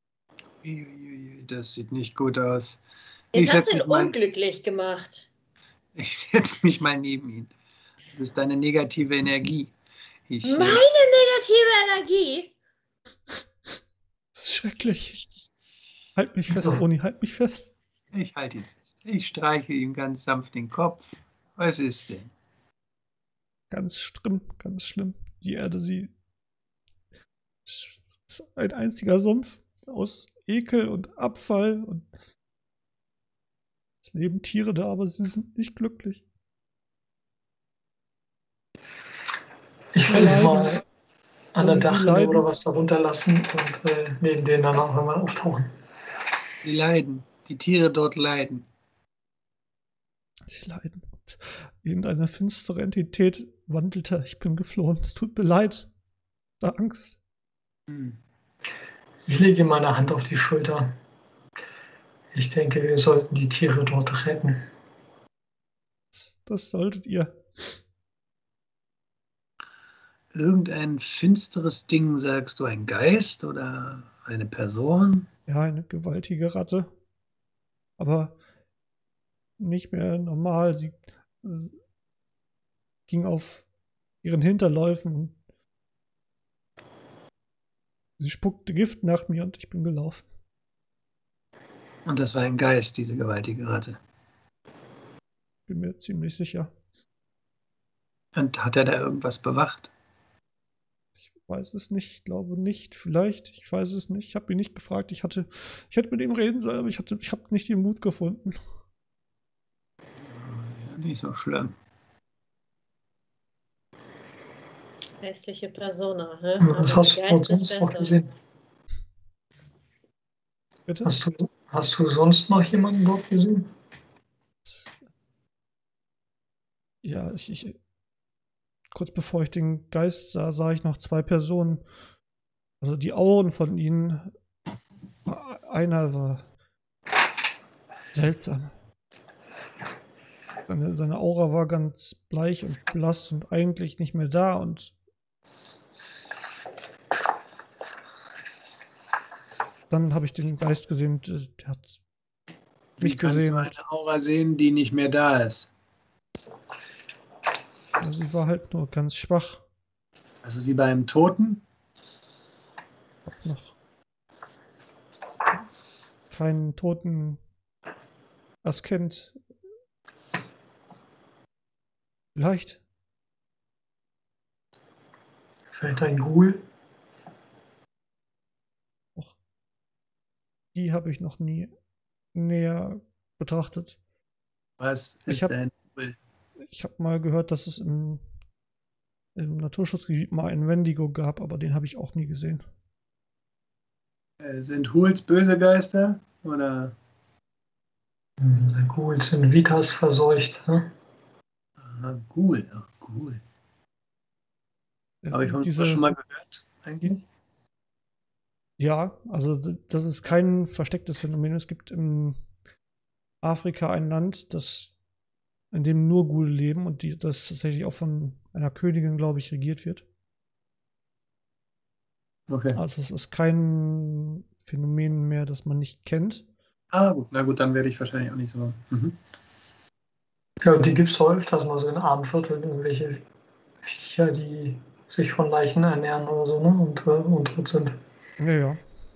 Das sieht nicht gut aus. Jetzt hast du ihn unglücklich gemacht. Ich setze mich mal neben ihn. Das ist deine negative Energie. Ich, Meine negative Energie? Das ist schrecklich. Halt mich fest, Oni, halt mich fest. Ich halte ihn fest. Ich streiche ihm ganz sanft den Kopf. Was ist denn? Ganz schlimm, ganz schlimm. Die Erde, sie ist ein einziger Sumpf aus Ekel und Abfall und es leben Tiere da, aber sie sind nicht glücklich. Ich will mal an der Dachrinne oder was darunter lassen und äh, neben denen dann auch einmal auftauchen. Die leiden. Die Tiere dort leiden. Sie leiden. Und irgendeine finstere Entität wandelte. Ich bin geflohen. Es tut mir leid. Da Angst. Hm. Ich lege meine Hand auf die Schulter. Ich denke, wir sollten die Tiere dort retten. Das, das solltet ihr. Irgendein finsteres Ding, sagst du, ein Geist oder eine Person? Ja, eine gewaltige Ratte. Aber nicht mehr normal. Sie äh, ging auf ihren Hinterläufen und sie spuckte Gift nach mir und ich bin gelaufen. Und das war ein Geist, diese gewaltige Ratte. Bin mir ziemlich sicher. Und hat er da irgendwas bewacht? Ich weiß es nicht, ich glaube nicht. Vielleicht, ich weiß es nicht. Ich habe ihn nicht gefragt. Ich hatte, ich hätte mit ihm reden sollen, aber ich hatte, ich habe nicht den Mut gefunden. Ja, nicht so schlimm. Hässliche Persona, hä? Was hast du sonst noch gesehen? Bitte? Hast du, hast du sonst noch jemanden dort gesehen? Ja, ich, ich kurz bevor ich den Geist sah, sah ich noch zwei Personen. Also die Augen von ihnen. Einer war seltsam. Seine, seine Aura war ganz bleich und blass und eigentlich nicht mehr da und dann habe ich den Geist gesehen, der hat mich Wie kannst gesehen. du eine Aura sehen, die nicht mehr da ist? Ja, sie war halt nur ganz schwach. Also wie bei einem Toten? Hab noch keinen Toten als Kind. Vielleicht. Vielleicht ein Ghoul? Auch die habe ich noch nie näher betrachtet. Was ist Ich hab- ein Ghoul? Ich habe mal gehört, dass es im, im Naturschutzgebiet mal einen Wendigo gab, aber den habe ich auch nie gesehen. Äh, Sind Ghouls böse Geister? Oder? Hm, Ghouls sind Vitas verseucht. Ne? Aha, Ghoul. Ach, Ghoul. Ja, Habe ich von diese, schon mal gehört, eigentlich? Ja, also d- das ist kein verstecktes Phänomen. Es gibt in Afrika ein Land, das, in dem nur Ghoul leben und die, das tatsächlich auch von einer Königin, glaube ich, regiert wird. Okay. Also es ist kein Phänomen mehr, das man nicht kennt. Ah, gut. Na gut, dann werde ich wahrscheinlich auch nicht so. Mhm. Ja, die gibt es öfters mal so in Armenvierteln, irgendwelche Viecher, die sich von Leichen ernähren oder so, ne? Und, äh, und tot sind. Ja, ja.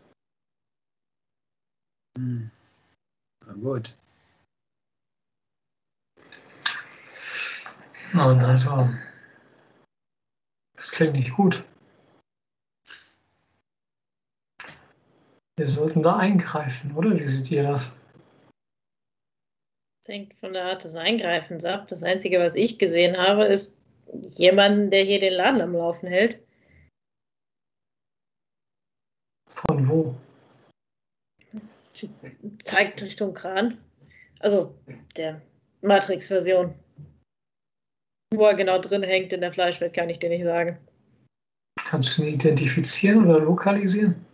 Hm. Na gut. Und also, das klingt nicht gut. Wir sollten da eingreifen, oder? Wie seht ihr das? Das hängt von der Art des Eingreifens ab. Das Einzige, was ich gesehen habe, ist jemand, der hier den Laden am Laufen hält. Von wo? Zeigt Richtung Kran. Also der Matrix-Version. Wo er genau drin hängt in der Fleischwelt, kann ich dir nicht sagen. Kannst du ihn identifizieren oder lokalisieren?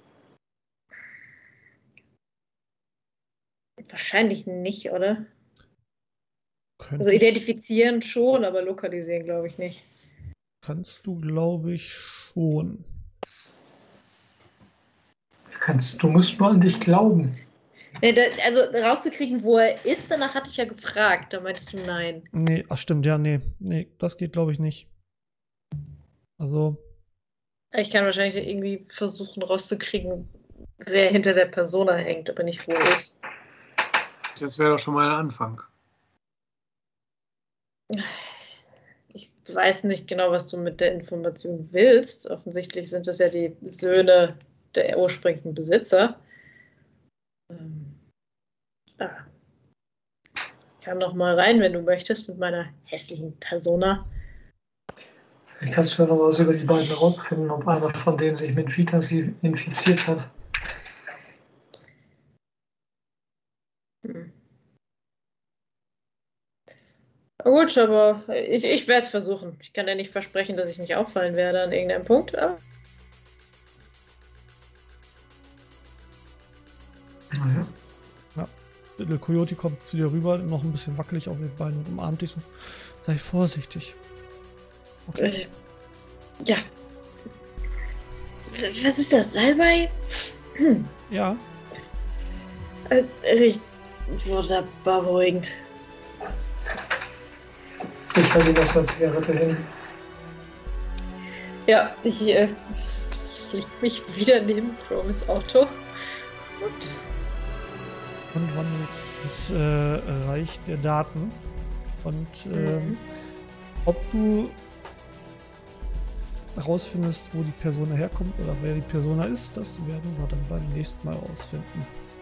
Wahrscheinlich nicht, oder? Könntest, Also identifizieren schon, aber lokalisieren glaube ich nicht. Kannst du, glaube ich, schon. Kannst, du musst nur an dich glauben. Nee, da, also rauszukriegen, wo er ist, danach hatte ich ja gefragt. Da meintest du nein. Nee, ach stimmt, ja, nee. Nee, das geht, glaube ich, nicht. Also, Ich kann wahrscheinlich irgendwie versuchen rauszukriegen, wer hinter der Persona hängt, aber nicht wo er ist. Das wäre doch schon mal ein Anfang. Ich weiß nicht genau, was du mit der Information willst. Offensichtlich sind es ja die Söhne der ursprünglichen Besitzer. Ähm, ah. Ich kann noch mal rein, wenn du möchtest, mit meiner hässlichen Persona. Vielleicht kannst du ja noch was über die beiden herausfinden, ob einer von denen sich mit Vitas infiziert hat. Hm. Na gut, aber ich, ich werde es versuchen. Ich kann ja nicht versprechen, dass ich nicht auffallen werde an irgendeinem Punkt. Aber Naja. ja. Little Coyote kommt zu dir rüber, noch ein bisschen wackelig auf den Beinen und umarmt dich so. Sei vorsichtig. Okay. Äh, ja. Was ist das? Salbei? Hm. Ja. Äh, riecht wunderbar beruhigend. Ich halte ihm das mal Zigarette hin. Ja, ich, äh, ich leg mich wieder neben Chrome ins Auto. Und Und wandelst ins äh, Reich der Daten. Und ähm, Mhm. ob du herausfindest, wo die Persona herkommt oder wer die Persona ist, das werden wir dann beim nächsten Mal rausfinden.